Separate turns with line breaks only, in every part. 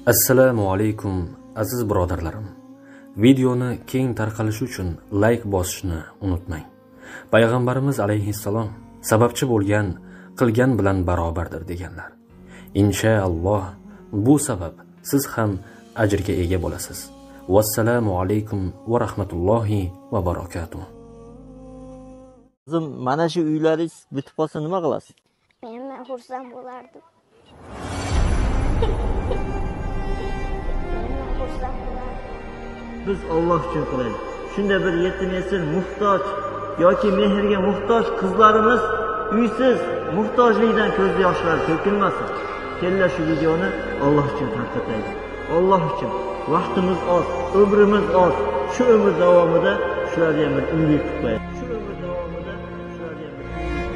Assalomu alaykum aziz birodarlarim. Videoni keng tarqalishi uchun like bosishni unutmang. Payg'ambarimiz alayhissalom sababchi bo'lgan qilgan bilan barobardir deganlar. Inshaalloh bu sabab siz ham ajrga ega bo'lasiz. Vassalomu alaykum va rahmatullohi va barakatuh.
Qizim, mana shu uylaringiz bitib qolsa nima qilasiz?
Men xursand bo'lardim.
Biz Alloh uchun qilaylik. Shunda bir yetim yesir, muhtoj yoki mehrga muhtoj qizlarimiz uysiz, muhtojlikdan ko'z yoshlari to'kilmasin. Kella shu videoni Alloh uchun tarqataylik. Alloh uchun. Vaqtimiz oz, umrimiz oz. Shu umr davomida shularga ham bir umid qilib Shu umr davomida shularga ham bir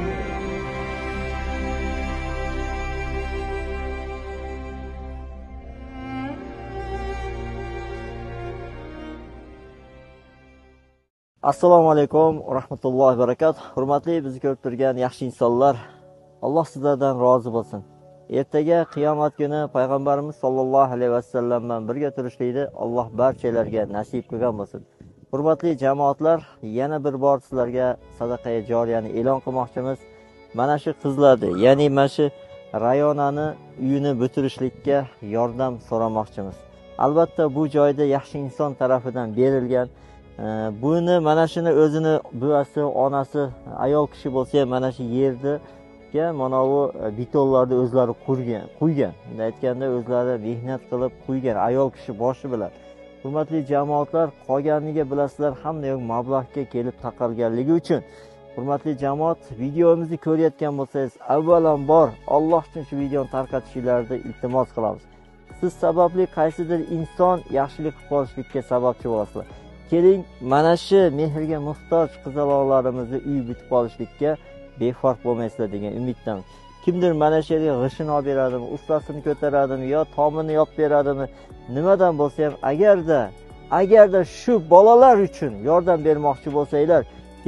Assalomu alaykum va rahmatullohi va barakatuh. Hurmatli bizni ko'rib turgan yaxshi insonlar, Alloh sizlardan rozi bo'lsin. Ertaga qiyomat kuni payg'ambarimiz sollallohu alayhi vasallam bilan birga turishlikni Alloh barchalarga nasib qilgan bo'lsin. Hurmatli jamoatlar, yana bir bor sizlarga sadaqaye joriyani e'lon qilmoqchimiz. Mana shu qizlarni, ya'ni mana shu rayonani uyini bitirishlikka yordam so'ramoqchimiz. Albatta bu joyda yaxshi inson tarafidan berilgan. Buni mana shuni o'zini buvasi, onasi, ayol kishi bo'lsa ham mana shu yerga mana bu betonlarni o'zlari qo'ygan. Bunday aytganda o'zlari mehnat qilib qo'ygan ayol kishi boshi bilan. Hurmatli jamoatlar, qolganiga bilasizlar, hamma yoq mablag'ga kelib taqalganligi uchun. Hurmatli jamoat, videomizni ko'rayotgan bo'lsangiz, avvalambor Alloh uchun shu videoni tarqatishingizni iltimos qilamiz. Siz sababli qaysidir inson yaxshilik qilib qolishlikka sababchi bo'lasizlar. Keling, mana shu mehrga muhtoj qizaloqlarimizni uy bitib qolishlikka befarq bo'lmaysizlar degan umiddaman. Kimdir mana shu yerga g'ishin olib beradimi, ustasini ko'taradimi yo tomini yopib beradimi, nimadan bo'lsa ham agarda shu bolalar uchun yordam bermoqchi bo'lsanglar,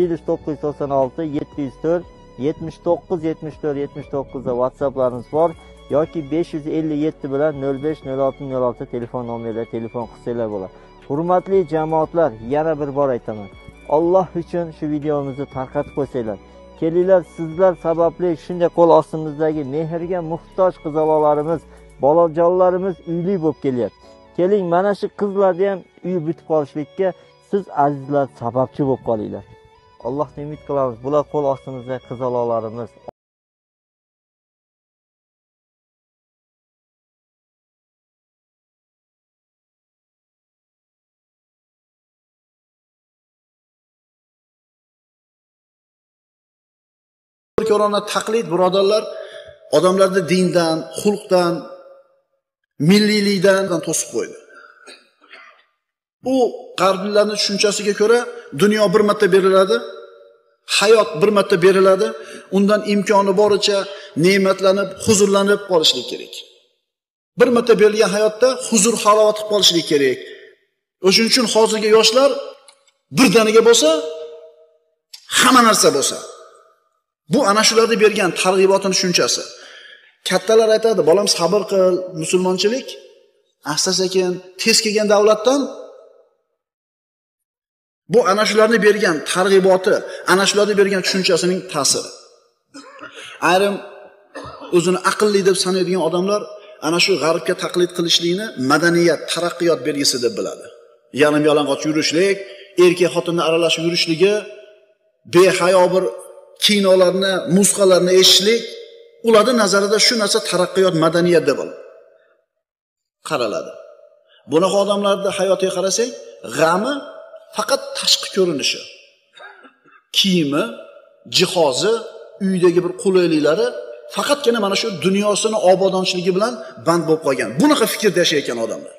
996 704 79 74 79 da WhatsApplarimiz bor yoki 557 bilan 05 06 06 telefon nomerida telefon qilsanglar bo'ladi. Hurmatli jamoatlar, yana bir bor aytaman. Alloh uchun shu videomizni tarqatib qo'ysanglar. Kelinglar, sizlar sababli shunday qo'l ostimizdagi mehrga muhtoj qizaloqlarimiz, bolajonlarimiz uyli bo'lib kelyapti. Keling, mana shu qizlarni ham uy bitib qolishlikka siz azizlar sababchi bo'lib qolinglar. Allohdan umid qilamiz, bular qo'l ostimizdagi qizaloqlarimiz.
Korona taqlid birodarlar odamlarni dindan, xulqdan, milliylikdan to'sib qo'ydi. U g'arbliklarning tushunchasiga ko'ra dunyo bir marta beriladi, hayot bir marta beriladi, undan imkoni boricha ne'matlanib, huzurlanib qolishlik kerak. Bir marta berilgan hayotda huzur halovat qilib qolishlik kerak. O'shuning uchun hozirgi yoshlar birdaniga bo'lsa, hamma narsa bo'lsa. Bu ana shularni bergan targ'ibotning tushunchasi. Kattalar aytadi, bolam sabr qil, musulmonchilik asta-sekin tez kelgan davlatdan. Bu ana shularni bergan targ'iboti, ana shularni bergan tushunchasining ta'siri. Ayrim o'zini aqlli deb sanaydigan odamlar ana shu g'arbga taqlid qilishlikni madaniyat, taraqqiyot belgisi deb biladi. Yarim yalang'och yurishlik, erkak xotinni aralashib yurishligi, behayo bir kinolarni, musiqalarni eshitishlik, ularning nazarida shu narsa taraqqiyot, madaniyat deb qaraladi. Bunaqa odamlarning hayotiga qarasak, g'ami faqat tashqi ko'rinishi. Kiyimi, jihozi, uydagi bir qulayliklari faqatgina mana shu dunyosini obodonchligi bilan band bo'lib qolgan. Bunaqa fikrda yashayotgan odamlar.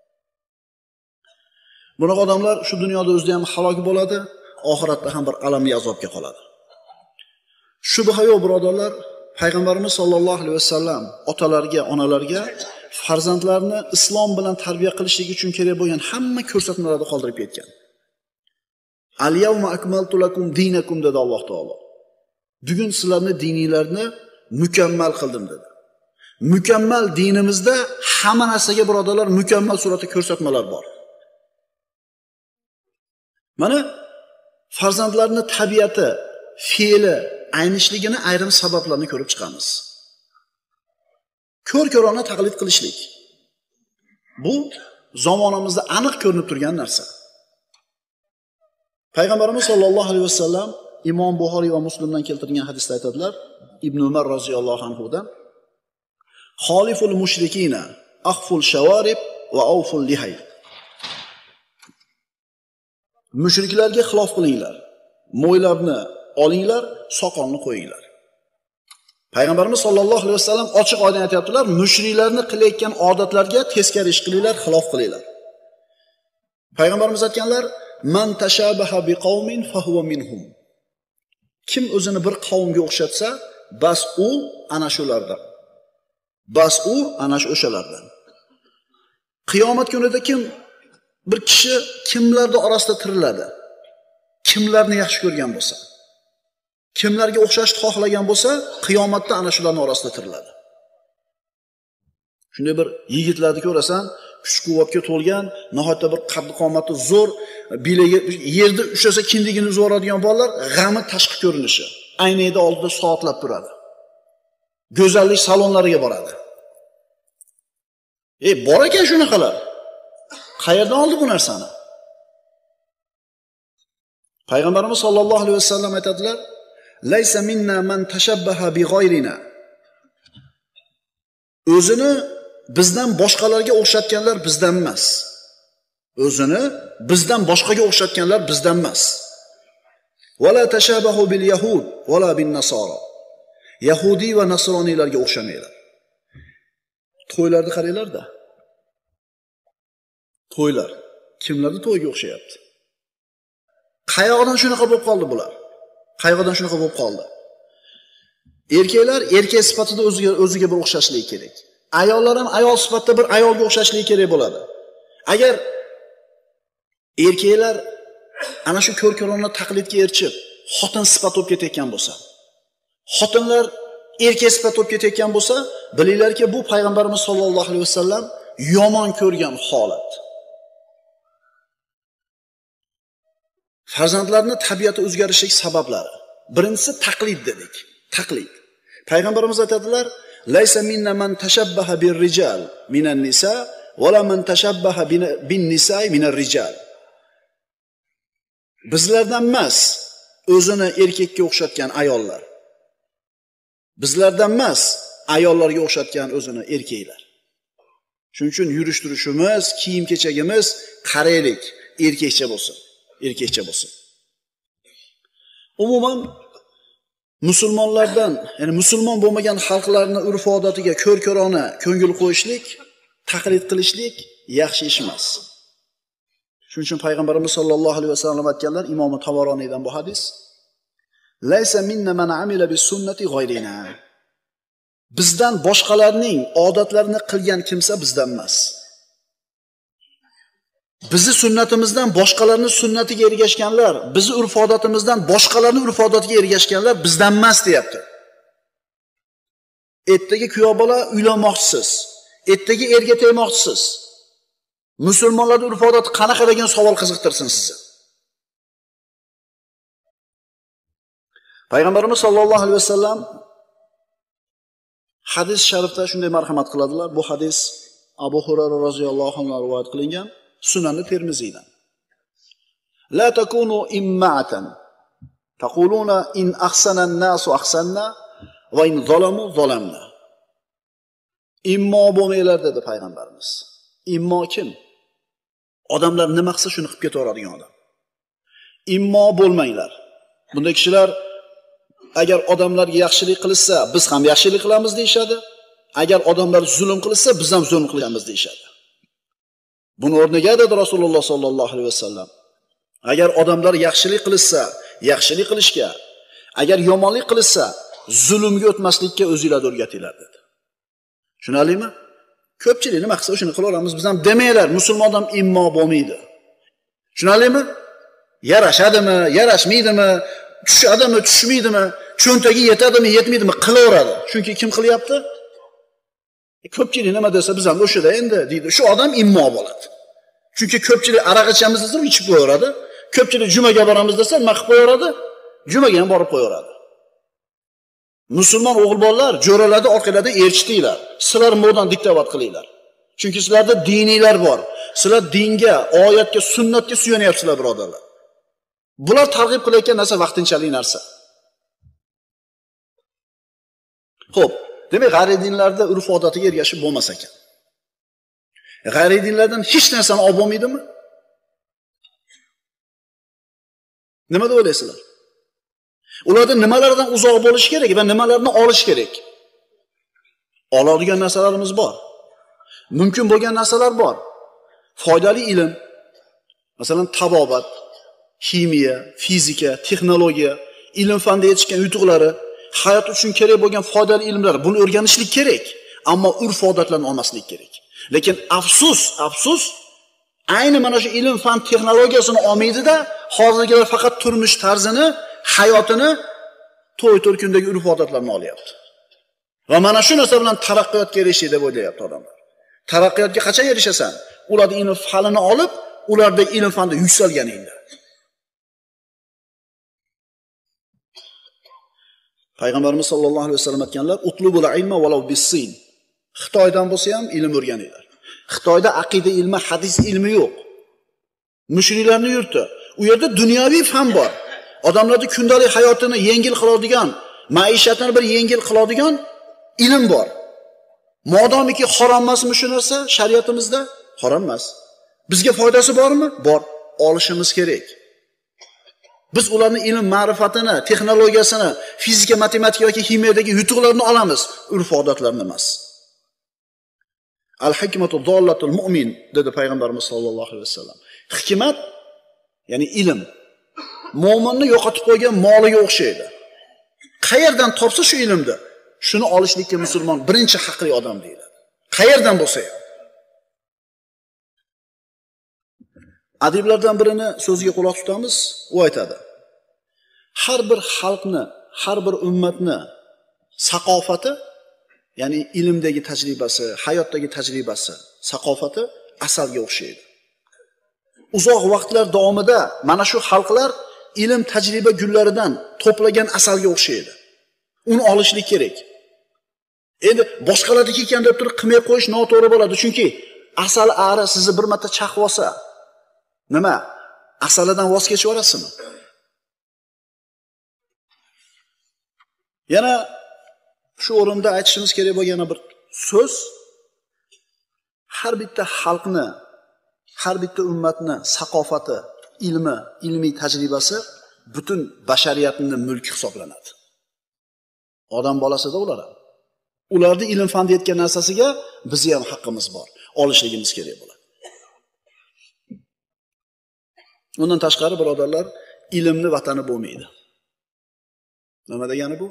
Bunaqa odamlar shu dunyoda o'zida ham halok bo'ladi, oxiratda ham bir alamli azobga qoladi. Shubha yo'q birodarlar, payg'ambarimiz sollallohu alayhi vasallam otalarga, onalarga farzandlarni islom bilan tarbiya qilishlik uchun kerak bo'lgan hamma ko'rsatmalarni qoldirib ketgan. Al-yawma akmaltu lakum dinakum dedi Alloh taolo. Bugun sizlarni dininglarni mukammal qildim dedi. Mukammal dinimizda hamma narsaga birodarlar mukammal suratda ko'rsatmalar bor. Mana farzandlarning tabiati, fe'li, aynishligini ayrim sabablarni ko'rib chiqamiz. Ko'r-ko'rona taqlid qilishlik. Bu zamonimizda aniq ko'rinib turgan narsa. Payg'ambarimiz sollallohu alayhi vasallam Imom Buxoriy va Muslimdan keltirgan hadisda aytadilar, Ibn Umar roziyallohu anhudan: "Xoliful mushrikina, aqful shawarib va awful lihay." Mushriklarga xilof qilinglar. Mo'ylabni olinglar, soqolni qo'yinglar. Payg'ambarimiz sollallohu alayhi vasallam ochiq oydin aytibdilar, mushriklarni qilayotgan odatlarga teskari ish qilinglar, xilof qilinglar. Payg'ambarimiz aytganlar, "Man tashabaha biqaumin fahuwa minhum." Kim o'zini bir qavmga o'xshatsa, bas u ana shulardan. Bas u ana o'shalardan. Qiyomat kunida kim bir kishi kimlarning orasida tiriladi? Kimlarni yaxshi ko'rgan bo'lsa, kimlarga o'xshashni xohlagan bo'lsa, qiyomatda ana shularning orasida tiriladi. Shunday bir yigitlarni ko'rasan, kuch-quvvatga to'lgan, nihoyatda bir qaddi-qomati zo'r, bilagi yerda ushlasa kindigini zo'radigan bolalar, g'ami tashqi ko'rinishi. Aynakda oldida soatlab turadi. Go'zallik salonlariga boradi. Bor ekan shunaqalar. Qayerdan oldi bu narsani? Payg'ambarimiz sollallohu alayhi vasallam aytadilar, "Laysa minna man tashabbaha bi g'ayrina." O'zini bizdan boshqalarga o'xshatganlar bizdan emas. O'zini bizdan boshqaga o'xshatganlar bizdan emas. "Wala tashabahu bil yahud wala bin nasara." Yahudi va nasroniylarga o'xshamanglar. To'ylarni qaranglar-da. To'ylar kimlarning to'yiga o'xshayapti? Qayoqdan shunaqa bo'lib qoldi bular? Qayoqdan shunaqa bo'lib qoldi? Erkaklar erkak sifatida o'ziga bir o'xshashligi kerak. Ayollar ham ayol sifatida bir ayolga o'xshashligi kerak bo'ladi. Agar erkaklar ana shu ko'r-ko'rona taqlidga erishib, xotin sifat bo'lib ketayotgan bo'lsa, xotinlar erkak sifat bo'lib ketayotgan bo'lsa, bilinglarki, bu payg'ambarimiz sollallohu alayhi vasallam yomon ko'rgan holat. Farzandlarning tabiati o'zgarishlik sabablari. Birinchisi taqlid dedik. Taqlid. Payg'ambarimiz aytadilar, "Laysa minna man tashabbaha bir-rijal minan nisa va la man tashabbaha bin-nisa minar-rijal." Bizlardan emas o'zini erkakka o'xshatgan ayollar. Bizlardan emas ayollarga o'xshatgan o'zini erkaklar. Shuning uchun yurish-turishimiz, kiyim-kechagimiz qaraylik, erkakcha bo'lsin. Erkakcha bo'lsin. Umuman musulmonlardan, ya'ni musulmon bo'lmagan xalqlarning urf-odatiga ko'r-ko'rona ko'ngil qo'yishlik, taqlid qilishlik yaxshi ish emas. Shuning uchun payg'ambarimiz sollallohu alayhi vasallam aytganlar, Imom Tabaroniydan bu hadis, "Laysa minna man amila bis sunnati g'ayrina." Bizdan boshqalarning odatlarini qilgan kimsa bizdan emas. Bizi sunnatimizdan boshqalarning sunnatiga ergashganlar, bizi urf-odatimizdan boshqalarning urf-odatiga ergashganlar bizdan emas deyapti. Ertaga kuyov bola uylanmoqchisiz. Ertaga erga tegmoqchisiz. Musulmonlarning urf-odati qanaqa degan savol qiziqtirsin sizni. Payg'ambarimiz sollallohu alayhi vasallam hadis sharifda shunday marhamat qiladilar. Bu hadis Abu Hurayra roziyallohu anhu rivoyat qilingan. Sunan Tirmiziydan. La takunu imma'atan. Taquluna in ahsana an-nasu ahsanna va in zalamu zalamna. Immo bo'lmanglar dedi payg'ambarimiz. Immo kim? Odamlar nima qilsa shuni qilib ketaveradigan odam. Immo bo'lmanglar. Bunday kishilar agar odamlarga yaxshilik qilsa, biz ham yaxshilik qilamiz deyshadi. Agar odamlar zulm qilsa, biz ham zulm qilamiz deyshadi. Buni o'rniga dedi Rasululloh sollallohu alayhi vasallam. Agar odamlar yaxshilik qilsa, yaxshilik qilishga, agar yomonlik qilsa, zulmga o'tmaslikka o'zingizlar o'rgatinglar dedi. Tushunalingmi? Ko'pchilik nima qilsa shuni qilaveramiz, biz ham demanglar, musulmon odam immo bo'lmaydi. Tushunalingmi? Yarashadimi, yarashmaydimi, tushadimi, tushmaydimi, cho'ntagi yetadimi, yetmaydimi qilaveradi. Chunki kim qilyapti? Ko'pchilik nima desa biz ham o'shada endi deydi. Shu odam immo bo'ladi. Chunki ko'pchilik aroq ichamiz desa ichib qo'yaveradi. Ko'pchilik jumaga boramiz desa nima qilib qo'yaveradi? Jumaga ham borib qo'yaveradi. Musulmon o'g'il bolalar jo'ralarni orqalarida erchitinglar. Sizlar modan diktovat qilinglar. Chunki sizlarda diniylar bor. Sizlar dinga, oyatga, sunnatga suyanyapsizlar, birodarlar. Bular targ'ib qilayotgan narsa vaqtinchalik narsa. Xo'p, demak, g'ayriy dinlarda urf-odatiga ergashib bo'lmas ekan. G'ayriy dinlardan hech narsani olib bo'lmaydimi? Nima deb o'ylaysizlar? Ulardan nimalardan uzoq bo'lish kerak va nimalarni olish kerak? Oladigan narsalarimiz bor. Mumkin bo'lgan narsalar bor. Foydali ilm, masalan, tabobat, ximiya, fizika, texnologiya, ilm fanda yetishgan yutuqlari, hayot uchun kerak bo'lgan foydali ilmlar, buni o'rganishlik kerak, ammo urf-odatlarni olmaslik kerak. Lekin afsus, ayni mana shu ilm fan texnologiyasini olmaydi-da, hozirgilar faqat turmush tarzini, hayotini, to'y kundagi urf-odatlarni olyapti. Va mana shu narsa bilan taraqqiyotga erishishdi deb o'ylayapti odamlar. Taraqqiyotga qachon erishasan? Ularni ilm fanini olib, ularda ilm fanda yuksalganingda. Payg'ambarimiz sollallohu alayhi vasallam aytganlar: "Utlubul ilma walau bis-sin." Xitoydan bo'lsa ham ilm o'rganinglar. Xitoyda aqida ilmi, hadis ilmi yo'q. Mushriklarning yurti. U yerda dunyoviy fan bor. Odamlarning kundalik hayotini yengil qiladigan, maishatini bir yengil qiladigan ilm bor. Modomiki harom emasmi shu narsa shariatimizda? Harom emas. Bizga foydasi bormi? Bor. Olishimiz kerak. Biz ularning ilm ma'rifatini, texnologiyasini, fizika, matematika yoki ximiyadagi yutuqlarni olamiz, urf-odatlarni emas. Al-hikmatu dollatul mu'min dedi payg'ambarimiz sollallohu alayhi vasallam. Hikmat, ya'ni ilm, mo'minni yo'qotib qo'ygan moliga o'xshaydi. Qayerdan topsa shu ilmni, shuni olishlikka musulmon birinchi haqli odam deyiladi. Qayerdan bo'lsa ham. Adiblardan birini so'ziga quloq tutamiz, u aytadi: har bir xalqni, har bir ummatni saqofati, ya'ni ilmdagi tajribasi, hayotdagi tajribasi, saqofati asalga o'xshaydi. Uzoq vaqtlar davomida mana shu xalqlar ilm tajriba gullaridan to'plagan asalga o'xshaydi. Uni olishlik kerak. Endi boshqalarniki ekan deb turib qilmay qo'yish noto'g'ri bo'ladi, chunki asal ari sizni bir marta chaqib olsa, nima? Asalidan voz kechib olasizmi? Yana shu o'rinda aytishimiz kerak bo'lgan bir so'z, har bitta xalqni, har bitta ummatni saqofati, ilmi, ilmiy tajribasi butun bashariyatning mulki hisoblanadi. Odam bolasida ular ham. Ularni ilm fan etgan narsasiga bizning ham haqqimiz bor. Olishligimiz kerak bo'ladi. Undan tashqari birodarlar, ilmni vatani bo'lmaydi. Nima degani bu?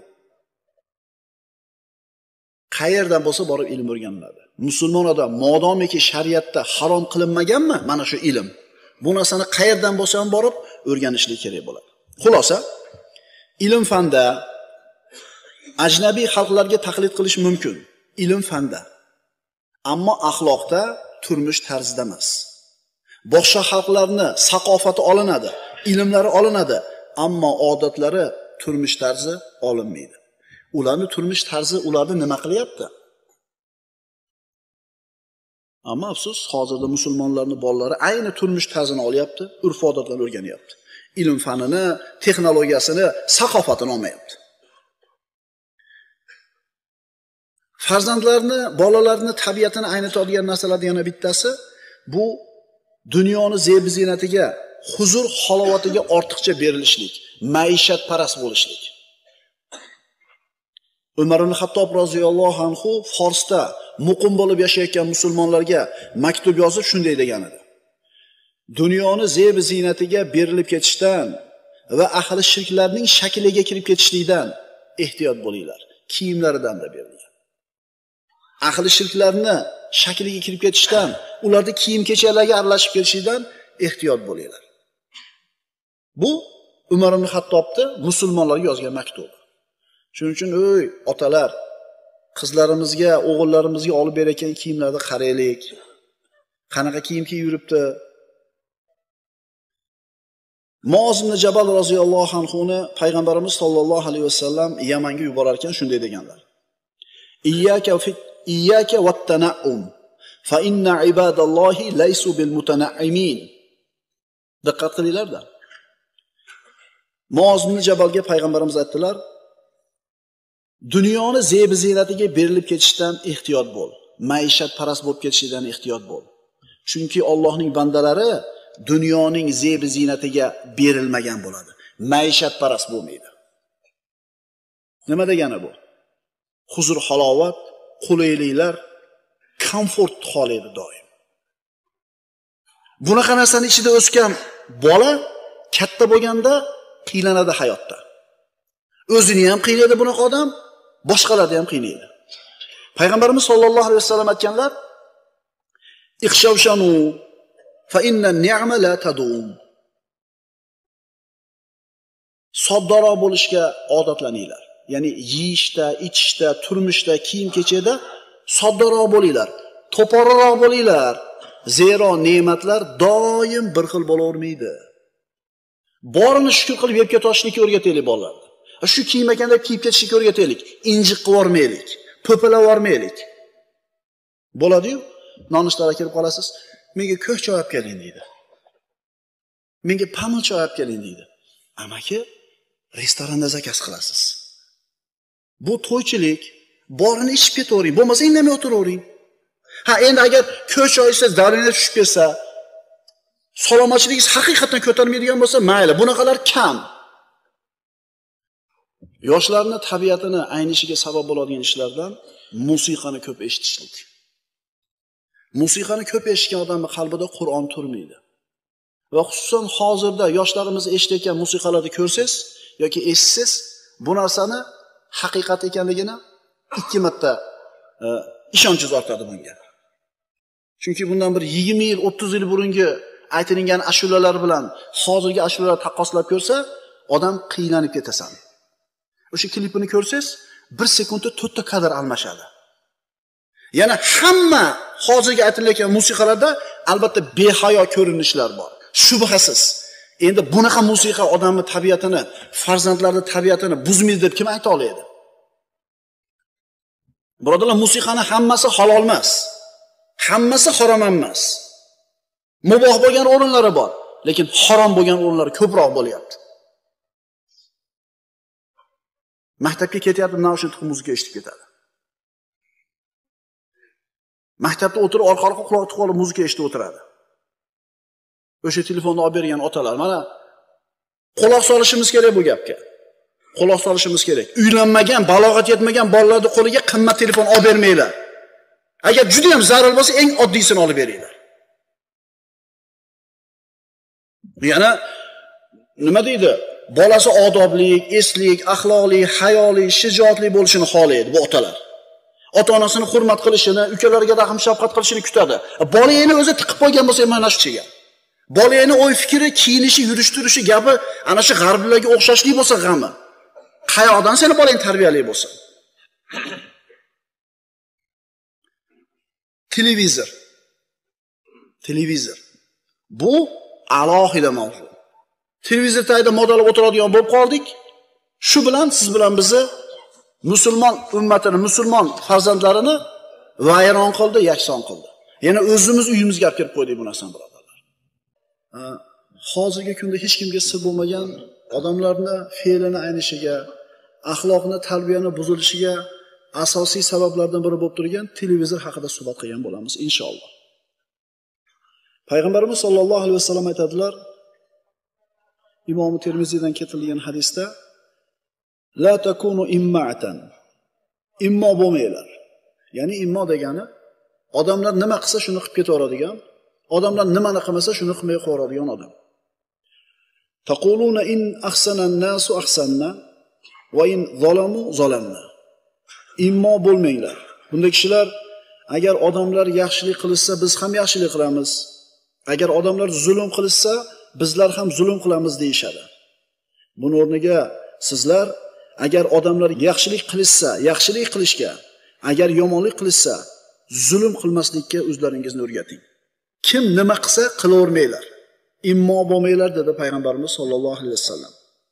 Qayerdan bo'lsa borib ilm o'rganiladi. Musulmon odam modomiki shariatda harom qilinmaganmi mana shu ilm, bu narsani qayerdan bo'lsa ham borib o'rganishlik kerak bo'ladi. Xulosa, ilm fanda ajnabiy xalqlarga taqlid qilish mumkin, ilm fanda. Ammo axloqda, turmush tarzida emas. Boshqa xalqlarni saqofati olinadi, ilmlari olinadi, ammo odatlari, turmush tarzi olinmaydi. Ularning turmush tarzi ularni nima qilyapti? Ammo afsus, hozirda musulmonlarning bolalari ayni turmush tarzini olyapti, urf-odatlarni o'rganyapti. Ilm fanini, texnologiyasini, saqofatini olmayapti. Farzandlarni, bolalarni tabiatini aynitadigan narsalardan yana bittasi bu dunyoni zeb-ziynatiga, huzur halovatiga ortiqcha berilishlik, maishatparast bo'lishlik. Umar ibn Xattob roziyallohu anhu Forsda muqim bo'lib yashayotgan musulmonlarga maktub yozib shunday degan edi: dunyoni zeb-ziynatiga berilib ketishdan va ahli shirklarning shakliga kirib ketishlikdan ehtiyot bo'linglar. Kiyimlaridan da berilgan. Ahli shirklarni shakliga kirib ketishdan, ularni kiyim-kechalariga aralashib ketishdan ehtiyot bo'linglar. Bu Umar ibn Xattobning musulmonlarga yozgan maktubi. Shuning uchun otalar, qizlarimizga, o'g'illarimizga olib berayotgan kiyimlarni qaraylik. Qanaqa kiyim kiyib yuribdi? Muoz ibn Jabal roziyallohu anhuni payg'ambarimiz sollallohu alayhi vasallam Yamanga yuborar ekan, shunday deganlar: Iyyaka wat-tana'um fa inna ibadallohi laysu bil mutana'imin. Diqqat qilinglar-da. Muoz ibn Jabalga payg'ambarimiz aytdilar: Dunyoni zeb-ziynatiga berilib ketishdan ehtiyot bo'l. Maishat parast bo'lib ketishidan ehtiyot bo'l. Chunki Allohning bandalari dunyoning zeb-ziynatiga berilmagan bo'ladi. Maishat parast bo'lmaydi. Nima degani bu? Huzur, halovat, qulayliklar, komfort holaydi doim. Bunaqa narsaning ichida o'sgan bola katta bo'lganda qiylanadi hayotda. O'zini ham qiynaydi bunaqa odam, boshqalarni ham qiynaydi. Payg'ambarimiz sollallohu alayhi vasallam aytganlar: "Ikhshawshanu fa inna ni'ma la tadum." Soddaroq bo'lishga odatlaninglar. Ya'ni yeyishda, ichishda, turmushda, kiyim-kechakda soddaroq bo'linglar, to'poroq bo'linglar. Zero ne'matlar doim bir xil bo'lavermaydi. Borini shukr qilib yeb ketishlikka o'rgataylik bolalarni. Shu kiyim ekan deb kiyib ketishga o'rgataylik. Injiq qilib yormaylik, po'pilab yormaylik. Bo'ladi-yu, nonushtaga kirib qolasiz, menga ko'k choy olib keling deydi. Menga pamel choy olib keling deydi. Amaki, restoranda zakaz qilasiz. Bu to'ychilik, borini ichib ketavering, bo'lmasa indamay o'tiravering. Ha, endi agar ko'k choy ichsangiz daryoga tushib ketsa, salomatchiligingiz haqiqatan ko'tarmaydigan bo'lsa, mayli, bunaqalar kam. Yoshlarning tabiatini aynishiga sabab bo'ladigan ishlardan musiqani ko'p eshitishlik. Musiqani ko'p eshitgan odamning qalbida Qur'on turmaydi. Va xususan hozirda yoshlarimiz eshitayotgan musiqalarni ko'rsangiz yoki eshitsangiz, bu narsani haqiqat ekanligini ikki marta ishonchingiz ortadi bunga. Chunki bundan bir 20 yil, 30 yil burungi aytilgan ashulalar bilan hozirgi ashulalar taqqoslab ko'rsa, odam qiynalib ketasan. O'sha klipini ko'rsangiz, 1 sekundda 4 ta kadr almashadi. Yana hamma hozirgi aytilayotgan musiqalarda albatta behayo ko'rinishlar bor. Shubhasiz. Endi bunaqa musiqa odamning tabiatini, farzandlarning tabiatini buzmaydi deb kim ayta oladi? Birodarlar, musiqani hammasi halol emas. Hammasi harom emas. Muboh bo'lgan o'rinlari bor, lekin harom bo'lgan o'rinlari ko'proq bo'lyapti. Maktabga ketyapti, naushnik muzika eshitib ketadi. Maktabda o'tirib orqa quloq tiqib muzika eshitib o'tiradi. O'sha telefonni olib bergan otalar, mana quloq solishimiz kerak bu gapga. Quloq solishimiz kerak. Uylanmagan, balog'at yetmagan bolalarning qo'liga qimmat telefon olib bermanglar. Agar juda ham zarur bo'lsa, eng oddiysini olib beringlar. Yana nima deydi? Bolasi odoblik, eslik, axloqli, hayoli, shijoatli bo'lishini xohlaydi bu otalar. Ota-onasini hurmat qilishini, ukalariga rahm shafqat qilishini kutadi. Bolani o'zi tiqib qo'ygan bo'lsa, mana shu chiga. Bolani o'y fikri, kiyinishi, yurish-turishi gapi ana shu g'arblarga o'xshashlik bo'lsa g'ami. Qayoqdan seni bolang tarbiyali bo'lsa? Televizor. Bu alohida mavzu. Televizor tagida modalab o'tiradigan bo'lib qoldik. Shu bilan siz bilan bizni musulmon ummatini, musulmon farzandlarini vayron qildi, yakson qildi. Yana o'zimiz uyimizga olib kirib qo'ydik bu narsani, birodarlar. Hozirgi kunda hech kimga sir bo'lmagan odamlarning fe'lini aynishiga, axloqni, tarbiyani buzilishiga asosiy sabablardan biri bo'lib turgan televizor haqida suhbat qilgan bo'lamiz inshaalloh. Payg'ambarimiz sollallohu alayhi vasallam aytadilar, Imom Termiziydan keltirilgan hadisda, la takunu imma'atan. Immo bo'lmaylar. Ya'ni immo degani odamlar nima qilsa shuni qilib ketaveradigan, odamlar nimani qilmasa shuni qilmay qo'yadigan odam. Taquluna in ahsana an-nasu ahsanna va in zalamu zalamna. Immo bo'lmanglar. Bunday kishilar agar odamlar yaxshilik qilsa biz ham yaxshilik qilamiz. Agar odamlar zulm qilsa bizlar ham zulm qilamiz deyshadi. Buning o'rniga sizlar agar odamlar yaxshilik qilishsa, yaxshilik qilishga, agar yomonlik qilishsa, zulm qilmaslikka o'zlaringizni o'rgating. Kim nima qilsa qilavermanglar. Immo bo'lmanglar dedi payg'ambarimiz sollallohu alayhi vasallam.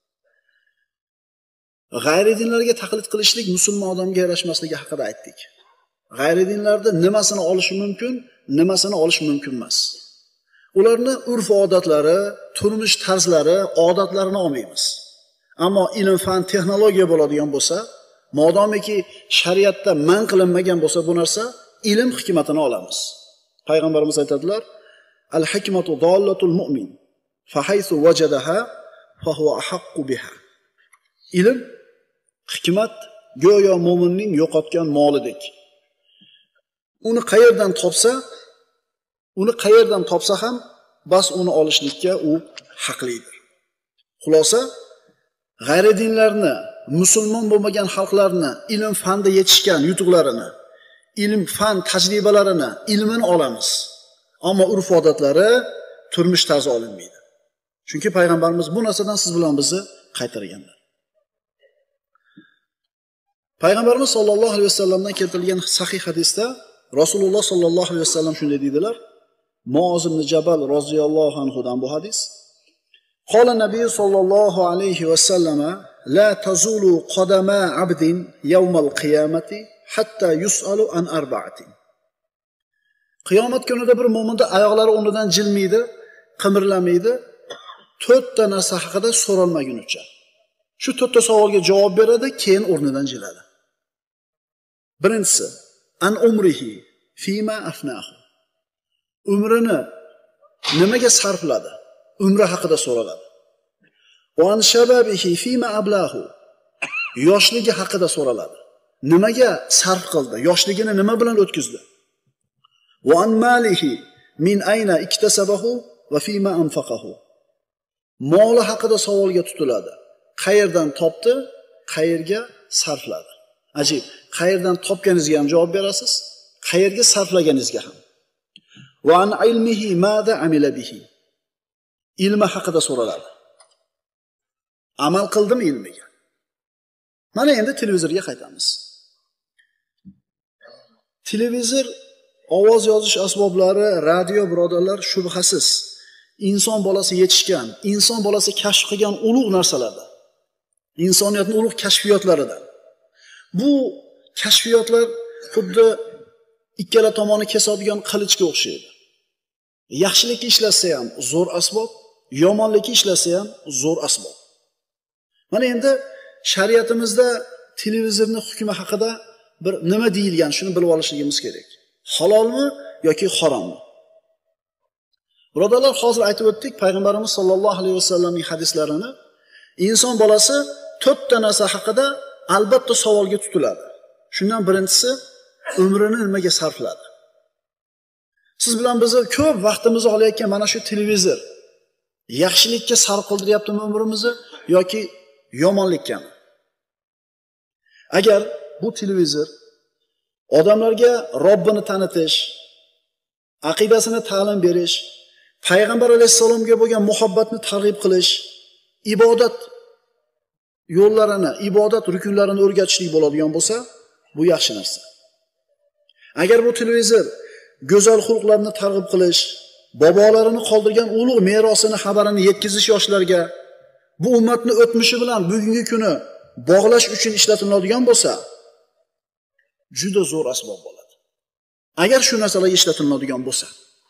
G'ayridinlarga taqlid qilishlik musulmon odamga yarashmasligi haqida aytdik. G'ayridinlarda nimasini olish mumkin, nimasini olish mumkin emas. Ularni urf-odatlari, turmush tarzlari, odatlarini olmaymiz. Ammo ilm, fan, texnologiya bo'ladigan bo'lsa, modomiki shariatda man qilinmagan bo'lsa bu narsa, ilm hikmatini olamiz. Payg'ambarimiz aytadilar: "Al-hikmatu dallatul mu'min, fa haythu wajadaha fa huwa ahaqqu biha." Ilm, hikmat go'yo mo'minning yo'qotgan molidek. Uni qayerdan topsa ham bas uni olishlikka u haqlidir. Xulosa, g'ayridinlarni, musulmon bo'lmagan xalqlarni ilm fanda yetishgan yutuqlarini, ilm fan tajribalarini, ilmini olamiz. Ammo urf-odatlari, turmush tarzi olinmaydi. Chunki payg'ambarimiz bu narsadan siz bilan bizni qaytarganlar. Payg'ambarimiz sollallohu alayhi vasallamdan keltirilgan sahih hadisda Rasululloh sollallohu alayhi vasallam shunday dedilar: Muoz ibn Jabal roziyallohu anhudan bu hadis. Qala Nabiy sollallohu alayhi vasallam: "La tazulu qadama 'abdin yawmal qiyamati hatta yus'alu an arba'atin." Qiyomat kunida bir mo'minda oyoqlari o'rnidan jilmaydi, qimirlamaydi, 4 ta narsa haqida so'ralmagunicha. Shu 4 ta savolga javob beradi, keyin o'rnidan jiladi. Birinchisi, an umrihi fima afnahu. Umrini nimaga sarfladi? Umri haqida so'raladi. Wa an shababihi fima ablahu. Yoshligi haqida so'raladi. Nimaga sarf qildi? Yoshligini nima bilan o'tkazdi? Wa an malihi min ayna iktasabahu va fima anfaqahu. Moli haqida savolga tutiladi. Qayerdan topdi, qayerga sarfladi? Ajib, qayerdan topganingizga ham javob berasiz, qayerga sarflaganingizga ham. Va an ilmihi mada amila bihi. Ilmi haqida so'raladi. Amal qildimi ilmiga? Mana endi televizorga qaytamiz. Televizor, ovoz yozish asboblari, radio birodarlar shubhasiz inson bolasi yetishgan, inson bolasi kashf qilgan ulug' narsalardan. Insoniyatning ulug' kashfiyotlaridan. Bu kashfiyotlar xuddi ikkala tomoni kesadigan qilichga o'xshaydi. Yaxshilikka ishlatsa ham zo'r asbob, yomonlikka ishlatsa ham zo'r asbob. Mana endi shariatimizda televizorning hukmi haqida bir nima deyilgan, shuni bilib olishligimiz kerak. Halolmi yoki harommi? Birodarlar, hozir aytib o'tdik, payg'ambarimiz sollallohu alayhi vasallamning hadislarini. Inson bolasi 4 ta narsa haqida albatta savolga tutiladi. Shundan birinchisi, umrini nimaga sarfladi? Siz bilan bizni ko'p vaqtimizni olayotgan mana shu televizor yaxshilikka sarf qildiryaptimi umrimizni yoki yomonlikkami? Agar bu televizor odamlarga Robbini tanitish, aqidasini ta'lim berish, payg'ambar alayhisalomga bo'lgan muhabbatni targ'ib qilish, ibodat yo'llarini, ibodat rukunlarini o'rgatishlik bo'ladigan bo'lsa, bu yaxshi narsa. Agar bu televizor go'zal xulqlarni targ'ib qilish, bobolarini qoldirgan ulug' merosini xabarini yetkazish yoshlarga, bu ummatni o'tmishi bilan bugungi kuni bog'lash uchun ishlatiladigan bo'lsa, juda zo'r asbob bo'ladi. Agar shu narsalarga ishlatiladigan bo'lsa.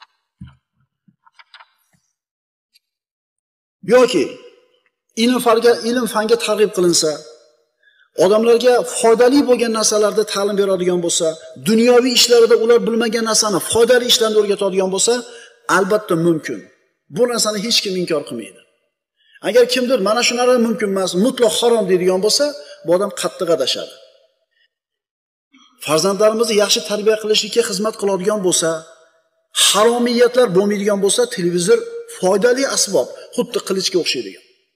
Yoki ilm fanga targ'ib qilinsa, odamlarga foydali bo'lgan narsalarni ta'lim beradigan bo'lsa, dunyoviy ishlarida ular bilmagan narsani, foydali ishlarni o'rgatadigan bo'lsa, albatta mumkin. Bu narsani hech kim inkor qilmaydi. Agar kimdir mana shu narsa mumkin emas, mutlaq harom deydigan bo'lsa, bu odam qattiq adashadi. Farzandlarimizni yaxshi tarbiya qilishga xizmat qiladigan bo'lsa, haromiyatlar bo'lmaydigan bo'lsa, televizor foydali asbob, xuddi qilichga o'xshaydi.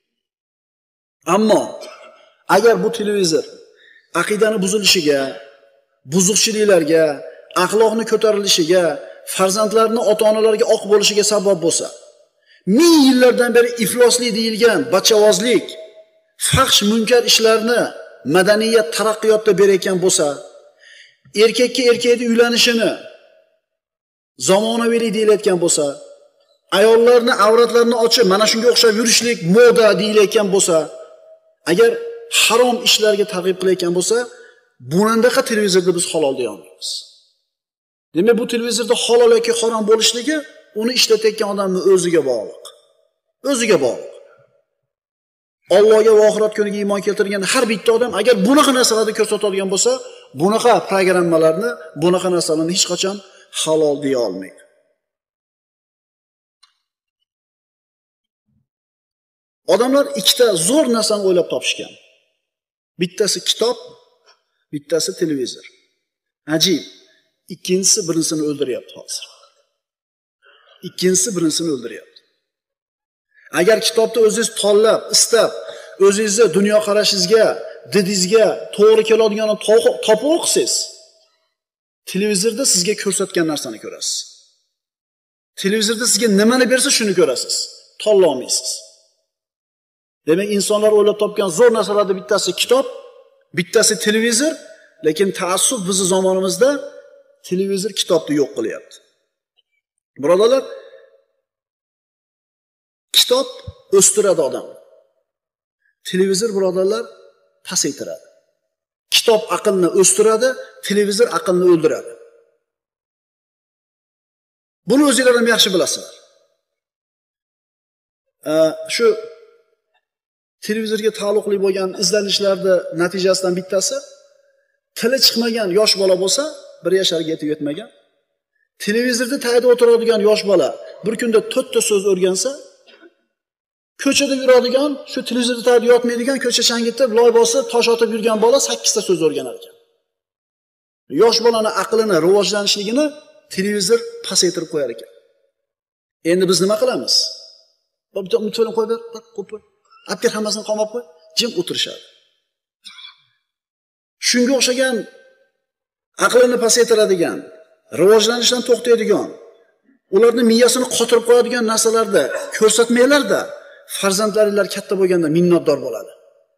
Ammo agar bu televizor aqidani buzilishiga, buzuqchiliklarga, axloqni ko'tarilishiga, farzandlarning ota-onalariga oq bo'lishiga sabab bo'lsa, 1000 yillardan beri ifloslik deyilgan bachavozlik, fahsh munkar ishlarni madaniyat taraqqiyotda berayotgan bo'lsa, erkakka erkakning uylanishini zamonaviylik deyilayotgan bo'lsa, ayollarni avratlarini ochib mana shunga o'xshab yurishlik moda deyilayotgan bo'lsa, agar harom ishlarga targ'ib qilayotgan bo'lsa, bunandaqa televizorda biz halol deya olmaymiz. Demak, bu televizorda halol yoki harom bo'lishligi uni ishlatayotgan odamning o'ziga bog'liq. O'ziga bog'liq. Allohga va oxirat kuniga iymon keltirgan har bitta odam agar bunaqa narsalarni ko'rsatadigan bo'lsa, bunaqa programmalarni, bunaqa narsalarni hech qachon halol deya olmaydi. Odamlar ikkita zo'r narsani o'ylab topishgan. Bittasi kitob, bittasi televizor. Ajib. Ikkinchisi birinchisini o'ldiryapti hozir. Ikkinchisi birinchisini o'ldiryapti. Agar kitobni o'zingiz tanlab, istab, o'zingizni dunyo qarashingizga, didingizga to'g'ri keladiganini topib o'qisangiz, televizorda sizga ko'rsatgan narsani ko'rasiz. Televizorda sizga nimani bersa shuni ko'rasiz. Tanlay olmaysiz. Demak, insonlar o'ylab topgan zo'r narsalarning bittasi kitob, bittasi televizor, lekin taassuf bizning zamonimizda televizor kitobni yo'q qilyapti. Birodarlar, kitob o'stiradi odamni. Televizor birodarlar pasaytiradi. Kitob aqlni o'stiradi, televizor aqlni o'ldiradi. Buni o'zingizlar ham yaxshi bilasizlar. Shu televizorga taalluqli bo'lgan izlanishlarda natijasidan bittasi, tili chiqmagan yosh bola bo'lsa, 1 yoshga yetib yetmagan, televizorda tayda o'tiradigan yosh bola bir kunda 4 ta so'z o'rgansa, ko'chada yuradigan, shu televizorda tayda yotmaydigan, ko'cha changitib, loy bosib, tosh otib yurgan bola 8 ta so'z o'rganar ekan. Yosh bolaning aqlini, rivojlanishligini televizor pasaytirib qo'yar ekan. Endi biz nima qilamiz? Bitta mutfakni qo'yib ber, qo'yib. Apkar hammasini qamab qo'y, jim o'tirishadi. Shunga o'xshagan aqlini pasaytiradigan, rivojlanishdan to'xtaydigan, ularning miyasini qotirib qo'yadigan narsalarda ko'rsatmanglar-da, farzandlaringlar katta bo'lganda minnatdor bo'ladi.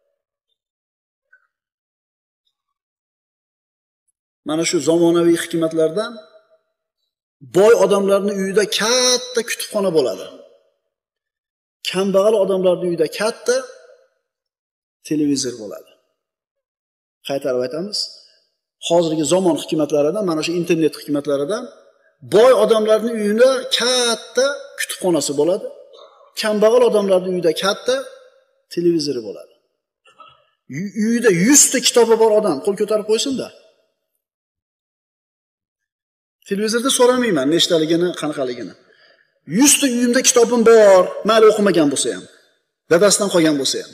Mana shu zamonaviy hikmatlardan boy odamlarning uyida katta kutubxona bo'ladi. Kambag'al odamlarning uyida katta televizor bo'ladi. Qaytarib aytamiz. Hozirgi zamon hikmatlaridan, mana shu internet hikmatlaridan boy odamlarning uyida katta kutubxonasi bo'ladi. Kambag'al odamlarning uyida katta televizori bo'ladi. Uyida 100 ta kitobi bor odam qo'l ko'tarib qo'ysin-da. Televizorda so'ramayman nechtaligini, qanaqaligini. 100 ta uyimda kitobim bor, mayli o'qimagan bo'lsa ham, dadasidan qolgan bo'lsa ham.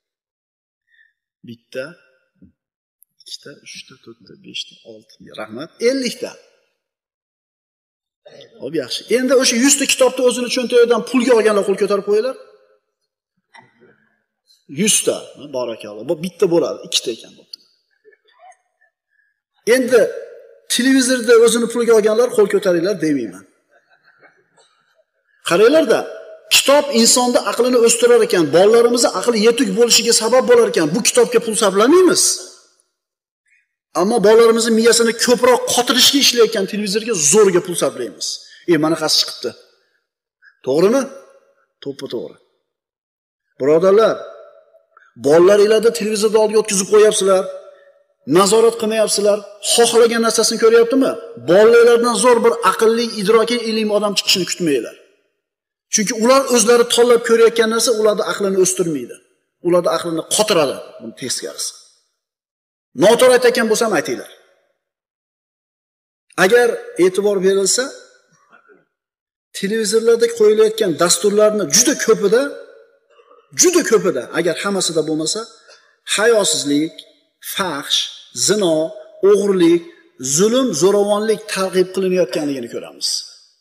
Bitta, 2 ta, 3 ta, 4 ta, 5 ta, 6 ta, rahmat, 50 ta. Xo'p, yaxshi. Endi o'sha 100 ta kitobni o'zini cho'ntagidan pulga olganlar qo'l ko'tarib qo'yinglar. 100 ta, barakalloh. Bu bitta bo'ladi, 2 ta ekan bo'pti. Endi televizorda o'zini pulga olganlar qo'l ko'taringlar demayman. Qaranglar-da, kitob insonda aqlini o'stirar ekan, bolalarimizni aqli yetuk bo'lishiga sabab bo'lar ekan. Bu kitobga pul sarflamaymiz. Ammo bolalarimizning miyasini ko'proq qotirishga ishlayotgan televizorga zo'rga pul sarflaymiz. Mana qasi chiqibdi. To'g'rimi? To'g'ri. Birodarlar, bolalaringlarni televizorda oldiga o'tkazib qo'yapsizlar. Nazorat qilmayapsizlar. Xohlagan narsasini ko'ryaptimi? Bolalardan zo'r bir aqlli, idrokiy, ilmli odam chiqishini kutmanglar. Chunki ular o'zlari tanlab ko'rayotgan narsa ularning aqlini o'stirmaydi. Ularning aqlini qotiradi, buni teskarisi. Noto'g'ri aytayotgan bo'lsam aytinglar. Agar e'tibor berilsa, televizorlarda qo'yilayotgan dasturlarni juda ko'pida, agar hammasida bo'lmasa, hayosizlik, fahsh, zino, o'g'rilik, zulm, zo'ravonlik targ'ib qilinayotganligini ko'ramiz.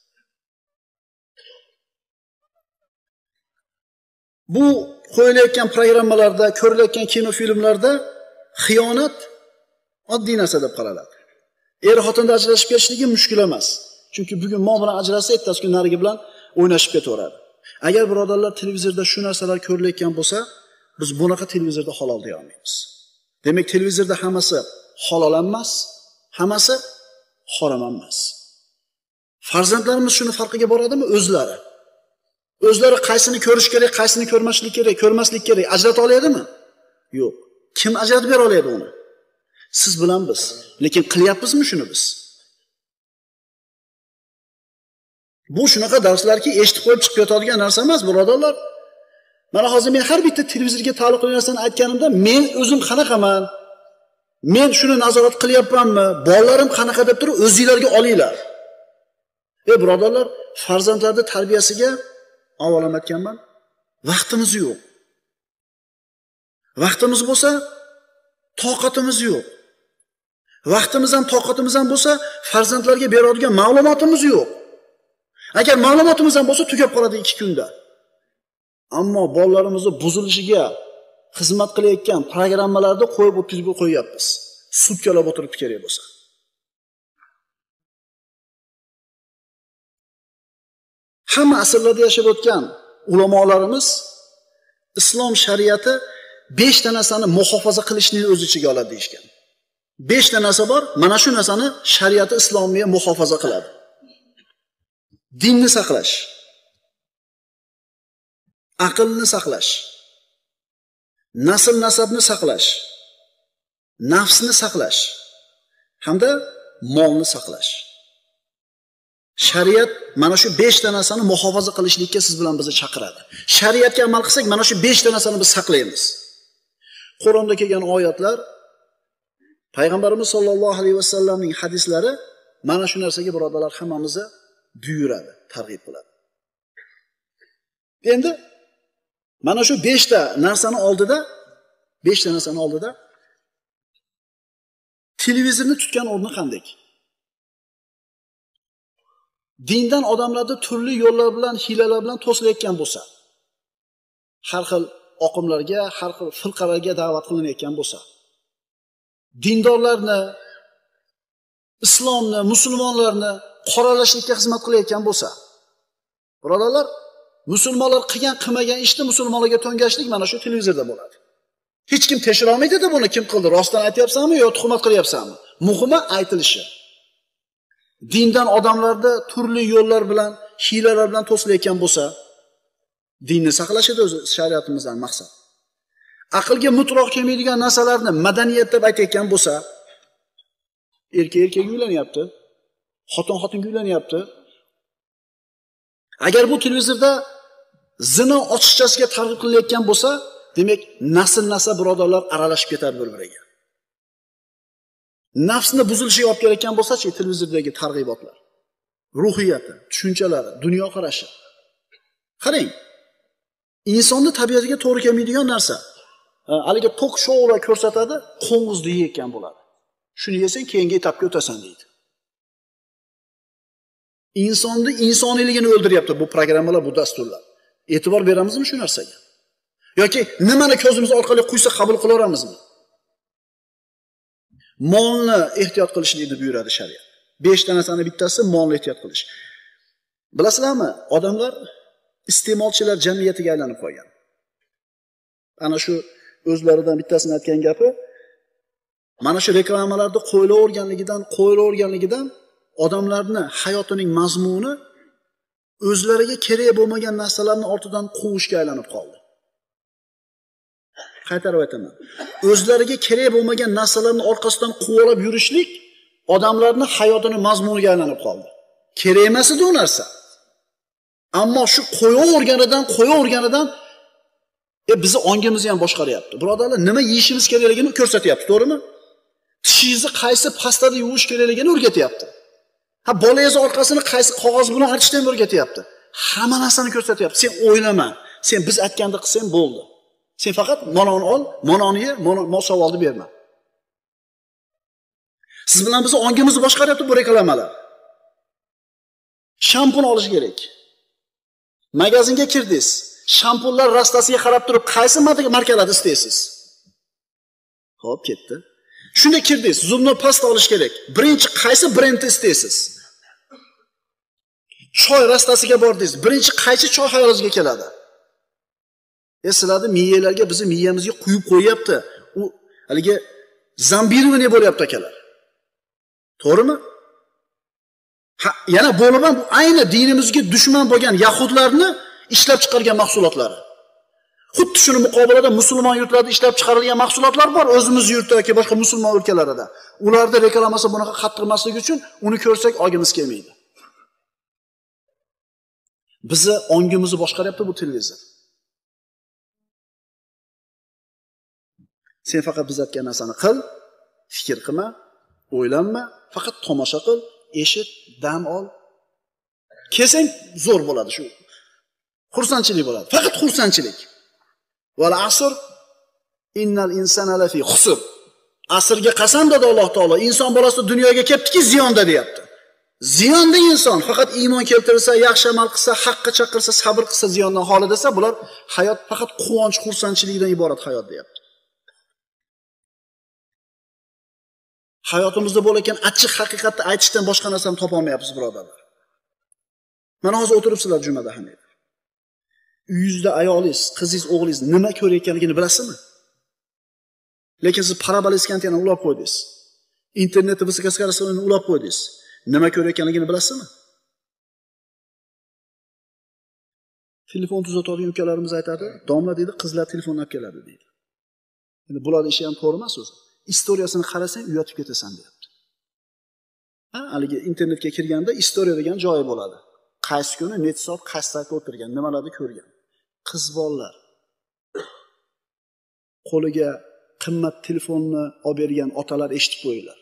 Bu qo'yilayotgan programmalarda, ko'rilayotgan kinofilmlarda xiyonat oddiy narsa deb qaraladi. Er-xotinda ajrashib ketishligi mushkul emas. Chunki bugun mo bilan ajrashsa, ertasi kun narigi bilan o'ynashib ketaveradi. Agar birodarlar televizorda shu narsalar ko'rilayotgan bo'lsa, biz bunaqa televizorda halol deya olmaymiz. Demak, televizorda hammasi halol emas, hammasi harom emas. Farzandlarimiz shuni farqiga boradimi? O'zlari qaysini ko'rish kerak, qaysini ko'rmaslik kerak ajrata oladimi? Yo'q. Kim ajratib bera oladi uni? Siz bilan biz. Lekin qilyapmizmi shuni biz? Bu shunaqa darslarki, eshitib qo'yib chiqib ketadigan narsa emas, birodarlar. Mana hozir men har bitta televizorga taalluqli narsani aytganimda, men o'zim qanaqaman? Men shuni nazorat qilyapmanmi? Bolalarim qanaqa deb turib o'zingizlarga olinglar. Birodarlar, farzandlarning tarbiyasiga avval ham aytganman, vaqtimiz yo'q. Vaqtimiz bo'lsa, toqatimiz yo'q. Vaqtimiz ham, toqatimiz ham bo'lsa, farzandlarga beradigan ma'lumotimiz yo'q. Agar ma'lumotimiz ham bo'lsa, tugab qoladi 2 kunda. Ammo bolalarimizning buzilishiga xizmat qilayotgan programmalarda qo'yib o'tkazib qo'yapmiz. Sutkalab o'tirib kerak bo'lsa. Hamma asrlarda yashab o'tgan ulamolarimiz islom shariati 5 ta narsani muhofaza qilishni o'z ichiga oladi deyshgan. 5 ta narsa bor, mana shu narsani shariati islomiy muhofaza qiladi. Dinni saqlash, aqlni saqlash, nasl nasabni saqlash, nafsni saqlash hamda molni saqlash. Shariat mana shu 5 ta narsani muhofaza qilishlikka siz bilan bizni chaqiradi. Shariatga amal qilsak, mana shu 5 ta narsani biz saqlaymiz. Qur'onda kelgan oyatlar, payg'ambarimiz sollallohu alayhi vasallamning hadislari mana shu narsaga birodarlar hammamizni buyuradi, targ'ib qiladi. Endi mana shu 5 ta narsani oldida televizorni tutgan o'rni qanday? Dindan odamlarni turli yo'llar bilan, hiylalar bilan to'silayotgan bo'lsa, har xil oqimlarga, har xil firqalarga da'vat qilinayotgan bo'lsa, dindorlarni, islomni, musulmonlarni qoralashlikka xizmat qilayotgan bo'lsa, birodarlar, musulmonlar qilmagan ishni musulmonlarga to'ngashlik mana shu televizorda bo'ladi. Hech kim tekshira olmaydi-da buni kim qildi, rostdan aytyapsanmi yo tuhmat qilyapsanmi? Muhimi aytilishi. Dindan odamlarda turli yo'llar bilan, hiylalar bilan to'silayotgan bo'lsa, dinni saqlash edi o'zi shariatimizdan maqsad. Aqlga mutlaq kelmaydigan narsalarni madaniyat deb aytayotgan bo'lsa, erkak uylanyapti, xotin uylanyapti. Agar bu televizorda zino ochiqchasiga targ'ib qilayotgan bo'lsa, demak nasl birodarlar aralashib ketadi bir-biriga. Nafsni buzilishiga olib kelayotgan bo'lsa-chi, televizordagi targ'ibotlar, ruhiyati, tushunchalari, dunyo qarashi. Qarang, insonni tabiatiga to'g'ri kelmaydigan narsa. Haliga tok shoular ko'rsatadi, qo'ng'izni yeyotgan bo'ladi. Shuni yesang, keyingi etapga o'tasan deydi. Insonni insoniyligini o'ldiryapti bu programmalar, bu dasturlar. E'tibor beramizmi shu narsaga? Yoki nimani ko'zimiz orqali quysa qabul qilaveramizmi? Molni ehtiyot qilishlikni buyuradi shariat. 5 ta narsani bittasi molni ehtiyot qilish. Bilasizlarmi, odamlar iste'molchilar jamiyatiga aylanib qolgan. Ana shu o'zlaridan bittasini aytgan gapi, mana shu reklamalarda qo'yilaverganligidan odamlarni hayotining mazmuni o'zlariga kerak bo'lmagan narsalarni ortidan quvishga aylanib qoldi. Qaytarib aytaman. O'zlariga kerak bo'lmagan narsalarni orqasidan quvalab yurishlik odamlarni hayotining mazmuniga aylanib qoldi. Kerak emas edi u narsa. Ammo shu qo'yaverganidan bizni ongimizni ham boshqaryapti. Birodarlar, nima yeyishimiz kerakligini ko'rsatyapti, to'g'rimi? Tishingizni qaysi pastada yuvish kerakligini o'rgatyapti. Bolangiz orqasini qaysi qog'oz bilan artishni ham o'rgatyapti. Hamma narsani ko'rsatyapti. Sen o'ylama. Sen biz aytganda qilsang bo'ldi. Sen faqat mononi ol, mononi ye, savolni berma. Siz bilan bizni ongimizni boshqaryapti bu reklamalar. Shampun olish kerak. Magazinga kirdingiz. Shampunlar rastasiga qarab turib, qaysi markalarni istaysiz? Xo'p, ketdi. Shunda kirdingiz, zubni pasta olish kerak. Birinchi qaysi brendni istaysiz? Choy rastasiga bordingiz. Birinchi qaysi choy xayolingizga keladi? Sizlarni miyalarga, bizni miyamizga quyib qo'yapti. U haligi zambirmi ne bo'lyapti akalar? To'g'rimi? Yana bo'lib ham bu ayni dinimizga dushman bo'lgan yahudlarni ishlab chiqargan mahsulotlari. Xuddi shuni muqobilada musulmon yurtlarda ishlab chiqarilgan mahsulotlar bor, o'zimiz yurtda yoki boshqa musulmon o'lkalarida. Ularda reklamasi bunaqa qattiq emasligi uchun uni ko'rsak olgimiz kelmaydi. Bizni ongimizni boshqaryapti bu televizor. Sen faqat biz aytgan narsani qil, fikr qilma, o'ylanma, faqat tomosha qil, eshit, dam ol. Kelsang zo'r bo'ladi shu. Xursandchilik bo'ladi. Faqat xursandchilik. Val asr innal insana lafi khusr. Asrga qasam dedi Alloh taolo. Inson bolasi dunyoga kelibdiki ziyonda deyapti. Ziyonda inson faqat iymon keltirsa, yaxshi amal qilsa, haqqa chaqirsa, sabr qilsa ziyondan xoli desa, bular hayot faqat quvonch, xursandchilikdan iborat hayot deyapti. Hayotimizda bo'layotgan achchiq haqiqatni aytishdan boshqa narsani topa olmayapmiz, birodarlar. Mana hozir o'tiribsizlar jumada hamma. Uyingizda ayolingiz, qizingiz, o'g'lingiz nima ko'rayotganligini bilasizmi? Lekin siz paraboleskantiyani ulab qo'ydingiz. Internetni visokoskоростный ulab qo'ydingiz. Nima ko'rayotganligini bilasizmi? Telefon tuzatadigan ukalarimiz aytadi, "Domla deydi, qizlar telefonni olib keladi" deydi. Endi bularning ishi ham to'g'ri emas o'zi. Istoriyasini qarasang, uyatib ketasan deyapti. Haligi internetga kirganda istoriya degan joyi bo'ladi. Qaysi kuni necha soat qaysi saytda o'tirgan, nimalarni ko'rgan. Qiz bolalar qo'liga qimmat telefonni olib bergan otalar eshitib qo'yinglar.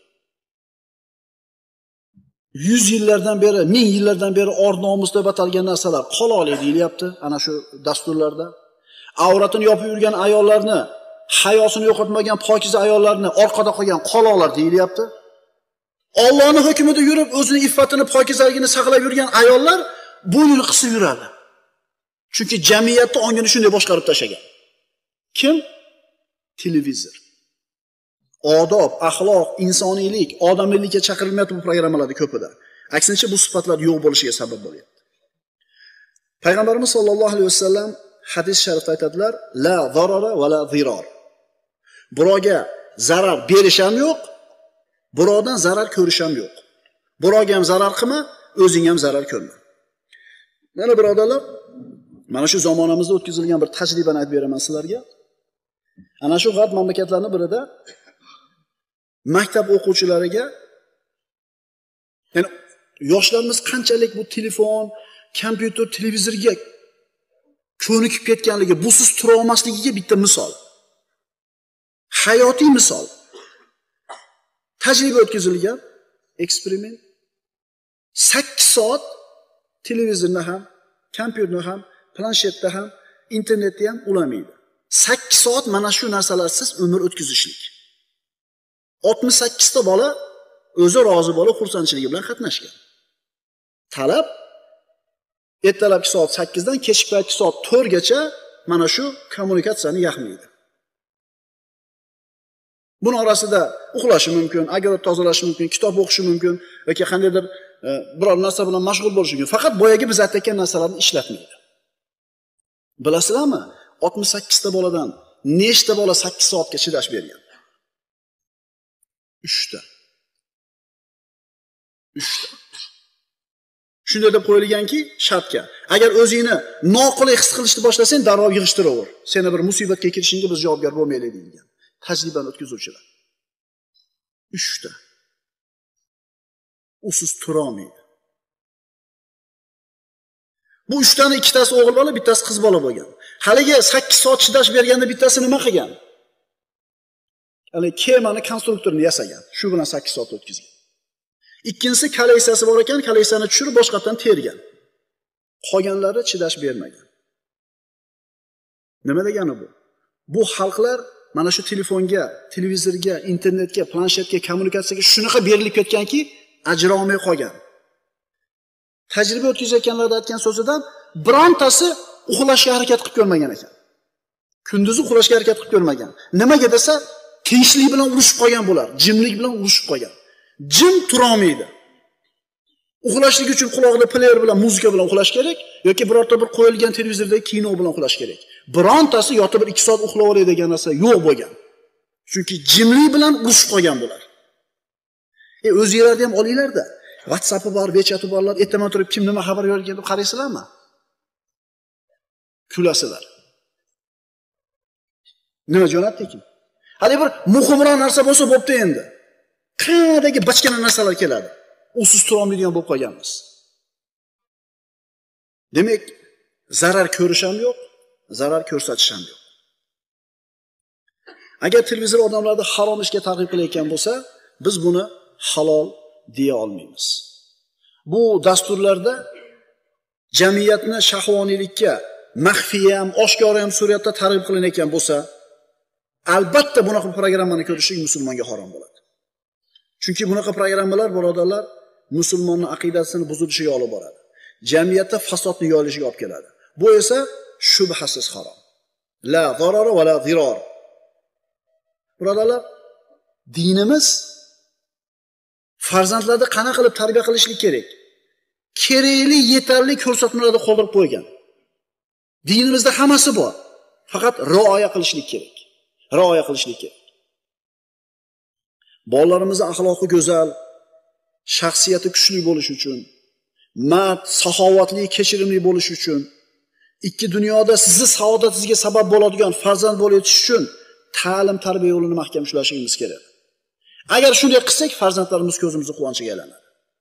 100 yillardan beri, 1000 yillardan beri or-nomus deb atalgan narsalar qololi deyilyapti ana shu dasturlarda. Avratini yopib yurgan ayollarni, hayosini yo'qotmagan pokiza ayollarni orqada qolgan qololar deyilyapti. Allohning hukmida yurib, o'zining iffatini, pokizaligini saqlab yurgan ayollar bo'ynini qisib yuradi. Chunki jamiyatni ongini shunday boshqarib tashlagan. Kim? Televizor. Odob, axloq, insoniylik, odamiylikka chaqirilmayapti bu programmalarda ko'pida. Aksincha bu sifatlar yo'q bo'lishiga sabab bo'lyapti. Payg'ambarimiz sollallohu alayhi vasallam hadis sharifda aytadilar: "La zarara va la ziror." Birovga zarar berish ham yo'q, birovdan zarar ko'rish ham yo'q. Birovga ham zarar qilma, o'zing ham zarar ko'rma. Mana birodarlar, mana shu zamonamizda o'tkazilgan bir tajribani aytib beraman sizlarga. Ana shu g'arb mamlakatlarining birida maktab o'quvchilariga, ya'ni yoshlarimiz qanchalik bu telefon, kompyuter, televizorga ko'nikib ketganligi, busiz tura olmasligiga bitta misol. Hayotiy misol. Tajriba o'tkazilgan eksperiment. 8 soat televizorni ham, kompyuterni ham, planshetda ham, internetda ham ulamaydi. 8 soat mana shu narsalarsiz umr o'tkazishlik. 68 ta bola o'zi rozi bola xursandchiligi bilan qatnashgan. Talab ertalabki soat 8 dan kechki paytki soat 4 gacha mana shu kommunikatsiyani yaxmaydi. Buning orasida uxlashi mumkin, agarot tozalashi mumkin, kitob o'qishi mumkin yoki qandaydir biror narsa bilan mashg'ul bo'lishi mumkin. Faqat boyagi biz aytgan narsalarni ishlatmaydi. Bilasizlarmi? 68 ta boladan nechta bola 8 soatga chidash bergan? 3 ta. Shunday deb qo'yilganki, shartga. Agar o'zingni noqulay his qilishni boshlasang, darrov yig'ishtiraver. Seni bir musibatga kirishingga biz javobgar bo'lmaylik degan. Tajribani o'tkazuvchilar. 3 ta. Usiz tura olmaydi. Bu 3 tani ikkitasi o'g'il bola, bittasi qiz bola bo'lgan. Haligi 8 soat chidash berganda bittasi nima qilgan? Hali kemani konstruktorini yasagan. Shu bilan 8 soat o'tkazgan. Ikkinchisi kaleysasi bor ekan, kaleysani tushirib boshqatdan tergan. Qolganlari chidash bermagan. Nima degani bu? Bu xalqlar mana shu telefonga, televizorga, internetga, planshetga, kommunikatsiyaga shunaqa berilib ketganki, ajrolmay qolgan. Tajriba o'tkazayotganlarda aytgan so'zidan birontasi uxlashga harakat qilib ko'rmagan ekan. Kunduzi uxlashga harakat qilib ko'rmagan. Nimaga desa, tinchlik bilan urushib qolgan bular, jimlik bilan urushib qolgan. Jim tura olmaydi. Uxlashlik uchun quloqda player bilan, muzika bilan uxlash kerak yoki birorta bir qo'yilgan televizordagi kino bilan uxlash kerak. Birontasi yotib 2 soat uxlayveradi degan narsa yo'q bo'lgan. Chunki jimlik bilan urushib qolgan bular. O'zingizlarni ham olinglar-da. WhatsApp'i bor, WeChat'i borlar, ertaman turib kim nima xabar bergan deb qaraysizlarmi? Kulasizlar. Nima jo'natdi ekan? Hali bir muhimroq narsa bo'lsa bo'pti endi. Qanadagi bachkana narsalar keladi. Usiz tura olmaydigan bo'lib qolganmiz. Demak, zarar ko'rish ham yo'q, zarar ko'rsatish ham yo'q. Agar televizor odamlarni harom ishga targ'ib qilayotgan bo'lsa, biz buni halol deya olmaymiz. Bu dasturlarda jamiyatni shahvoniylikka maxfiy ham, oshkora ham sur'atda targ'ib qilinayotgan bo'lsa, albatta bunaqa programmani ko'rishlik musulmonga harom bo'ladi. Chunki bunaqa programmalar, birodarlar, musulmonning aqidasini buzilishiga olib boradi. Jamiyatda fasodni yoyilishiga olib keladi. Bu esa shubhasiz harom. La zarara va la ziror. Birodarlar, dinimiz farzandlarni qanaqa qilib tarbiya qilishlik kerak? Kerakli, yetarli ko'rsatmalarni qoldirib qo'ygan. Dinimizda hammasi bor. Faqat rioya qilishlik kerak. Rioya qilishlik kerak. Bolalarimizning axloqi go'zal, shaxsiyati kuchli bo'lishi uchun, mard, saxovatli, kechirimli bo'lishi uchun, ikki dunyoda sizni saodatingizga sabab bo'ladigan farzand bo'lib yetish uchun ta'lim tarbiya yo'lini mahkam ushlashimiz kerak. Agar shunday qilsak, farzandlarimiz ko'zimizning quvonchiga aylanadi.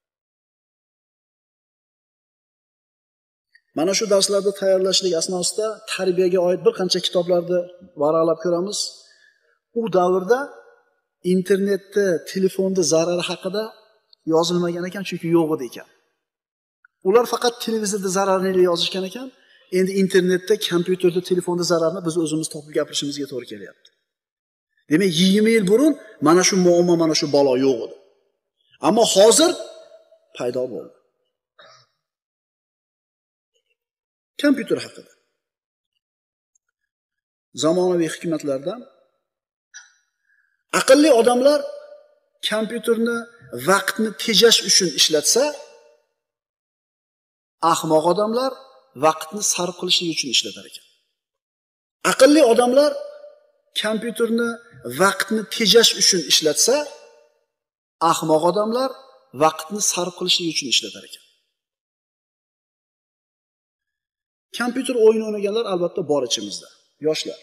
Mana shu darslarda tayyorlashlik asnosida tarbiyaga oid bir qancha kitoblarni varaqlab ko'ramiz. U davrda internetda, telefonda zarari haqida yozilmagan ekan, chunki yo'q edi ekan. Ular faqat televizorda zararini yozishgan ekan. Endi internetda, kompyuterda, telefonda zararni biz o'zimiz topib gapirishimizga to'g'ri kelyapti. Demak, 20 yil burun mana shu muammo, mana shu balo yo'q edi. Ammo hozir paydo bo'ldi. Kompyuter haqida. Zamonaviy hikmatlardan aqlli odamlar kompyuterni vaqtni tejash uchun ishlatsa, ahmoq odamlar vaqtni sarf qilishlik uchun ishlatar ekan. Aqlli odamlar kompyuterni vaqtni tejash uchun ishlatsa, ahmoq odamlar vaqtni sarf qilishlik uchun ishlatar ekan. Kompyuter o'yin o'ynaganlar albatta bor ichimizda, yoshlar.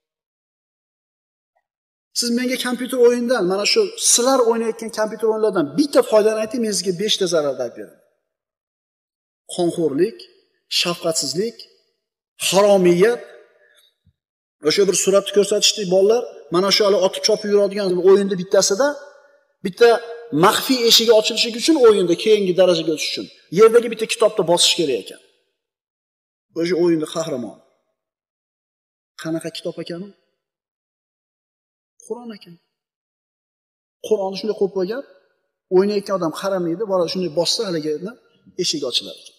Siz menga kompyuter o'yindan, mana shu sizlar o'ynayotgan kompyuter o'yinlardan bitta foydani ayting, men sizga 5 ta zararni aytib beraman. Qonxo'rlik, shafqatsizlik, haromiyat. O'sha bir suratni ko'rsatishdi bolalar, mana shu otib chopib yuradigan o'yinda bittasida bitta maxfiy eshigi ochilishi uchun o'yinda keyingi darajaga o'tish uchun yerdagi bitta kitobni bosish kerak ekan. O'sha o'yinda qahramon. Qanaqa kitob ekan u? Qur'on ekan. Qur'onni shunday qo'yib qo'ygan, o'ynayotgan odam qaramaydi, boradi shunday bossa haliga eshik ochilar ekan.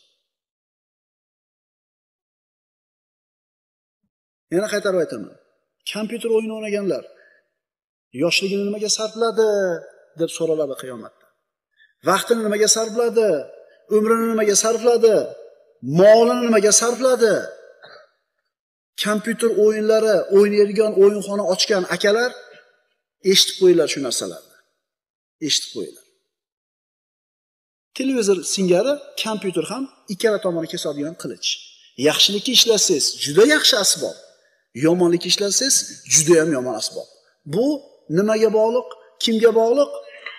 Yana qaytarib aytaman. Kompyuter o'yini o'ynaganlar yoshligini nimaga sarfladi deb so'raladi qiyomatda. Vaqtini nimaga sarfladi? Umrini nimaga sarfladi? Molini nimaga sarfladi? Kompyuter o'yinlari o'ynaydigan o'yinxona ochgan akalar eshitib qo'yinglar shu narsalarni. Eshitib qo'yinglar. Televizor singari, kompyuter ham ikkala tomoni kesadigan qilich. Yaxshilikka ishlasangiz juda yaxshi asbob. Yomonlikka ishlasangiz juda ham yomon asbob. Bu nimaga bog'liq? Kimga bog'liq?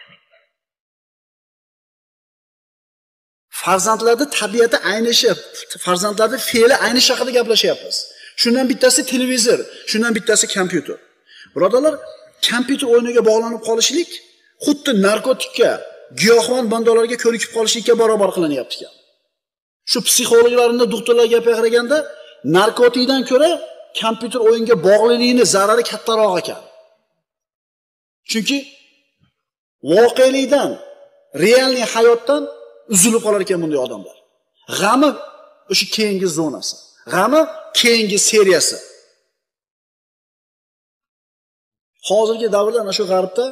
Farzandlarning tabiati aynishi, farzandlarning fe'li aynish haqida gaplashyapmiz. Shundan bittasi televizor, shundan bittasi kompyuter. Birodarlar, kompyuter o'yiniga bog'lanib qolishlik xuddi narkotikka, giyohvand bandalarga ko'nikib qolishlikka barobar qilinyapti ekan. Shu psixologlarning doktorlarga gapirganda, narkotikdan ko'ra kompyuter o'yinga bog'lilikning zarari kattaroq ekan. Chunki voqelikdan, realniy hayotdan uzilib qolar ekan bunday odamlar. G'ami o'sha keyingi zonasi, g'ami keyingi seriyasi. Hozirgi davrda ana shu g'arbda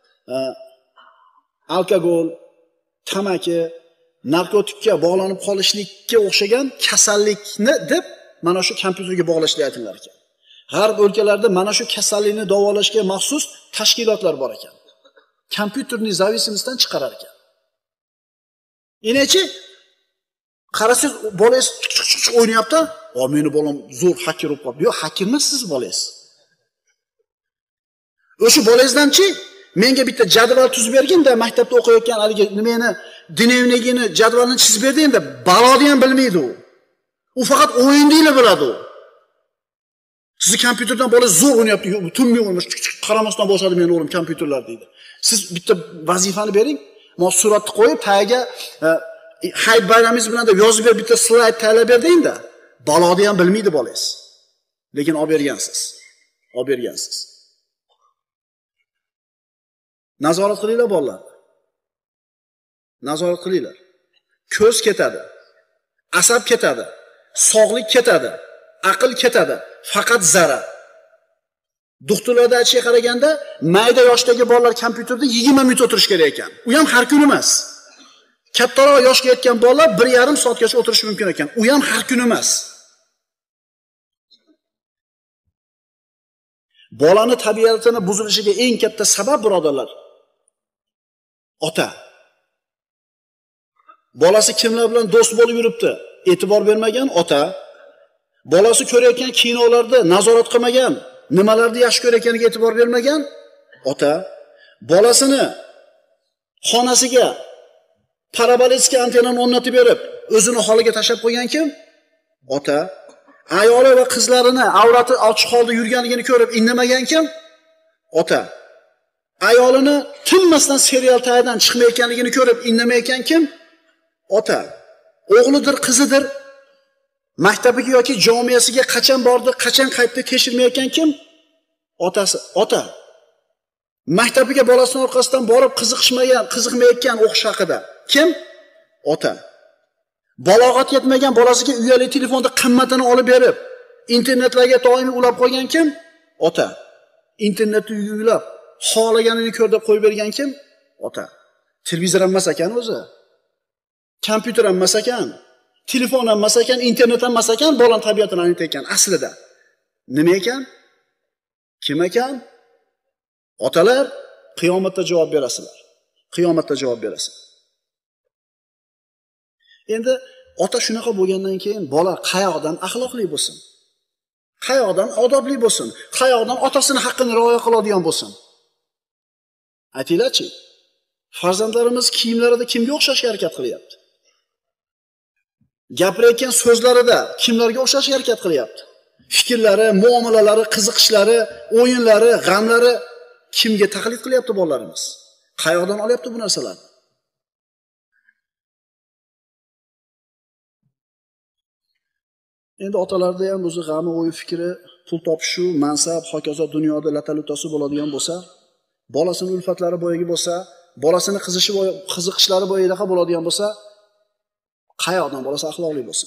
alkogol, tamaki, narkotikka bog'lanib qolishlikka o'xshagan kasallikni deb mana shu kompyuterga bog'lashni aytganlar ekan. G'arb o'lkalarida mana shu kasallikni davolashga maxsus tashkilotlar bor ekan. kompyuterning zavisimizdan chiqarar ekan. Enachi qarasangiz bolangiz chiq o'ynayapti. "O, meni bolam zo'r hacker bo'lib qoldi." Yo'q, hacker emas siz bolangiz. O'sha bolangizdanchi menga bitta jadval tuzib bergin-da, maktabda o'qiyotgan haligi nimani, dinevnigini jadvalini chizib berding-da, baloni ham bilmaydi u. U faqat o'yiningni biladi u. Sizni kompyuterdan bola zo'r o'ynayapti, tunmay o'ynash, qaramasdan bosadi meni o'g'lim kompyuterlar deydi. Siz bitta vazifani bering, men suratni qo'yib, tagiga hayit bayramingiz bilan deb yozib ber, bitta slayd tayyorlab berding-da, baloni ham bilmaydi bolangiz. Lekin olib bergansiz. Olib bergansiz. Nazorat qilinglar bolalar. Nazorat qilinglar. Ko'z ketadi, asab ketadi, sog'lik ketadi, aql ketadi, faqat zarar. Doktorlarda aytishiga qaraganda, mayda yoshdagi bolalar kompyuterda 20 minut o'tirish kerak ekan. U ham har kun emas. Kattaroq yoshga yetgan bolalar 1,5 soatgacha o'tirishi mumkin ekan. U ham har kun emas. Bolani tabiatini buzilishiga eng katta sabab, birodarlar, ota. Bolasi kimlar bilan do'st bo'lib yuribdi, e'tibor bermagan ota. Bolasi ko'rayotgan kinolarda nazorat qilmagan, nimalarni yaxshi ko'rayotganiga e'tibor bermagan ota. Bolasini xonasiga paraboletska antennani o'rnatib berib, o'zini holiga tashlab qo'ygan kim? Ota. Ayoli va qizlarini avrati ochiq holda yurganligini ko'rib indamagan kim? Ota. Ayolini tinmasdan serial tagidan chiqmayotganligini ko'rib indamayotgan kim? Ota. O'g'lidir, qizidir, maktabiga yoki jomiyasiga qachon bordi, qachon qaytdi tekshirmayotgan kim? Otasi. Ota. Maktabiga bolasining orqasidan borib qiziqmayotgan o'qish haqida kim? Ota. Balog'at yetmagan bolasiga uyali telefonda qimmatini olib berib, internetlarga doimiy ulab qo'ygan kim? Ota. Internetni ulab, xohlaganini ko'r deb qo'yib bergan kim? Ota. Televizor ham emas ekan o'zi. Kompyuter ham emas ekan. Telefon ham emas ekan, internet ham emas ekan, bolang tabiatini anglitayotgan aslida. Nima ekan? Kim ekan? Otalar, qiyomatda javob berasizlar. Qiyomatda javob berasizlar. Endi ota shunaqa bo'lgandan keyin bola qayoqdan axloqli bo'lsin? Qayoqdan odobli bo'lsin? Qayoqdan otasini haqqini rioya qiladigan bo'lsin? Aytinglarchi. Farzandlarimiz kiyimlarida kimga o'xshashga harakat qilyapti? Gapirayotgan so'zlarida kimlarga o'xshashga harakat qilyapti? Fikrlari, muomalalari, qiziqishlari, o'yinlari, g'amlari kimga taqlid qilyapti bolalarimiz? Qayoqdan olyapti bu narsalarni? Endi otalarda ham o'zi g'ami, o'yin fikri, pul topishu, mansab, hokazo dunyoda latalutasi bo'ladigan bo'lsa, bolasini ulfatlari boyagi bo'lsa, bolasini qiziqishlari boyagi bo'ladigan bo'lsa, qayoqdan bolasi axloqli bo'lsin?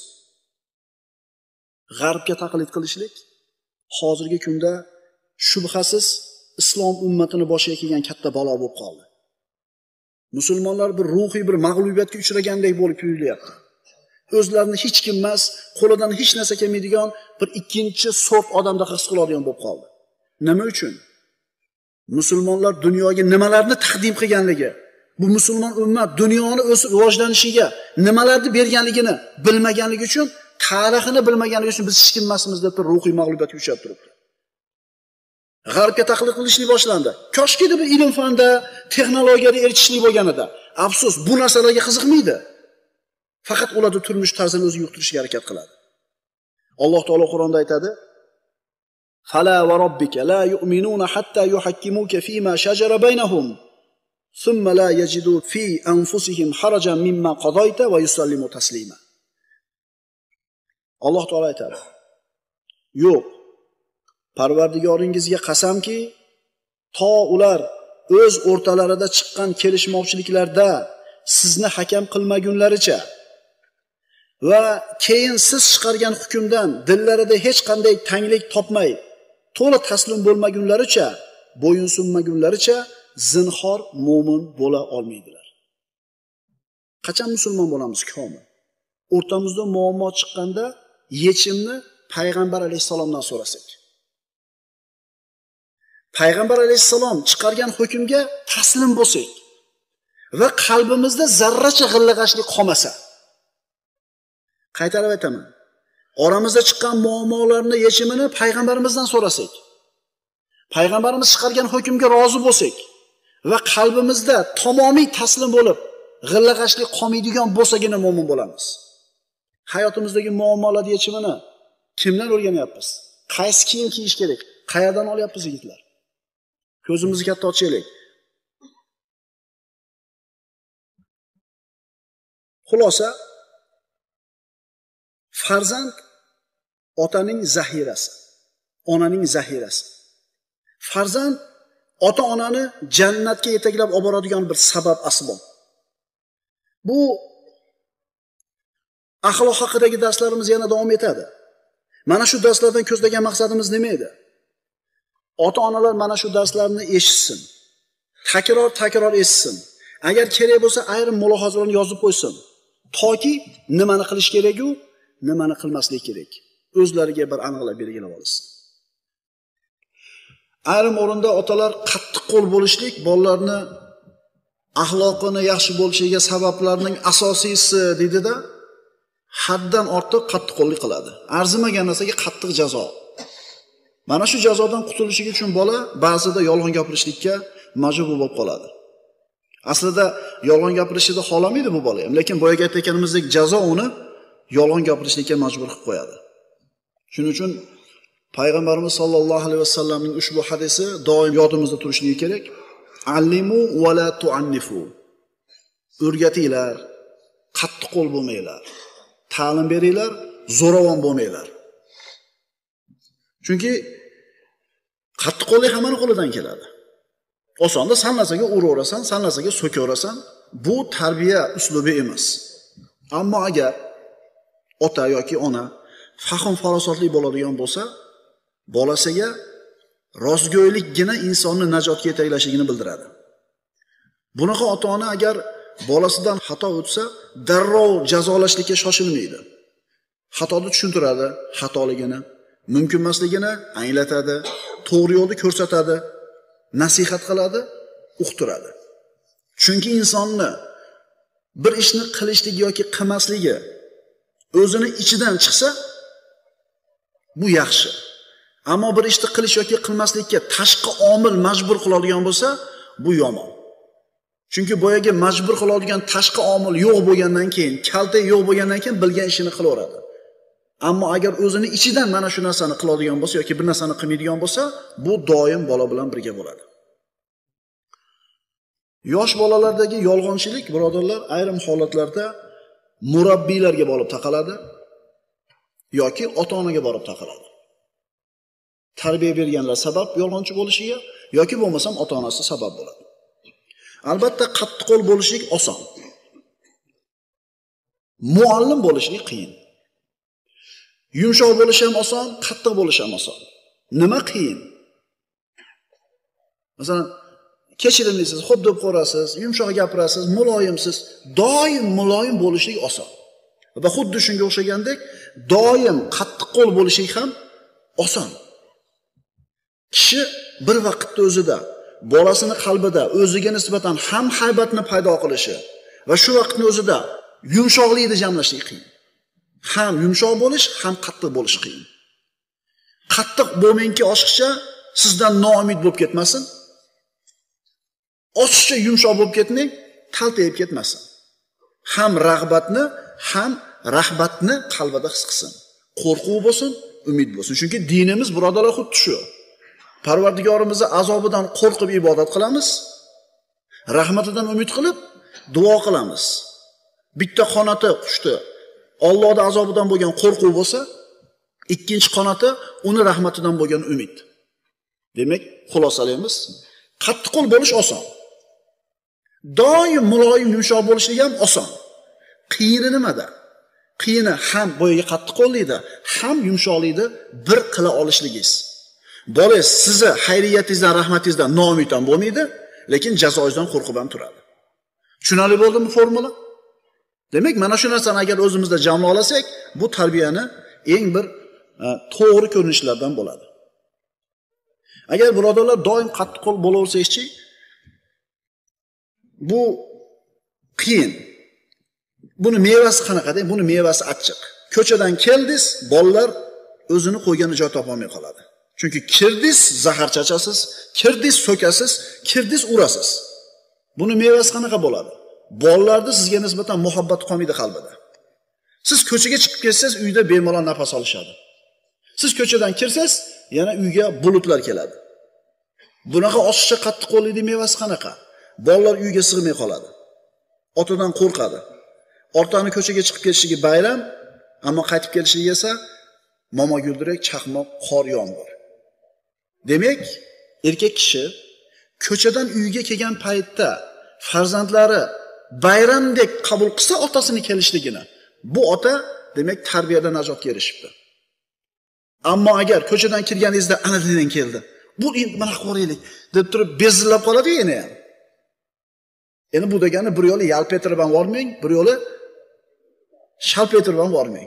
G'arbga taqlid qilishlik hozirgi kunda shubhasiz islom ummatini boshiga kelgan katta balo bo'lib qoldi. Musulmonlar bir ruhiy bir mag'lubiyatga uchragandek bo'lib tuyulyapti. O'zlarini hech kim emas, qo'lidan hech narsa kelmaydigan bir ikkinchi sort odamda his qiladigan bo'lib qoldi. Nima uchun? Musulmonlar dunyoga nimalarni taqdim qilganligi, bu musulmon ummat dunyoni o'sib rivojlanishiga nimalarni berganligini bilmaganligi uchun, tarixini bilmaganligi uchun biz hech kim emasmiz deb ruhiy mag'lubiyatga uchrab turibdi. G'arbga taqlid qilishni boshlandi. Koshki bir ilm fanda, texnologiyada erishishlik bo'lganida. Afsus, bu narsalarga qiziqmaydi. Faqat ularni turmush tarzini o'zi yuqtirishga harakat qiladi. Alloh taolo Qur'onda aytadi: "Fala va robbika la yu'minuna hatta yuhakkimuka fima shajara baynahum, thumma la yajidu fi anfusihim harajan mimma qadayta va yusallimu taslima." Alloh taolo aytadi: "Yo'q, Parvardigoringizga qasamki, to ular o'z o'rtalarida chiqqan kelishmovchiliklarda sizni hakam qilmagunlaricha va keyin siz chiqargan hukmdan dillarida hech qanday tanglik topmay, to'la taslim bo'lmagunlaricha, bo'yin sunmagunlaricha zinhor mo'min bo'la olmaydilar." Qachon musulmon bo'lamiz komil? O'rtamizda muammo chiqqanda yechimni payg'ambar alayhisalomdan so'rasak. Payg'ambar alayhissalom chiqargan hukmga taslim bo'lsak va qalbimizda zarracha g'illag'ashlik qolmasa, qaytarib aytaman, oramizda chiqqan muammolarni yechimini payg'ambarimizdan so'rasak, payg'ambarimiz chiqargan hukmga rozi bo'lsak va qalbimizda tamomiy taslim bo'lib, g'illag'ashlik qolmaydigan bo'lsagina mo'min bo'lamiz. Hayotimizdagi muammolar yechimini kimdan o'rganyapmiz? Qaysi kiyim kiyish kerak? Qayerdan olyapmiz yigitlar? Ko'zimizni katta ochaylik. Xulosa, farzand otaning zahirasi, onaning zahirasi. Farzand ota-onani jannatga yetaklab olib boradigan bir sabab asbob. Bu axloq haqidagi darslarimiz yana davom etadi. Mana shu darslardan ko'zlagan maqsadimiz nima edi? Ota-onalar mana shu darslarni eshitsin. Takror eshitsin. Agar kerak bo'lsa ayrim mulohazalarni yozib qo'ysin. Toki nimani qilish kerak-u, nimani qilmaslik kerak. O'zlariga bir aniqlab belgilab olsin. Ayrim o'rinda otalar qattiq qo'l bo'lishlik bolalarni axloqini yaxshi bo'lishiga sabablarning asosiysi dedi-da, haddan ortiq qattiq qo'llik qiladi. Arzimagan narsaga qattiq jazo. Mana shu jazodan qutulishligi uchun bola ba'zida yolg'on gapirishlikka majbur bo'lib qoladi. Aslida yolg'on gapirishni xohlamaydi bu bola ham, lekin boyaga aytganimizdek jazo uni yolg'on gapirishlikka majbur qilib qo'yadi. Shuning uchun Payg'ambarimiz sollallohu alayhi vasallamning ushbu hadisi doim yodimizda turishligi kerak. Allimu va la tu'annifu. O'rgatinglar, qattiq qo'l bo'lmanglar. Ta'lim beringlar, zo'ravon bo'lmanglar. Chunki qattiq qo'llik hammaning qo'lidan keladi. Osonda san narsaga uraverasan, san narsaga so'kaverasan, bu tarbiya uslubi emas. Ammo agar ota yoki ona fahm farosatli bo'ladigan bo'lsa, bolasiga rostgo'ylikgina insonni najotga yetaklashligini bildiradi. Bunaqa ota-ona agar bolasidan xato o'tsa, darrov jazolashlikka shoshilmaydi. Xatoni tushuntiradi, xatoligini, mumkin emasligini anglatadi, to'g'ri yo'lni ko'rsatadi, nasihat qiladi, uqtiradi. Chunki insonni bir ishni qilishligi yoki qilmasligi o'zini ichidan chiqsa, bu yaxshi. Ammo bir ishni qilish yoki qilmaslikka tashqi omil majbur qiladigan bo'lsa, bu yomon. Chunki boyaga majbur qiladigan tashqi omil yo'q bo'lgandan keyin, kalta yo'q bo'lgandan keyin bilgan ishini qilaveradi. Ammo agar o'zini ichidan mana shu narsani qiladigan bo'lsa yoki bir narsani qilmaydigan bo'lsa, bu doim bola bilan birga bo'ladi. Yosh bolalardagi yolg'onchilik, birodarlar, ayrim holatlarda murabbiylarga borib taqaladi yoki ota-onaga borib taqaladi. Tarbiya berganlar sabab yolg'onchi bo'lishiga yoki bo'lmasam ota-onasi sabab bo'ladi. Albatta qattiq qo'l bo'lishlik oson. Muallim bo'lishlik qiyin. Yumshoq bo'lish ham oson, qattiq bo'lish ham oson. Nima qiyin? Masalan, kechirimlisiz, xo'p deb qo'rasiz, yumshoq gapirasiz, muloyimsiz. Doim muloyim bo'lishlik oson. Va xuddi shunga o'xshagandek, doim qattiq qo'l bo'lishlik ham oson. Kishi bir vaqtda o'zida bolasini qalbida o'ziga nisbatan ham haybatni paydo qilishi va shu vaqtning o'zida yumshoqlikni jamlashlik qiyin. Ham yumshoq bo'lish, ham qattiq bo'lish qiyin. Qattiq bo'lmangki oshiqcha sizdan noumid bo'lib ketmasin. Oshiqcha yumshoq bo'lib ketmang, taltayib ketmasin. Ham rag'batni, ham rahbatni qalbida his qilsin. Qo'rquv bo'lsin, umid bo'lsin. Chunki dinimiz birodarlar xuddi shu. Parvardigorimizning azobidan qo'rqib ibodat qilamiz, rahmatidan umid qilib duo qilamiz. Bitta qanoti qushdi Allohning azobidan bo'lgan qo'rquv bo'lsa, ikkinchi qanoti uni rahmatidan bo'lgan umid. Demak, xulosalaymiz, qattiq qo'l bo'lish oson. Doim muloyim yumshoq bo'lishlik ham oson. Qiyini nimada? Qiyini ham boyaga qattiq qo'llikda, ham yumshoqlikda bir qila olishligingiz. Bola sizni xayriyatingizdan, rahmatingizdan noumid ham bo'lmaydi, lekin jazoingizdan qo'rqib ham turadi. Tushunarli bo'ldimi formula? Demak, mana shu narsani agar o'zimizda jamla olasak, bu tarbiyani eng bir to'g'ri ko'rinishlardan bo'ladi. Agar birodarlar doim qattiqqo'l bo'laversangchi, bu qiyin. Buni mevasi qanaqa deng? Buni mevasi achchiq. Ko'chadan keldingiz, bolalar o'zini qo'ygan joy topolmay qoladi. Chunki kirdingiz, zahar chachasiz, kirdingiz, so'kasiz, kirdingiz, urasiz. Buni mevasi qanaqa bo'ladi? Bolalarda sizga nisbatan muhabbat qolmaydi qalbida. Siz ko'chaga chiqib ketsangiz, uyda bemalol nafas olishadi. Siz ko'chadan kirsangiz, yana uyga bulutlar keladi. Bunaqa oshiqcha qattiqqo'llikning mevasi qanaqa? Bolalar uyga sig'may qoladi. Otadan qo'rqadi. Ortani ko'chaga chiqib ketishligi bayram, ammo qaytib kelishligi esa momo guldirak, chaqmoq, qor, yomg'ir. Demak, erkak kishi ko'chadan uyga kelgan paytda farzandlari bayramdek qabul qilsa otasini kelishligini, bu ota demak tarbiyada najotga erishibdi. Ammo agar ko'chadan kirganingizda ana dedan keldi, bu mana qo'raylik deb turib bezillab qoladi yana ham. Endi bu degani bir yo'li yalpetirib ham bormang, bir yo'li shalpetirib ham bormang.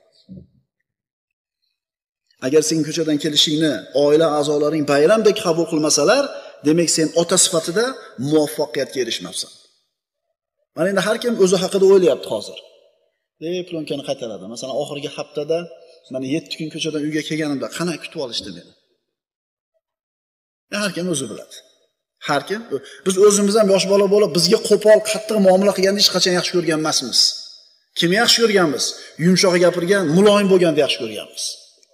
Agar sen ko'chadan kelishingni oila a'zolaring bayramdek qabul qilmasalar, demak sen ota sifatida muvaffaqiyatga erishmabsan. Mana endi har kim o'zi haqida o'ylayapti hozir. Plonkani qaytaradi. Masalan, oxirgi haftada mana 7 kun ko'chadan uyga kelganimda qanday kutib olishdi meni. Har kim o'zi biladi. Har kim biz o'zimiz ham yosh bola bo'lib, bizga qo'pol, qattiq muomala qilganni hech qachon yaxshi ko'rgan emasmiz. Kimni yaxshi ko'rganmiz? Yumshoq gapirgan, muloyim bo'lganni yaxshi ko'rganmiz.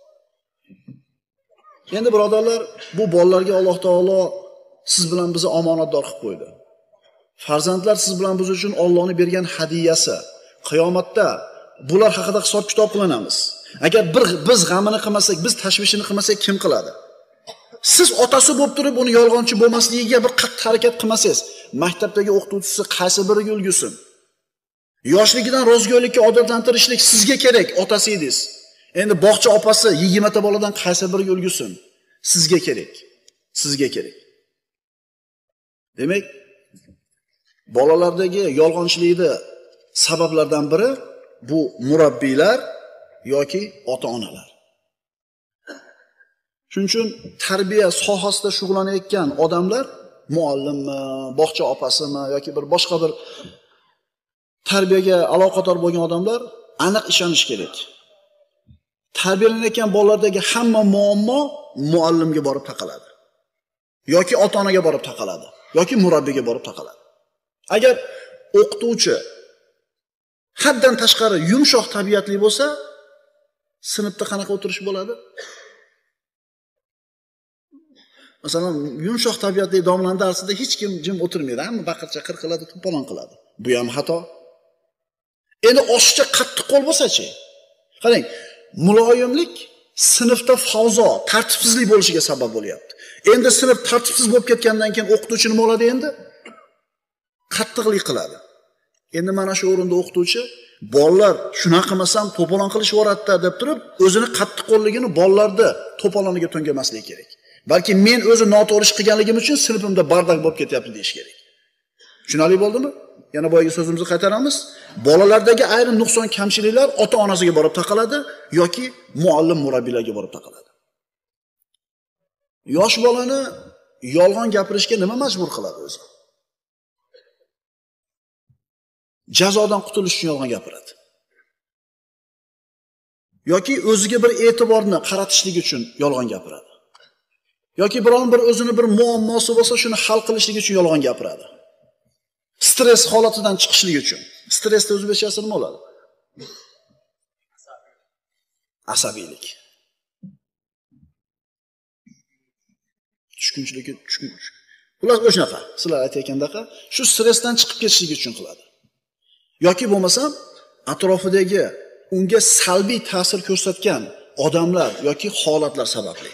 Endi birodarlar, bu bolalarga Alloh taolo siz bilan bizni omonatdor qilib qo'ydi. Farzandlar siz bilan biz uchun Allohning bergan hadiyasi. Qiyomatda bular haqida hisob-kitob qilinamiz. Agar biz g'amini qilmasak, biz tashvishini qilmasak, kim qiladi? Siz otasi bo'lib turib, uni yolg'onchi bo'lmasligiga bir qattiq harakat qilmasangiz, maktabdagi o'qituvchisi qaysi biriga ulgusin? Yoshligidan rozgo'ylikka odatlantirishlik sizga kerak, otasi edingiz. Endi bog'cha opasi 20 ta boladan qaysi biriga ulgusin? Sizga kerak. Sizga kerak. Demak, bolalardagi yolg'onchilikni sabablardan biri bu murabbiylar yoki ota-onalar. Shuning uchun tarbiya sohasida shug'ullanayotgan odamlar, muallimmi, bog'cha opasimi yoki bir boshqa bir tarbiyaga aloqador bo'lgan odamlar aniq ishonish kerak. Tarbiyalanayotgan bolalardagi hamma muammo muallimga borib taqaladi. Yoki ota-onaga borib taqaladi, yoki murabbiyga borib taqaladi. Agar o'qituvchi haddan tashqari yumshoq tabiatli bo'lsa, sinfda qanaqa o'tirish bo'ladi? Masalan, yumshoq tabiatli domlaning darsida hech kim jim o'tirmaydi, hamma baqir-chaqir qiladi, to'polon qiladi. Bu ham xato. Endi oshiqcha qattiq qo'l bo'lsa-chi? Qarang, muloyimlik sinfda favzo, tartibsizlik bo'lishiga sabab bo'lyapti. Endi sinf tartibsiz bo'lib ketgandan keyin o'qituvchi nima bo'ladi endi? Qattiqlik qiladi. Endi mana shu o'rinda o'qituvchi bolalar shunaqa qilmasam to'polon qilish yuboradi deb turib, o'zini qattiqqo'lligini bolalarda to'poloniga to'ngamasligi kerak. Balki men o'zi noto'g'ri ish qilganligim uchun sinfimda bardak bo'lib ketyapti deyish kerak. Tushunali bo'ldimi? Yana boyagi so'zimizni qaytaramiz. Bolalardagi ayrim nuqson kamchiliklar ota-onasiga borib taqaladi yoki muallim murabbiylarga borib taqaladi. Yosh bolani yolg'on gapirishga nima majbur qiladi o'zi? Jazodan qutulish uchun yolg'on gapiradi. Yoki o'ziga bir e'tiborni qaratishlik uchun yolg'on gapiradi. Yoki biron bir o'zini bir muammosi bo'lsa, shuni hal qilishlik uchun yolg'on gapiradi. Stress holatidan chiqishlik uchun. Stressning o'zbekchasi nima bo'ladi? Asabiylik. Tushkunchiligi, Ular o'shanaqa, sizlar aytayotgandaqa, shu stressdan chiqib ketishlik uchun qiladi. Yoki bo'lmasam, atrofidagi unga salbiy ta'sir ko'rsatgan odamlar yoki holatlar sababli.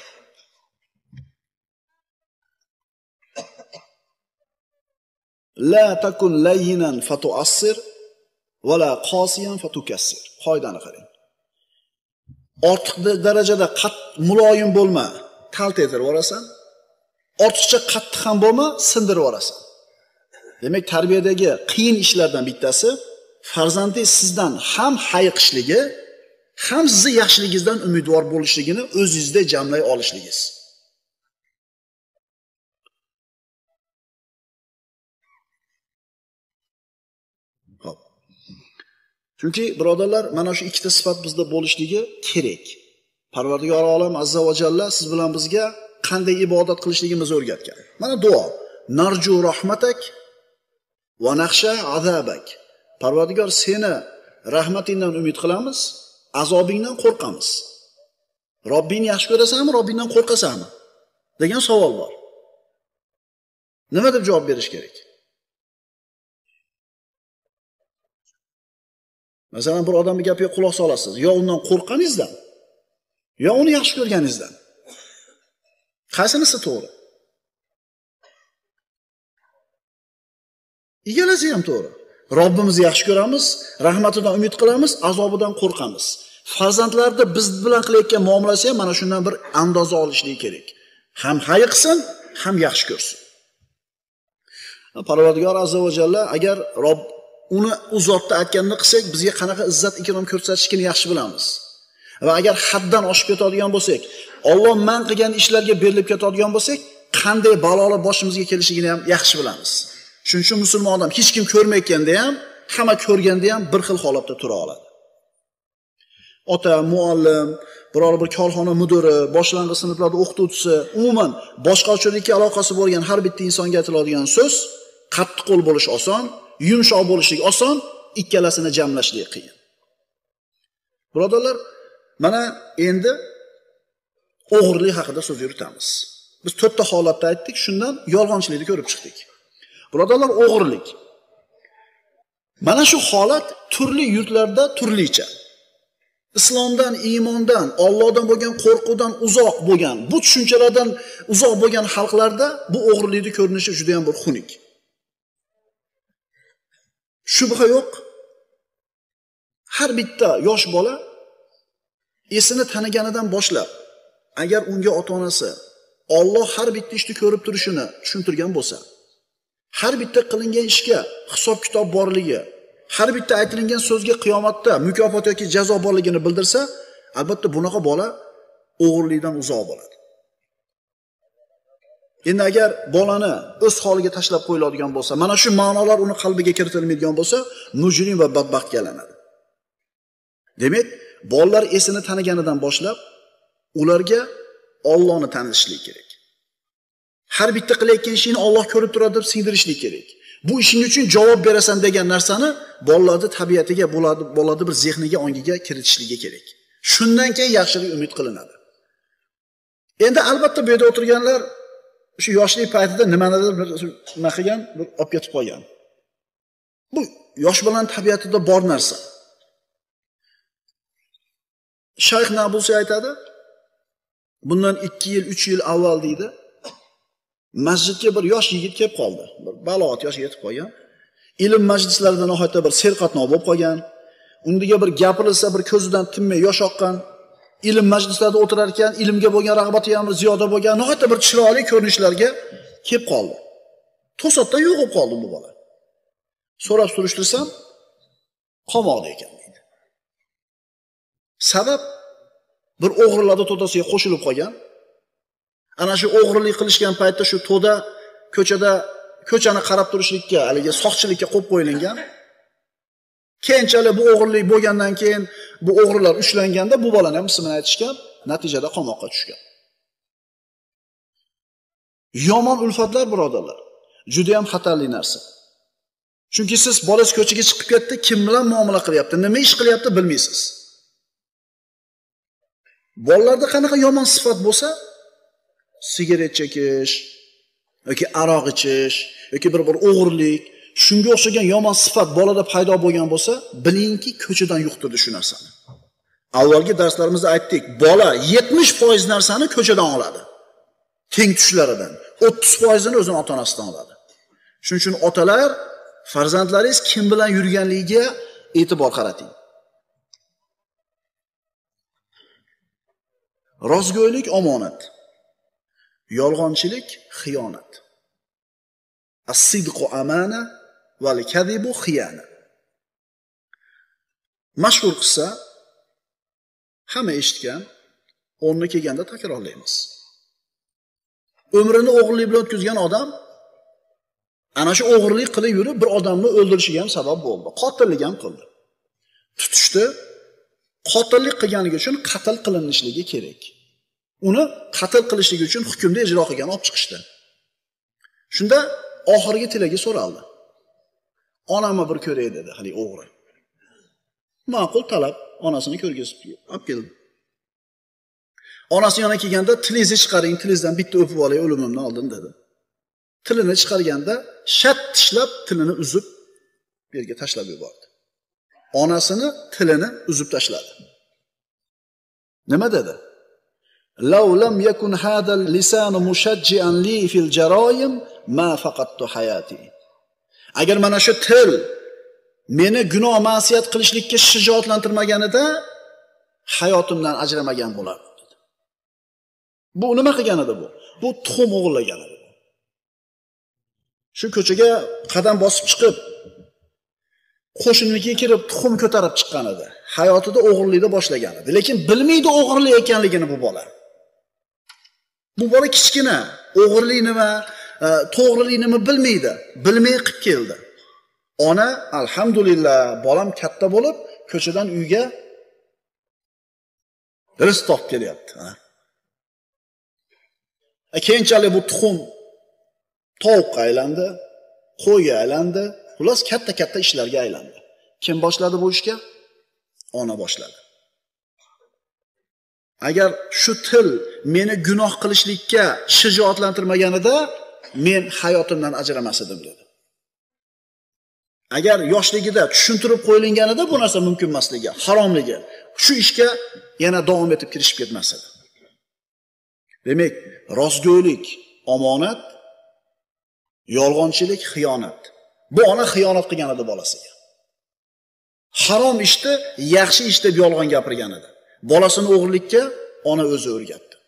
La takun layyinan fatu'assir va la qosiyan fatukassir. Qoidani qarang. Ortiq darajada muloyim bo'lma, talt etib yuborasan. Ortiqcha qattiq ham bo'lma, sindirib yuborasan. Demak, tarbiyadagi qiyin ishlardan bittasi farzandingiz sizdan ham hayiqishligi, ham sizni yaxshiligingizdan umidvor bo'lishligini o'zingizda jamlay olishligingiz. Chunki birodarlar, mana shu ikkita sifat bizda bo'lishligi kerak. Parvardigor olam azza va jalla siz bilan bizga qanday ibodat qilishligimizni o'rgatgan. Mana duo. Narju rahmatak va naxsha azabak. Parvardigor, seni rahmatingdan umid qilamiz, azobingdan qo'rqamiz. Robbingni yaxshi ko'rasanmi, Robbingdan qo'rqasanmi? degan savol bor. Nima deb javob berish kerak? Masalan, bir odamning gapiga quloq solasiz, yo undan qo'rqqaningizdan, yo uni yaxshi ko'rganingizdan. Qaysinisi to'g'ri? Ikkalasi ham to'g'ri. Robbimizni yaxshi ko'ramiz, rahmatidan umid qilamiz, azobidan qo'rqamiz. Farzandlarda biz bilan qilayotgan muomalasi ham mana shundan bir andoza olishligi kerak. Ham hayiqsin, ham yaxshi ko'rsin. Parvardigor azza va jalla agar Robb uni u zotda aytganini qilsak, bizga qanaqa izzat ikrom ko'rsatishini yaxshi bilamiz. Va agar haddan oshib ketadigan bo'lsak, Alloh man qilgan ishlarga berilib ketadigan bo'lsak, qanday balolar boshimizga kelishligini ham yaxshi bilamiz. Shuning uchun musulmon odam hech kim ko'rmayotganda ham, hamma ko'rganda ham bir xil holatda tura oladi. Ota, muallim, biror bir korxona mudiri, boshlang'ich sinflarda o'qituvchisi, umuman boshqaruvchilikka aloqasi bo'lgan har bitta insonga aytiladigan so'z qattiq qo'l bo'lish oson, yumshoq bo'lishlik oson, ikkalasini jamlashlik qiyin. Birodarlar, mana endi o'g'irlik haqida so'z yuritamiz. Biz 4 ta holatda aytdik, shundan yolg'onchilikni ko'rib chiqdik. Birodarlar, o'g'irlik. Mana shu holat turli yurtlarda turlicha. Islomdan, iymondan, Allohdan bo'lgan qo'rquvdan uzoq bo'lgan, bu tushunchalardan uzoq bo'lgan xalqlarda bu o'g'irlikning ko'rinishi juda ham bir xunuk. Shubha yo'q. Har bitta yosh bola esini taniganidan boshlab, agar unga ota-onasi Alloh har bitta ishni ko'rib turishini tushuntirgan bo'lsa, har bitta qilingan ishga hisob-kitob borligi, har bitta aytilgan so'zga qiyomatda mukofot yoki jazo borligini bildirsa, albatta bunaqa bola o'g'irlikdan uzoq bo'ladi. Endi agar bolani o'z holiga tashlab qo'yiladigan bo'lsa, mana shu ma'nolar uni qalbiga kiritilmaydigan bo'lsa, mujrim va badbaxtga aylanadi. Demak, bolalar esini taniganidan boshlab ularga Allohni tanishlik kerak. Har bitta qilayotgan ishini Alloh ko'rib turadi deb singdirishlik kerak. Bu ishing uchun javob berasan degan narsani bolalarning tabiatiga bo'ladi bir zehniga, ongiga kiritishligi kerak. Shundan keyin yaxshilik umid qilinadi. Endi albatta bu yerda o'tirganlar shu yoshlik paytida nimanidir nima qilgan, bir olib ketib qolgan. Bu yosh bolaning tabiatida bor narsa. Shayx Nabusi aytadi, bundan 2 yil, 3 yil avval deydi, masjidga bir yosh yigit kelib qoldi. Bir balog'at yoshga yetib qolgan. Ilm majlislarida nihoyatda bir serqatnov bo'lib qolgan. Undiga bir gapirilsa bir ko'zidan tinmay yosh oqqan. Ilm majlislarida o'tirar ekan, ilmga bo'lgan rag'bati ham ziyoda bo'lgan, nihoyatda bir chiroyli ko'rinishlarga kelib qoldi. To'satdan yo'q bo'lib qoldi bu bola. So'rab surishtirsam, qamoqda ekan deydi. Sabab bir o'g'rilarning to'dasiga qo'shilib qolgan. Ana shu o'g'rilik qilishgan paytda shu to'da ko'chani qarab turishlikka, haligi soqchilikka qo'yib qo'yilgan. Keyinchalik bu o'g'rilik bo'lgandan keyin bu o'g'rilar ushlanganda bu bolani ham ismini aytishgan, natijada qamoqqa tushgan. Yomon ulfatlar birodarlar, juda ham xatarli narsa. Chunki siz bolangiz ko'chaga chiqib ketdi, kim bilan muomala qilyapti, nima ish qilyapti bilmaysiz. Bolalarda qanaqa yomon sifat bo'lsa, sigaret chekish yoki aroq ichish yoki bir o'g'irlik, shunga o'xshagan yomon sifat bolada paydo bo'lgan bo'lsa, bilingki ko'chadan yuqtirdi shu narsani. Avvalgi darslarimizda aytdik, bola 70% narsani ko'chadan oladi. Teng tushlaridan. 30%ni o'zining ota-onasidan oladi. Shuning uchun otalar, farzandlaringiz kim bilan yurganligiga e'tibor qarating. Rostgo'ylik omonat. Yolg'onchilik xiyonat. As-sidqu amana val kadibu xiyana. Mashhur qissa, hamma eshitgan, o'rni kelganda takrorlaymiz. Umrini o'g'irlik bilan o'tkazgan odam ana shu o'g'irlik qilib yurib bir odamni o'ldirishiga ham sabab bo'ldi. Qotillik ham qildi. tutishdi. Qotillik qilganligi uchun qatl qilinishligi kerak. Uni qatl qilishligi uchun hukmni ijro qilgan olib chiqishdi. Shunda oxirgi tilagi so'raldi. Onamni bir ko'ray dedi, hali o'g'ri. Ma'qul talab, onasini ko'rgizib olib keldi. Onasi yoniga kelganda tilingizni chiqaring, tilingizdan bitta o'pib olay o'limimdan oldin dedi. Tilini chiqarganda shat tishlab tilini uzib bu yerga tashlab yubordi. Onasini tilini uzib tashladi. Nima dedi? Law lam yakun hada al-lisan mushajji'an li fil jarayim ma faqattu hayati. Agar mana shu til meni gunoh ma'siyat qilishlikka shijoatlantirmaganida hayotimdan ajramagan bo'lardim dedi. Bu nima qilgan edi bu? Bu tuxum o'g'irlagan edi. Shu ko'chaga qadam bosib chiqib, qo'shniga kirib tuxum ko'tarib chiqqan edi. Hayotida o'g'irlikni boshlagan edi. Lekin bilmaydi o'g'irlik ekanligini bu bola. Bu bola kichkina, o'g'irlik nima, to'g'rilik nima bilmaydi. Bilmay qilib keldi. Ona, alhamdulillah, bolam katta bo'lib, ko'chadan uyga rizq topib kelyapti. Keyinchalik bu tuxum tovuqqa aylandi, qo'yga aylandi, xullas katta ishlarga aylandi. Kim boshladi bu ishga? Ona boshladi. Agar shu til meni gunoh qilishlikka shijoatlantirmaganida, men hayotimdan ajramas edim dedi. Agar yoshligida tushuntirib qo'yilganida bu narsa mumkin emasligi, haromligi, shu ishga yana davom etib kirishib ketmas edi. Demak, rostgo'ylik omonat, yolg'onchilik xiyonat. Bu ona xiyonat qilgan edi bolasiga. Harom ishni yaxshi ish deb yolg'on gapirgan edi. Bolasini o'g'irlikka ona o'zi o'rgatdi.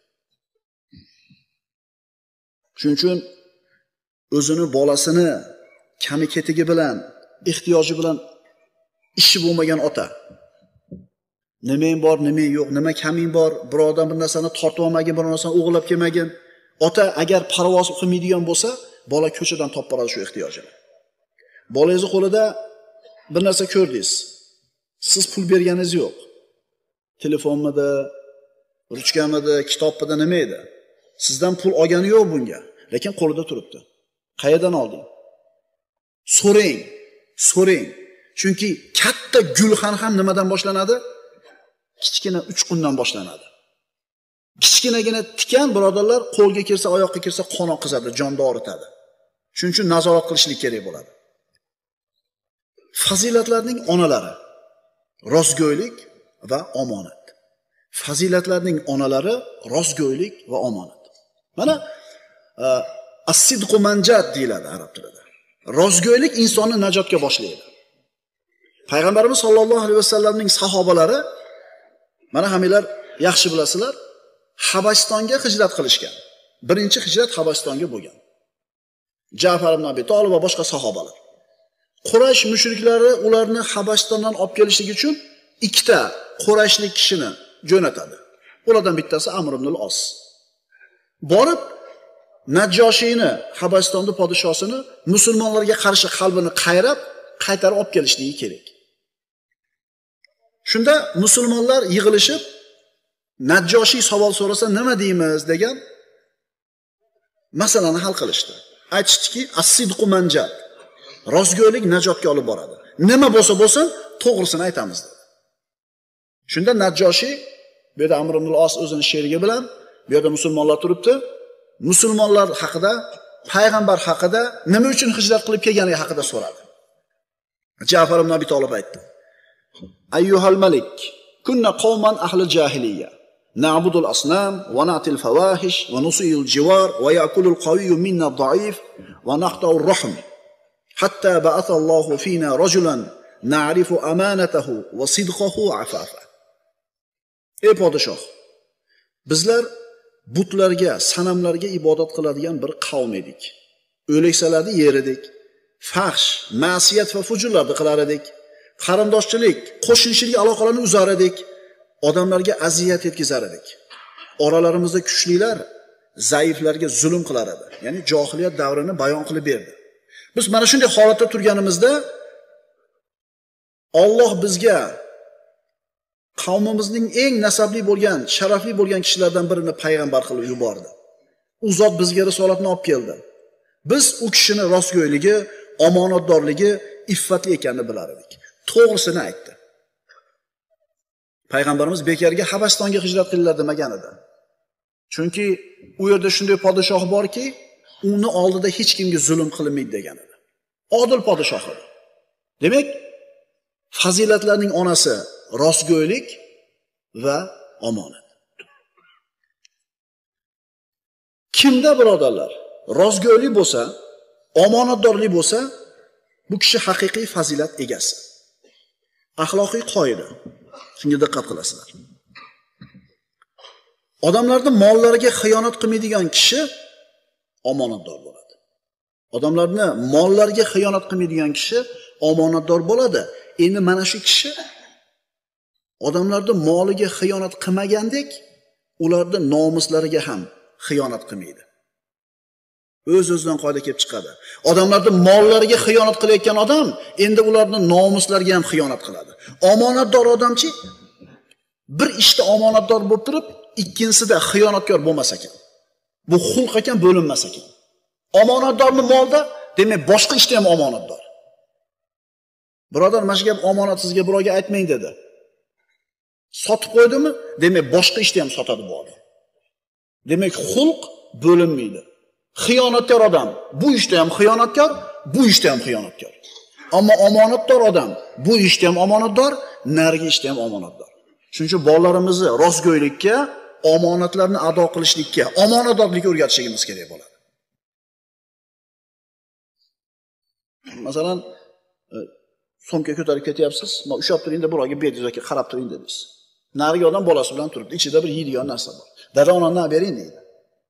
Shuning uchun o'zini bolasini kami-ketigi bilan, ehtiyoji bilan ishi bo'lmagan ota. Nimang bor, nimang yo'q, nima kaming bor, birovdan bir narsani tortib olmagin, bir narsani o'g'irlab kelmagin. Ota agar parvoz qilmaydigan bo'lsa, bola ko'chadan topib oladi shu ehtiyojini. Bolangizni qo'lida bir narsa ko'rdingiz. Siz pul berganingiz yo'q. Telefonmidi, ruchkamidi, kitobmidi, nima edi? Sizdan pul olgani yo'q bunga, lekin qo'lida turibdi. Qayerdan olding? So'rang. Chunki katta gulxan ham nimadan boshlanadi? Kichkina uchqundan boshlanadi. Kichkinagina tikan, birodarlar, qo'lga kirsa, oyoqqa kirsa qon oqizadi, jonni og'ritadi. Shuning uchun nazorat qilishlik kerak bo'ladi. Fazilatlarning onalari rostgo'ylik va omonat. Fazilatlarning onalari rostgo'ylik va omonat. Mana as-sidqu manjat deyiladi arab tilida. Rostgo'ylik insonni najotga boshlaydi. Payg'ambarimiz sollallohu alayhi vasallamning sahobalari, mana hammalar yaxshi bilasizlar, Habasistonga hijrat qilishgan. Birinchi hijrat Habasistonga bo'lgan. Ja'far ibn Abi Talib va boshqa sahobalar. Quraysh mushriklari ularni Habasistondan olib kelishlik uchun ikkita Qurayshlik kishini jo'natadi. Ulardan bittasi Amr ibn al-Os. Borib Najjoshiyni, Habasistonning podshosini musulmonlarga qarshi qalbini qayrab, qaytarib olib kelishligi kerak. Shunda musulmonlar yig'ilishib, Najjoshiy savol so'rasa nima deymiz degan masalani hal qilishdi. Aytishdiki, as-sidqu manjat. Rostgo'ylik najotga olib boradi. Nima bo'lsa bo'lsin, to'g'risini aytamiz dedi. Shunda Najjoshiy bu yerda Amr ibn al-Os o'zini sherigi bilan bu yerda musulmonlar turibdi. Musulmonlar haqida, payg'ambar haqida, nima uchun hijrat qilib kelganligi haqida so'radi. Ja'far ibn Abi Talib aytdi: Ayyuhal malik, kunna qawman ahli jahiliyya. Na'budul asnam wa na'til fawahish wa nusil jiwar wa ya'kulul qawiyyu minna ad-da'if wa naqta'ur rahm. Hatta ba'atha Allahu fina rajulan na'rifu amanatahu wa sidqahu afafa. Ey podshoh, bizlar butlarga, sanamlarga ibodat qiladigan bir qavm edik. O'liksalarni yer edik. Fahsh, ma'siyat va fujurlarni qilar edik. Qarindoshchilik, qo'shnichilik aloqalarini uzar edik. Odamlarga aziyat yetkazar edik. Oralarimizda kuchlilar zaiflarga zulm qilar edi. Ya'ni jahiliyat davrini bayon qilib berdi. Biz mana shunday holatda turganimizda Alloh bizga qavmimizning eng nasabli bo'lgan, sharafli bo'lgan kishilardan birini payg'ambar qilib yubordi. U zot bizga risolatni olib keldi. Biz u kishini rostgo'yligi, omonatdorligi, iffatli ekanini bilar edik. To'g'risini aytdi. Payg'ambarimiz bekarga Habasistonga hijrat qilinglar demagan edi. Chunki u yerda shunday podshoh borki, uni oldida hech kimga zulm qilinmaydi degan edi. Odil podshoh edi. Demak, fazilatlarning onasi rostgo'ylik va omonat. Kimda birodarlar rostgo'ylik bo'lsa, omonatdorlik bo'lsa, bu kishi haqiqiy fazilat egasi. Axloqiy qoida. Shunga diqqat qilasizlar. Odamlarning mollariga xiyonat qilmaydigan kishi omonatdor bo'ladi. Odamlarni mollariga xiyonat qilmaydigan kishi omonatdor bo'ladi. Endi mana shu kishi odamlarning moliga xiyonat qilmagandek, ularning nomuslariga ham xiyonat qilmaydi. O'z-o'zidan qoida kelib chiqadi. Odamlarning mollariga xiyonat qilayotgan odam endi ularning nomuslariga ham xiyonat qiladi. Omonatdor odamchi bir ishda omonatdor bo'lib turib, ikkinchisida xiyonatkor bo'lmas ekan. Bu xulq ekan, bo'linmas ekan. Omonatdorni molda, demak boshqa ishda ham omonatdor. Birodar, mana shu gap omonat sizga birovga aytmang dedi. Sotib qo'ydimi? Demak boshqa ishda ham sotadi bu odam. Demak xulq bo'linmaydi. Xiyonatkor odam bu ishda ham xiyonatkor, bu ishda ham xiyonatkor. Ammo omonatdor odam bu ishda ham omonatdor, narigi ishda ham omonatdor. Shuning uchun bolalarimizni rostgo'ylikka, omonatlarni ado qilishlikka, omonatdorlikka o'rgatishimiz kerak bo'ladi. Masalan, so'mka ko'tarib ketyapsiz, "Ma ushlab turing-da, birovga beringiz yoki qarab turing" dedingiz. Narigi odam bolasi bilan turibdi, ichida bir yeydigan narsa bor. Dada, onamdan bering deydi.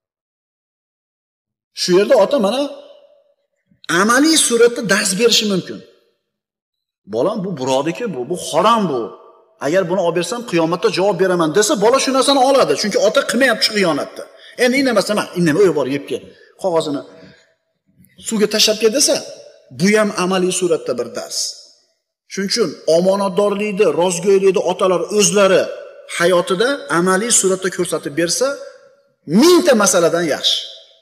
Shu yerda ota mana amaliy suratda dars berishi mumkin. Bolam, bu birodiki, bu harom bu. Agar buni olib bersam qiyomatda javob beraman desa, bola shu narsani oladi, chunki ota qilmayapti shu xiyonatni. Endi indamasam, indamay o'y bor yeb kel. Qog'ozini suvga tashlab kel desa, bu ham amaliy suratda bir dars. Shuning uchun omonatdorlikni, rostgo'ylikni otalar o'zlari hayotida amaliy suratda ko'rsatib bersa, mingta masaladan yaxshi.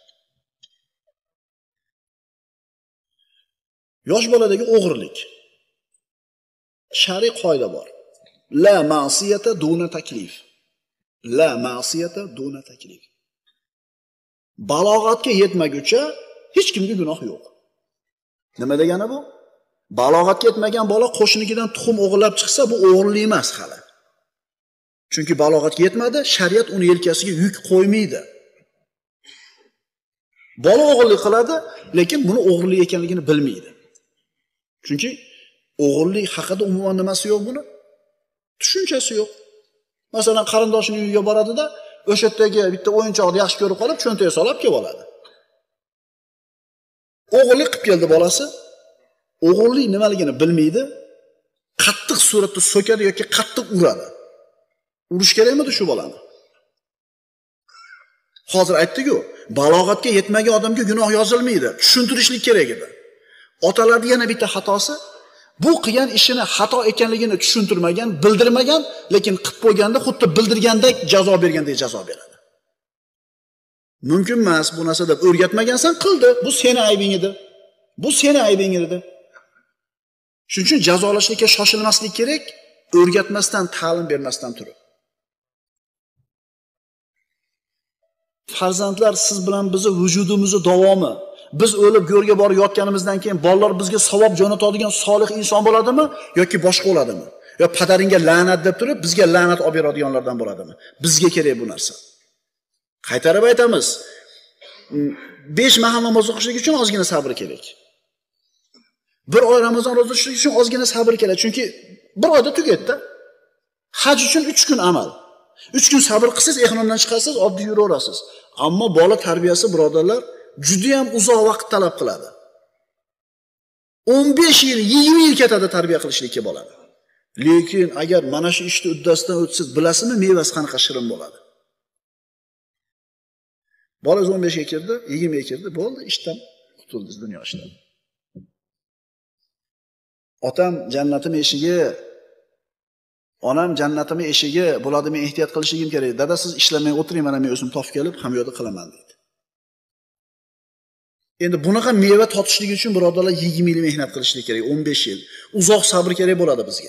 Yosh boladagi o'g'irlik. Shariy qoida bor. La ma'siyata duna taklif. La ma'siyata duna taklif. Balog'atga yetmaguncha hech kimga gunoh yo'q. Nima degani bu? Balog'atga yetmagan bola qo'shnikidan tuxum o'g'irlab chiqsa, bu o'g'irlik emas hali. Chunki balog'atga yetmadi, shariat uni yelkasiga yuk qo'ymaydi. Bola o'g'irlik qiladi, lekin buni o'g'irlik ekanligini bilmaydi. Chunki o'g'irlik haqida umuman nimasi yo'q buni? Tushunchasi yo'q. Masalan, qarindoshining uyiga boradi-da, o'sha yerdagi bitta o'yinchoqni yaxshi ko'rib qolib, cho'ntaga solib kelib oladi. O'g'irlik qilib keldi bolasi. O'g'irlik nimaligini bilmaydi. Qattiq suratda so'kadi yoki qattiq uradi. Urish kerakmidi shu bolani? Hozir aytdik-ku, balog'atga yetmagan odamga gunoh yozilmaydi. Tushuntirishlik kerak edi. Otalarning yana bitta xatosi, bu qilgan ishini xato ekanligini tushuntirmagan, bildirmagan, lekin qilib qo'yganda xuddi bildirgandek jazo bergandek jazo beradi. Mumkin emas bu narsa deb o'rgatmagansan, qildi. Bu seni aybing edi. Bu seni aybing edi. Shuning uchun jazolashlikka shoshilmaslik kerak, o'rgatmasdan, ta'lim bermasdan turib. Farzandlar siz bilan bizni vujudimizning davomi. Biz o'lib go'rga borib yotganimizdan keyin bolalar bizga savob jo'natadigan solih inson bo'ladimi yoki boshqa bo'ladimi? Yo padaringga la'nat deb turib bizga la'nat olib beradiganlardan bo'ladimi? Bizga kerak bu narsa. Qaytarib aytamiz. 5 mahal namoz o'qishlik uchun ozgina sabr kerak. Bir oy Ramazon roza tutishlik uchun ozgina sabr kerak, chunki bir oyda tugatdi. Haj uchun 3 kun amal. 3 kun sabr qilsangiz, ehromdan chiqasiz, oddiy yuraverasiz. Ammo bola tarbiyasi, birodarlar, juda ham uzoq vaqt talab qiladi. 15 yil, 20 yil ketadi tarbiya qilishlikka bo'ladi. Lekin agar mana shu ishni uddasidan o'tsangiz, bilasizmi, mevasi qanaqa shirin bo'ladi. Bola 15 ga kirdi, 20 ga kirdi, bo'ldi, ishdan qutuldingiz, dunyo ishidan. Otam jannatim eshigi Onam jannatimni eshigi bo'ladi, men ehtiyot qilishim kerak. Dada, siz ishlamay o'tiring, mana men o'zim topib kelib ham yo'lda qilaman dedi. Endi bunaqa meva totishlik uchun birodarlar 20 yil mehnat qilishlik kerak, 15 yil. Uzoq sabr kerak bo'ladi bizga.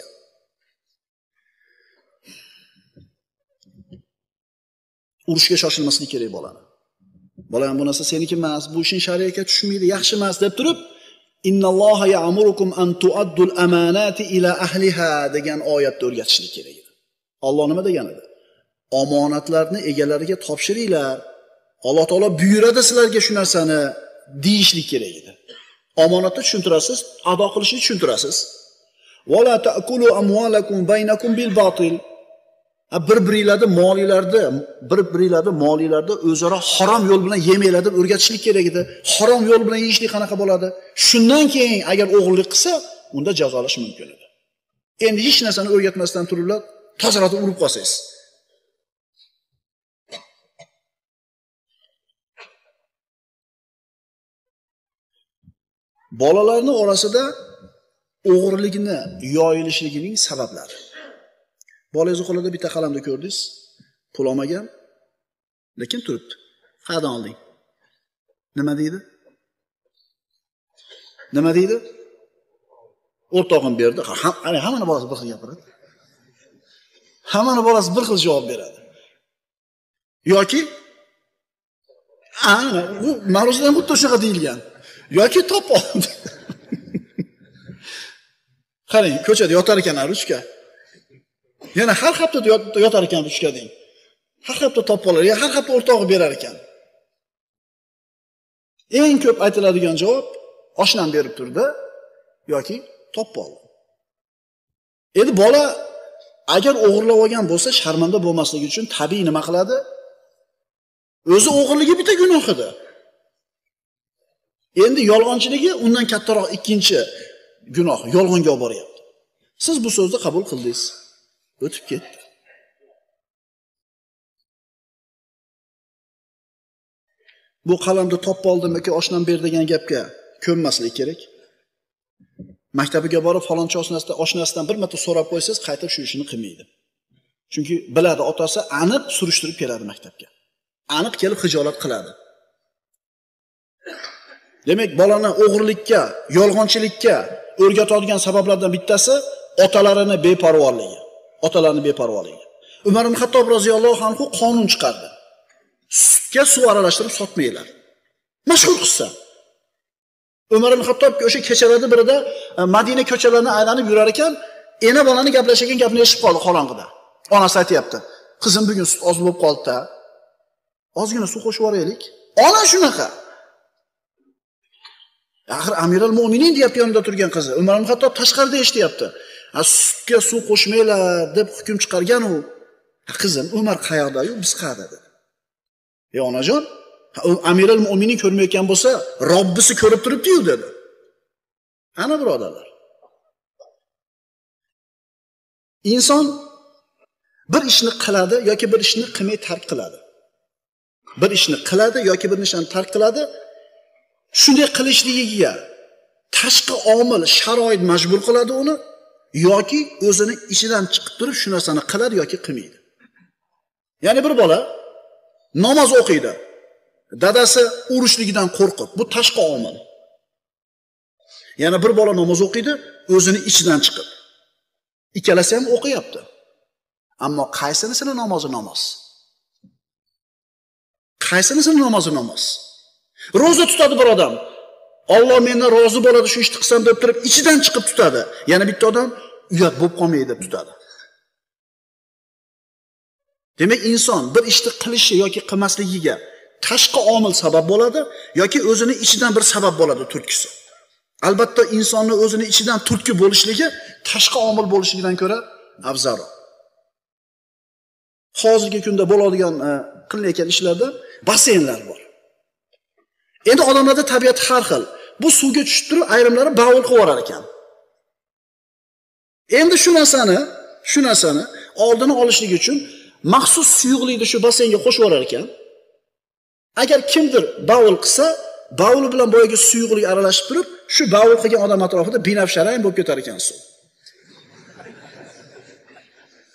Urushga shoshilmaslik kerak bo'ladi. Bola ham bu narsa seniki emas, bu ishing shariatga tushmaydi, yaxshi emas deb turib, innalloha ya'murukum an tu'addul amanati ila ahliha degan oyatni o'rgatishlik kerak edi. Alloh nima degan edi? Omonatlarni egalariga topshiringlar. Alloh taolo buyuradi sizlarga shu narsani deyishlik kerak edi. Omonatni tushuntirasiz, ado qilishni tushuntirasiz. Wala ta'kulu amwalakum baynakum bil batil. Bir-biringlarni molilarda o'zaro harom yo'l bilan yemanglar deb o'rgatishlik kerak edi. Harom yo'l bilan yeyishlik qanaqa bo'ladi? Shundan keyin agar o'g'irlik qilsa, unda jazolash mumkin edi. Endi hech narsani o'rgatmasdan turiblar, tozaratib urib qolsangiz. Bolalarning orasida o'g'irlikni yoyilishligining sabablari. Bolangiz qo'lida bitta qalamni ko'rdingiz, pul olmagan, lekin turibdi. Qayerdan olding? Nima deydi? Nima deydi? O'rtog'im berdi. Hamma bolasi bir xil gapiradi. Hamma bolasi bir xil javob beradi. Yoki u ma'ruzadan xuddi shunaqa deyilgan. Yoki top oldi. Qarang, ko'chada yotar ekan ruchka. Yana har hafta yotar ekan ruchka deng. Har hafta top olar, ya har hafta o'rtog'i berar ekan. Eng ko'p aytiladigan javob oshnam berib turdi yoki top oldi. Endi bola agar o'g'irlab olgan bo'lsa, sharmanda bo'lmasligi uchun tabiiy nima qiladi? O'zi o'g'irligi bitta gunoh edi. Endi yolg'onchiligi undan kattaroq ikkinchi gunoh, yolg'onga olib boryapti. Siz bu so'zni qabul qildingiz. O'tib ketdi. Bu qalamni topib oldim yoki oshnam ber degan gapga ko'nmaslik kerak. Maktabiga borib falonchi oshnasidan bir marta so'rab qo'ysangiz, qaytib shu ishini qilmaydi. Chunki biladi, otasi aniq surishtirib keladi maktabga. Aniq kelib xijolat qiladi. Demak, bolani o'g'irlikka, yolg'onchilikka o'rgatadigan sabablardan bittasi otalarini beparvoligi. Otalarini beparvoligi. Umar ibn Xattob roziyallohu anhu qonun chiqardi. Sutga suv aralashtirib sotmaylar. Mashhur qissa. Umar ibn Xattobga o'sha kechalarda birida Madina ko'chalarini aylanib yurar ekan, ena bolani gaplashgan gapni eshitib qoldi qorong'ida. Onasi aytayapti: "Qizim, bugun sut oz bo'lib qoldi-da. Ozgina suv qo'shib yuboraylik." Ona shunaqa. Axir Amiral Mo'minin deyapti yonida turgan qizi. Umar ibn Xattob tashqarida eshityapti. Sutga suv qo'shmaylar deb hukm chiqargan u. Qizim, Umar qayoqda-yu, biz qayerda dedi. Onajon, Amiral Mo'minin ko'rmayotgan bo'lsa, Robbisi ko'rib turibdi-yu dedi. Ana birodarlar. Inson bir ishni qiladi yoki bir ishni qilmay tark qiladi. Bir ishni qiladi yoki bir ishni tark qiladi. Shunday qilishligiga tashqi omil, sharoit majbur qiladi uni yoki o'zini ichidan chiqib turib shu narsani qiladi yoki qilmaydi. Ya'ni bir bola namoz o'qiydi. Dadasi urushligidan qo'rqib, bu tashqi omil. Yana bir bola namoz o'qiydi, o'zini ichidan chiqib. Ikkalasi ham o'qiyapti. Ammo qaysinisini namozi namoz? Qaysinisini namozi namoz? Roza tutadi bir odam. Alloh mendan rozi bo'ladi shu ishni qilsam deb turib ichidan chiqib tutadi. Yana bitta odam uyat bo'lib qolmaydi deb tutadi. Demak, inson bir ishni qilishi yoki qilmasligiga tashqi omil sabab bo'ladi yoki o'zini ichidan bir sabab bo'ladi turtkisi. Albatta insonni o'zini ichidan turtki bo'lishligi tashqi omil bo'lishligidan ko'ra afzalroq. Hozirgi kunda bo'ladigan qilinayotgan ishlarda basseynlar bor. Endi odamlarda tabiat har xil. Bu suvga tushib turib ayrimlari bavul qilib orar ekan. Endi shu narsani oldini olishlik uchun maxsus suyuqlikni shu basseynga qo'shib orar ekan. Agar kimdir bavul qilsa, bavuli bilan boyagi suyuqlik aralashib turib, shu bavul qilgan odam atrofida binafsharang bo'lib ketar ekan suv.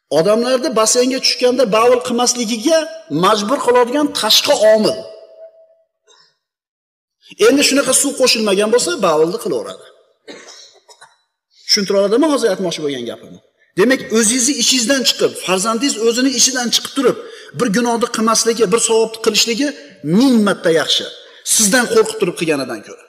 odamlarni basseynga tushganda bavul qilmasligiga majbur qiladigan tashqi omil. Endi shunaqa suv qo'shilmagan bo'lsa, bavulni qilaveradi. Tushuntira oladimi hozir aytmoqchi bo'lgan gapimni? Demak, o'zingizni ishingizdan chiqib, farzandingiz o'zini ishidan chiqib turib, bir gunohni qilmasligi, bir savobni qilishligi 1000 marta yaxshi. Sizdan qo'rqib turib qilganidan ko'ra.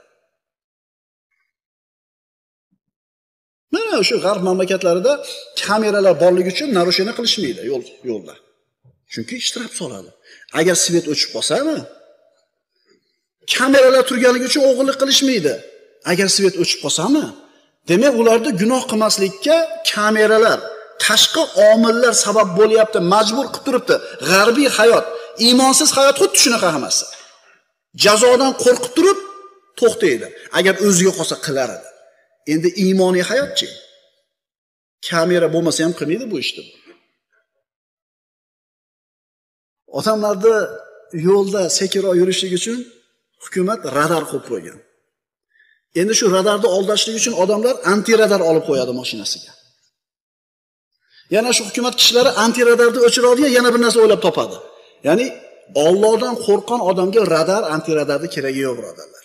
Mana shu g'arb mamlakatlarida kameralar borligi uchun narusheniya qilishmaydi yo'lda. Chunki ishtirab soladi. Agar svet o'chib qolsa-mi, kameralar turganligi uchun o'g'irlik qilishmaydi. Agar svet o'chib qolsa-mi, demak ularda gunoh qilmaslikka kameralar, tashqi omillar sabab bo'lyapti, majbur qilib turibdi. G'arbiy hayot, iymonsiz hayot xuddi shunaqa hammasi. Jazodan qo'rqib turib to'xtaydi. Agar o'ziga qolsa qilar edi. Endi iymoniy hayotchi. Kamera bo'lmasa ham qilmaydi bu ishni. Odamlarni yo'lda sekinroq yurishligi uchun hukumat radar qo'yib qo'ygan. Endi shu radarni aldashlik uchun odamlar anti-radar olib qo'yadi mashinasiga. Yana shu hukumat kishilari anti-radarni o'chiradigan yana bir narsa o'ylab topadi. Ya'ni Allohdan qo'rqqan odamga radar, anti-radarni keragi yo'q, birodarlar.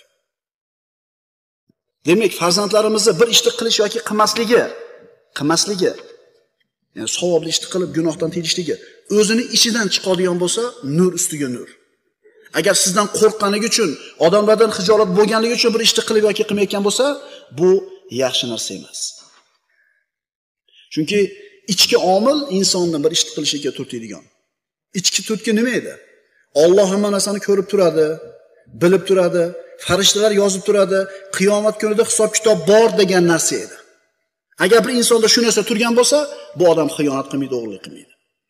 Demak, farzandlarimizni bir ishni qilish yoki qilmasligi, ya'ni savobli ishni qilib gunohdan tiyilishligi o'zini ichidan chiqadigan bo'lsa, nur ustiga nur. Agar sizdan qo'rqqanligi uchun, odamlardan hijolat bo'lganligi uchun bir ishni qilib yoki qilmayotgan bo'lsa, bu yaxshi narsa emas. Chunki ichki omil insonni bir ishni qilishiga turtadigan. Ichki turtki nima edi? Alloh hamma narsani ko'rib turadi, bilib turadi, farishtalar yozib turadi, qiyomat kunida hisob-kitob bor degan narsa edi. Agar bir insonda shu narsa turgan bo'lsa, bu odam xiyonat qilmaydi, o'g'irlik qilmaydi.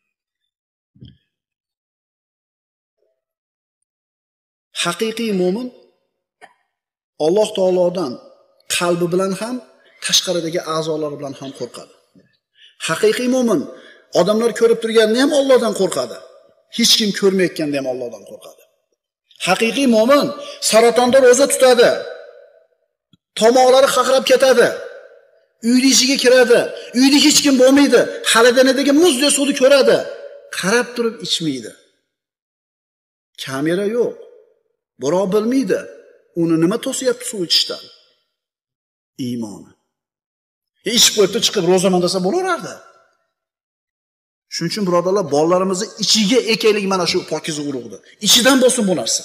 Haqiqiy mo'min Alloh taolodan qalbi bilan ham, tashqaridagi a'zolari bilan ham qo'rqadi. Haqiqiy mo'min odamlar ko'rib turganini ham Allohdan qo'rqadi. Hech kim ko'rmayotganda ham Allohdan qo'rqadi. Haqiqiy mo'min saratonda roza tutadi. Tomoqlari qaqrab ketadi. Uyning ichiga kiradi. Uyda hech kim bo'lmaydi. Xaladanidagi muzdek suvni ko'radi. Qarab turib ichmaydi. Kamera yo'q. Birov bilmaydi. Uni nima to'siyapti suv ichishdan? Iymoni. Ichib qo'yibdi, chiqib ro'zaman desa bo'laverardi. Shuning uchun birodarlar, bolalarimizni ichiga ekaylik mana shu pokiza urug'ni. Ichidan bo'lsin bu narsa.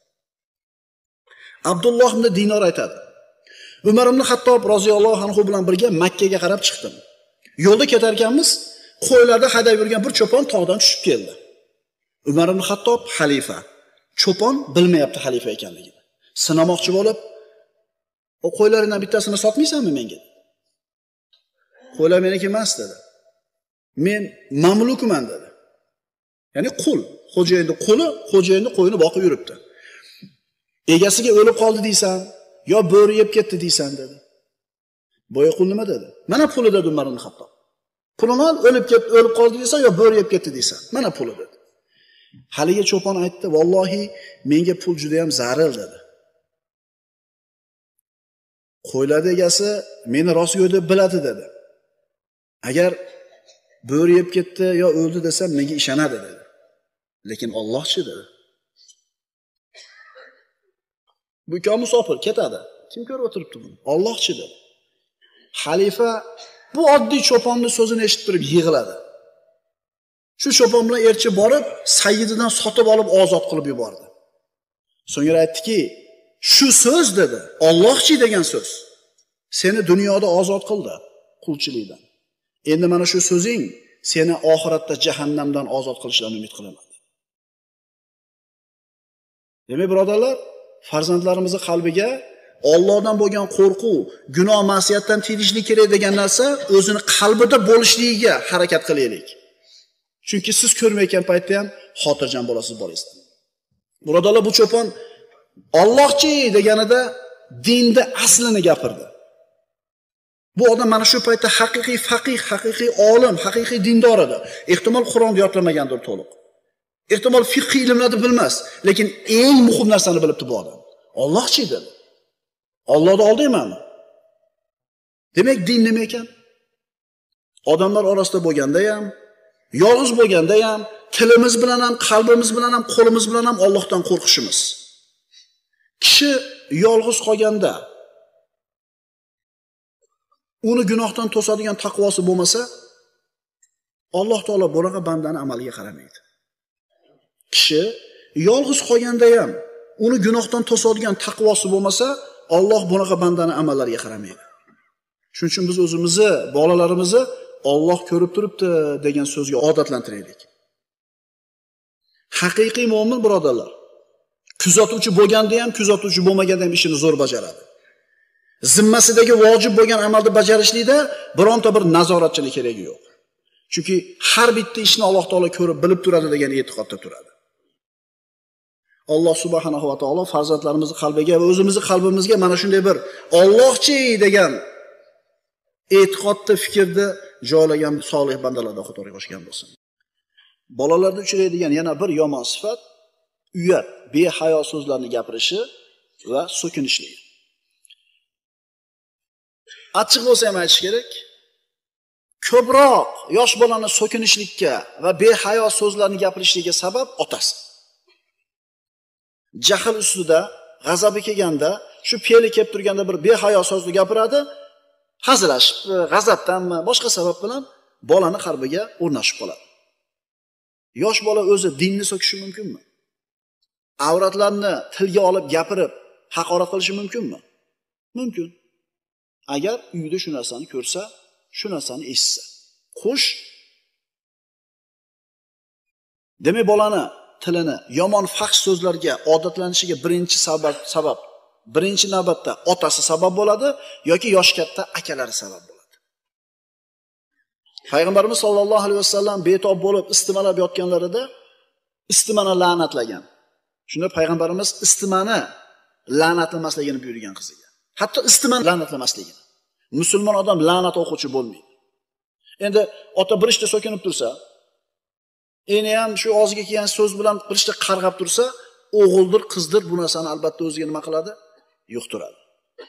Abdulloh ibn Dinor aytadi. Umar ibn Xattob roziyallohu anhu bilan birga Makka ga qarab chiqdim. Yo'lda ketar ekanmiz, qo'ylarda haydab yurgan bir cho'pon tog'dan tushib keldi. Umar ibn Xattob xalifa. Cho'pon bilmayapti xalifa ekanligini. Sinamoqchi bo'lib, "O qo'ylaringdan bittasini sotmaysanmi menga?" Qo'ylar meniki emas dedi. "Men mamlukman" dedi. Ya'ni qul, xo'jayinning quli, xo'jayinning qo'yini boqib yuribdi. Egasiga o'lib qoldi deysan, yo bo'ri yeb ketdi deysan dedi. Boya qul nima dedi? Mana puli dedi Umar ibn Xattob. Pulini o'lib qoldi deysan, yo bo'ri yeb ketdi deysan. Mana puli dedi. Haligi cho'pon aytdi, "Vallohi menga pul juda ham zaril" dedi. Qo'ylar egasi meni rostgo'y deb biladi dedi. Agar bo'ri yeb ketdi yo o'ldi desam menga ishonadi dedi. Lekin Allohchi dedi. Bu ikki musofir ketadi. Kim ko'rib o'tiribdi buni? Allohchi dedi. Xalifa bu oddiy cho'ponning so'zini eshitib turib yig'ladi. Shu cho'pon bilan elchi borib, sayyididan sotib olib ozod qilib yubordi. So'ngra aytdiki, "Shu so'z" dedi, "Allohchi degan so'z. Seni dunyoda ozod qildi, qulchilikdan. Endi mana shu so'zing seni oxiratda jahannamdan ozod qilishidan umid qilaman." Demak, birodarlar, farzandlarimizning qalbiga Allohdan bo'lgan qo'rquv, gunoh, ma'siyatdan tiyilishlik kerak degan narsa o'zini qalbida bo'lishligiga harakat qilaylik. Chunki siz ko'rmayotgan paytda ham xotirjam bo'lasiz, boringizdan. Birodarlar, bu cho'pon Allohchi deganida dinda aslini gapirdi. Bu odam mana shu paytda haqiqiy faqih, haqiqiy olim, haqiqiy dindor edi. Ehtimol Qur'onni yodlamagandir to'liq. Ehtimol fiqh ilmlarini bilmas, lekin eng muhim narsani bilibdi bu odam. Allohchi dedi. Allohni oldaymanmi? Demak, din nima ekan? Odamlar orasida bo'lganda ham, Yolg'iz bo'lganda ham, tilimiz bilan ham, qalbimiz bilan ham, qo'limiz bilan ham Allohdan qo'rqishimiz. Kishi yolg'iz qolganda uni gunohdan to'sadigan taqvosi bo'lmasa, Alloh taolo bunaqa bandani amaliga qaramaydi. Kishi yolg'iz qolganda ham uni gunohdan to'sadigan taqvosi bo'lmasa, Alloh bunaqa bandani amallariga qaramaydi. Shuning uchun biz o'zimizni, bolalarimizni Alloh ko'rib turibdi degan so'zga odatlantiraylik. Haqiqiy mu'min birodarlar, kuzatuvchi bo'lganda ham, kuzatuvchi bo'lmaganda ham ishini zo'r bajaradi. Zimmasidagi vojib bo'lgan amalni bajarishlikda bironta bir nazoratchilik keragi yo'q. Chunki har bitta ishni Alloh taolo ko'rib, bilib turadi degan e'tiqodda turadi. Alloh subhanahu va taolo farzandlarimizni qalbiga va o'zimizni qalbimizga mana shunday bir Allohchi degan e'tiqodni, fikrni joylagan solih bandalardan xudoga qo'shgan bo'lsin. Bolalarda uchraydigan yana bir yomon sifat uyat, behayo so'zlarni gapirishi va so'kinishligi. Achchiq bo'lsa ham aytish kerak. Ko'proq yosh bolani so'kinishlikka va behayo so'zlarni gapirishligiga sabab otasi. Jahl ustida, g'azabi kelganda, shu peli kelib turganda bir behayo so'zni gapiradi, hazillashib, g'azabdanmi, boshqa sabab bilan bolani qalbiga o'rnashib qoladi. Yosh bola o'zi dinni so'kishi mumkinmi? Avratlarni tilga olib gapirib, haqorat qilishi mumkinmi? Mumkin. Agar uyda shu narsani ko'rsa, shu narsani eshitsa. Xo'sh, demak bolani tilini yomon faxsh so'zlarga odatlanishiga birinchi navbatda otasi sabab bo'ladi yoki yosh katta akalari sabab bo'ladi. Payg'ambarimiz sollallohu alayhi vasallam betob bo'lib istimalab yotganlarida istimani la'natlagan. Shunda payg'ambarimiz istimani la'natlamasligini buyurgan qiziga. Hatto istimani la'natlamasligini. Musulmon odam la'nat o'quvchi bo'lmaydi. Endi ota bir ishda so'kinib tursa, eni ham shu og'ziga kelgan so'z bilan bir ishda qarg'ab tursa, o'g'ildir, qizdir bu narsani albatta o'ziga nima qiladi? Yuqtiradi.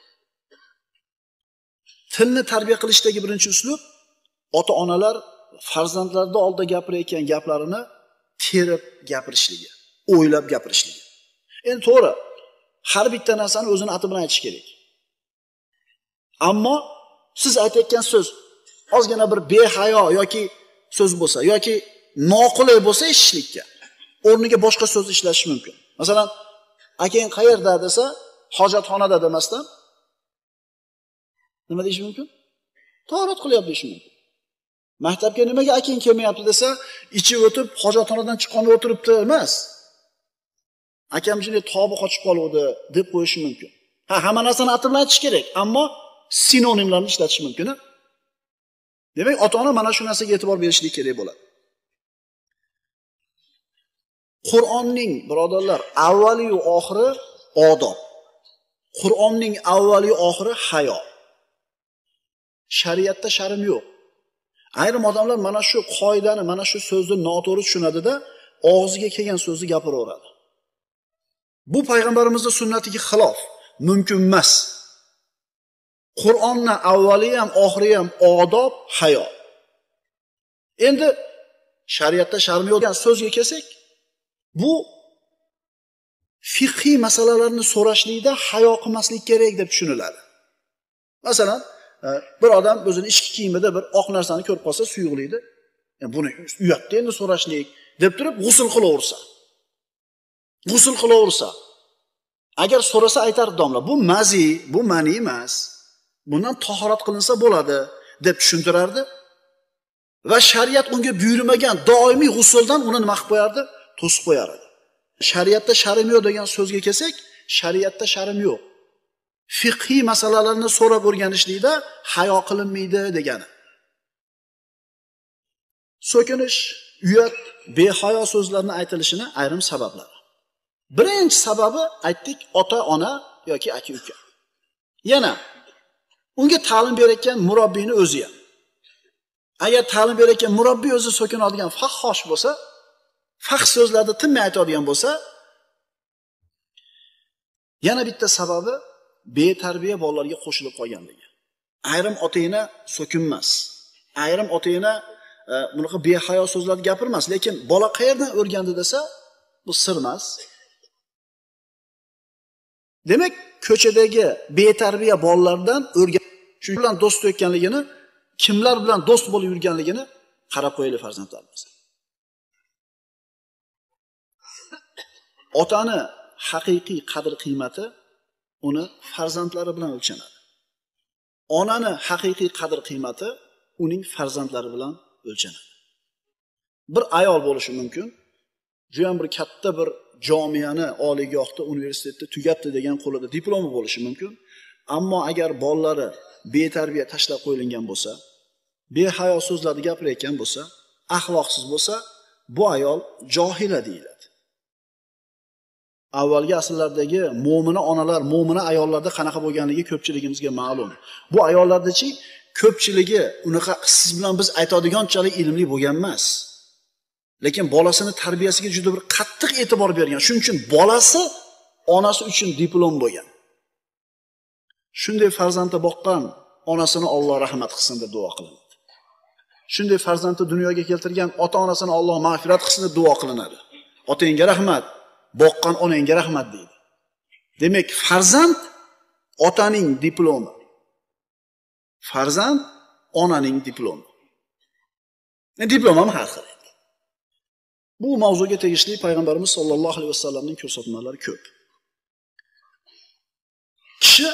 Tilni tarbiya qilishdagi birinchi uslub ota-onalar farzandlarning oldida gapirayotgan gaplarini terib gapirishligi, o'ylab gapirishligi. Endi to'g'ri, har bitta narsani o'zini ati bilan aytish kerak. Ammo siz aytayotgan so'z ozgina bir behayo yoki so'z bo'lsa yoki noqulay bo'lsa eshitishlikka, o'rniga boshqa so'z ishlatish mumkin. Masalan, akang qayerda desa, hojatxonada demasdan nima deyish mumkin? Tahorat qilyapti deyish mumkin. Maktabga nimaga akang kelmayapti desa, ichi o'tib hojatxonadan chiqqanda o'tiribdi emas. Akam shunday tobi qochib qoluvdi deb qo'yish mumkin. Hamma narsani ati bilan aytish kerak, ammo sinonimlarni ishlatish mumkin. Demak, ota-ona mana shu narsaga e'tibor berishlik kerak bo'ladi. Qur'onning birodarlar avvali va oxiri odob. Qur'onning avvali va oxiri hayo. Shariatda sharm yo'q. Ayrim odamlar mana shu qoidani, mana shu so'zni noto'g'ri tushunadi-da, og'ziga kelgan so'zni gapiraveradi. Bu payg'ambarimizning sunnatiga xilof, mumkin emas. Qur'onni avvali ham, oxiri ham odob, hayo. Endi shariatda sharm yo'q degan so'zga kelsak, bu fiqhiy masalalarni so'rashlikda hayo qilmaslik kerak deb tushuniladi. Masalan, bir odam o'zini ichki kiyimida bir oq narsani ko'rib qolsa, suyuqlaydi. Buni uyatda endi so'rashlik deb turib g'usl qilaversa. G'usl qilaversa. Agar so'rasa aytar domla, bu mazi, bu mani emas. Bundan tahorat qilinsa bo'ladi deb tushuntirardi. Va shariat unga buyurmagan doimiy g'usldan uni nima qilib qo'yardi? To'sib qo'yar edi. Shariatda sharm yo'q degan so'zga kelsak, shariatda sharm yo'q. Fiqhiy masalalarni so'rab o'rganishlikda hayo qilinmaydi degani. So'kinish, uyat, behayo so'zlarni aytilishini ayrim sabablari. Birinchi sababi aytdik, ota-ona yoki aka-uka. Yana unga ta'lim berayotgan murabbiyning o'zi ham. Agar ta'lim berayotgan murabbiy o'zi so'kinadigan fahhosh bo'lsa, fahsh so'zlarni tinmay aytadigan bo'lsa, yana bitta sababi betarbiya bolalarga qo'shilib qolganligi. Ayrim ota-ona so'kinmas. Ayrim ota-ona bunaqa behayo so'zlarni gapirmas, lekin bola qayerdan o'rgandi desa, bu sir emas. Demak, ko'chadagi betarbiya bolalardan o'rgan, shu bilan do'st ekanligini, kimlar bilan do'st bo'lib yurganligini qarab qo'yaylik farzandlarimiz. Otani haqiqiy qadr-qiymati uni farzandlari bilan o'lchanadi. Onani haqiqiy qadr-qiymati uning farzandlari bilan o'lchanadi. Bir ayol bo'lishi mumkin, juda bir katta bir jamiani, oliygohda, universitetda tugatdi degan qo'lida diplomi bo'lishi mumkin. Ammo agar bolalari betarbiya tashlab qo'yilgan bo'lsa, behayo so'zlarni gapirayotgan bo'lsa, axloqsiz bo'lsa, bu ayol johila deyiladi. Avvalgi asrlardagi mo'mina onalar, mo'mina ayollarda qanaqa bo'lganligi ko'pchiligimizga ma'lum. Bu ayollardachi ko'pchiligi unaqa siz bilan biz aytadiganchalik ilmli bo'lgan emas. Lekin bolasini tarbiyasiga juda bir qattiq e'tibor bergan. Shuning uchun bolasi onasi uchun diplom bo'lgan. Shunday farzandni boqqan onasini Alloh rahmat qilsin deb duo qilinadi. Shunday farzandni dunyoga keltirgan ota-onasini Alloh mag'firat qilsin deb duo qilinadi. Otangga rahmat, boqqan onangga rahmat deydi. Demak, farzand otaning diplomi. Farzand onaning diplomi. Diplom ham har xil. Bu mavzuga tegishli payg'ambarimiz sollallohu alayhi vasallamning ko'rsatmalari ko'p. Kishi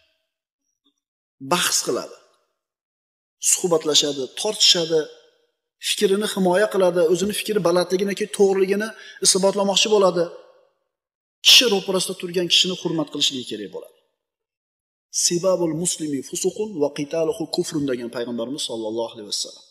bahs qiladi, suhbatlashadi, tortishadi, fikrini himoya qiladi, o'zini fikri balandligini, to'g'riligini isbotlamoqchi bo'ladi. Kishi ro'parasida turgan kishini hurmat qilishligi kerak bo'ladi. Sibabul muslimi fusuqun va qitaluhu kufrun degan payg'ambarimiz sollallohu alayhi vasallam.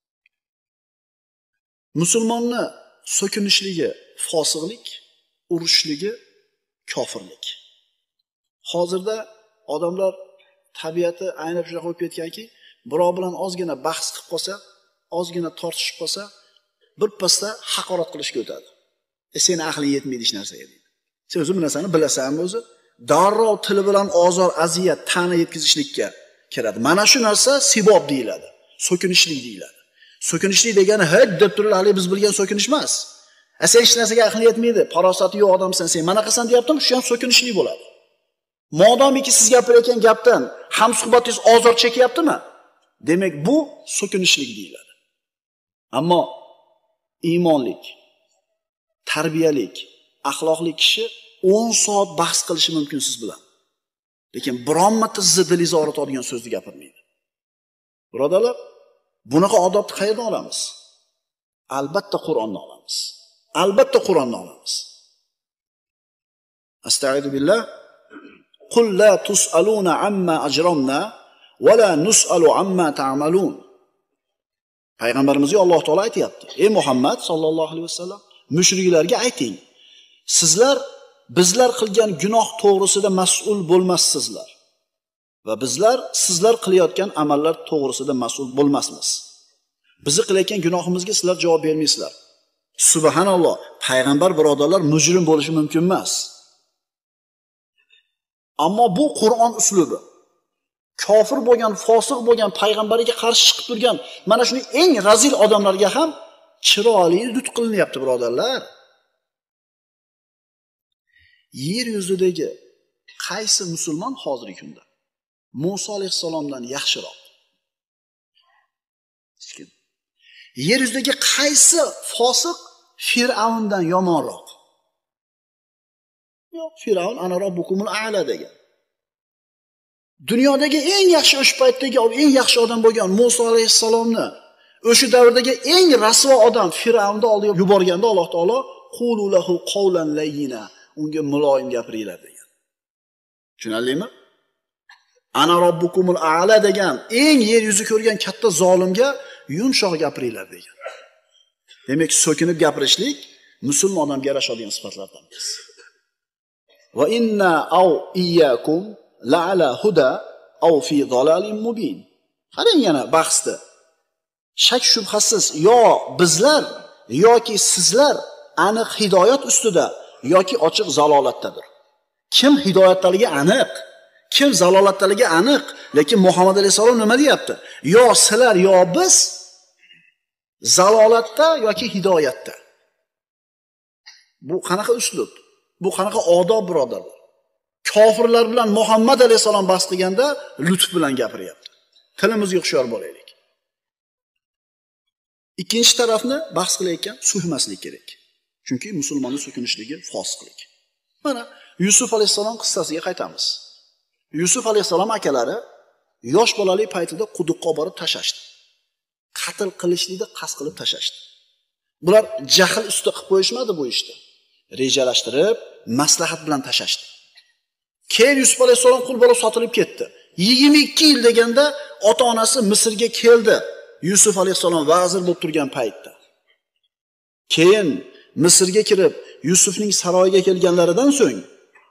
Musulmonni so'kinishligi fosiqlik, urushligi kofirlik. Hozirda odamlar tabiati aynan shunaqa bo'lib ketganki, birov bilan ozgina bahs qilib qolsa, ozgina tortishib qolsa, bir pasda haqorat qilishga o'tadi. Seni aqling yetmaydi hech narsaga deydi. Sen o'zi bu narsani bilasanmi o'zi? Darrov tili bilan ozor, aziyat, ta'na yetkazishlikka kiradi. Mana shu narsa sibob deyiladi, so'kinishlik deyiladi. So'kinishlik degani hech deb turib hali biz bilgan so'kinish emas. Sen hech narsaga aqling yetmaydi, farosati yo'q odamsan, sen mana qilsan deyaptim, shu ham so'kinishlik bo'ladi. Modomiki siz gapirayotgan gapdan ham suhbatingiz ozor chekyaptimi? Demak, bu so'kinishlik deyiladi. Ammo iymonlik, tarbiyalik, axloqli kishi 10 soat bahs qilishi mumkin siz bilan. Lekin biron marta sizni dilingizni og'ritadigan so'zni gapirmaydi. Birodarlar, bunaqa odobni qayerdan olamiz? Albatta Qur'ondan olamiz. Albatta Qur'ondan olamiz. Astagfiru billah. Qul la tus'aluna amma ajramna va la nus'alu amma ta'malun. Payg'ambarimizga Alloh taolo aytayapti. Ey Muhammad sallallohu alayhi vasallam, mushriklarga ayting. Sizlar bizlar qilgan gunoh to'g'risida mas'ul bo'lmassizlar va bizlar sizlar qilayotgan amallar to'g'risida mas'ul bo'lmasmiz. Bizni qilayotgan gunohimizga sizlar javob bermaysizlar. Subhanalloh, payg'ambar birodarlar mujrim bo'lishi mumkin emas. Ammo bu Qur'on uslubi. Kofir bo'lgan, fosiq bo'lgan, payg'ambariga qarshi chiqib turgan mana shuni eng razil odamlarga ham chiroyli dud qilinyapti, birodarlar. Yer yuzidagi qaysi musulmon hozirgi kunda Musa alayhisalomdan yaxshiroq? Yer yuzidagi qaysi fosiq Fir'avndan yomonroq? Yo'q, Fir'avn ana robbukumul a'la degan. Dunyodagi eng yaxshi o'sha paytdagi eng yaxshi odam bo'lgan Musa alayhisalomni o'sha davrdagi eng rasvo odam Fir'avnni olib yuborganda Alloh taolo qulu lahu qawlan layyina, unga muloyim gapiringlar degan. Tushunarlimi? Ana robbukumul a'la degan eng yer yuzi ko'rgan katta zolimga yumshoq gapiringlar degan. Demak, so'kinib gapirishlik musulmon odamga yarashadigan sifatlardan biri. Va inna aw iyyakum la'ala huda aw fi dalalin mubin. Qarang yana bahsda. Shak shubhasiz yo bizlar yoki sizlar aniq hidoyat ustida yoki ochiq zalolatdadir. Kim hidoyatdaligi aniq, kim zalolatdaligi aniq, lekin Muhammad alayhisalom nima deyapti? Yo sizlar yo biz Zalolatda yoki hidoyatda. Bu qanaqa uslub? Bu qanaqa odob, birodarlar? Kofirlar bilan Muhammad alayhisalom bahs qilganda lutf bilan gapiryapti. Tilimizga hushyor bo'laylik. Ikkinchi tarafni bahs qilayotgan so'kmaslik kerak. Chunki musulmonning so'kinishligi fosiqlik. Mana Yusuf alayhisalom qissasiga qaytamiz. Yusuf alayhisalom akalari yosh bolali paytida quduqqa olib borib tashashdi. Qatl qilishlikni qasd qilib tashashdi. Bular jahl ustida qilib qo'yishmadi bu ishni. Rejalashtirib, maslahat bilan tashashdi. Keyin Yusuf alayhisalom qul bo'lib sotilib ketdi. 22 yil deganda ota-onasi Misrga keldi. Yusuf alayhisalom vazir bo'lib turgan paytda. Keyin Misrga kirib, Yusufning saroyiga kelganlaridan so'ng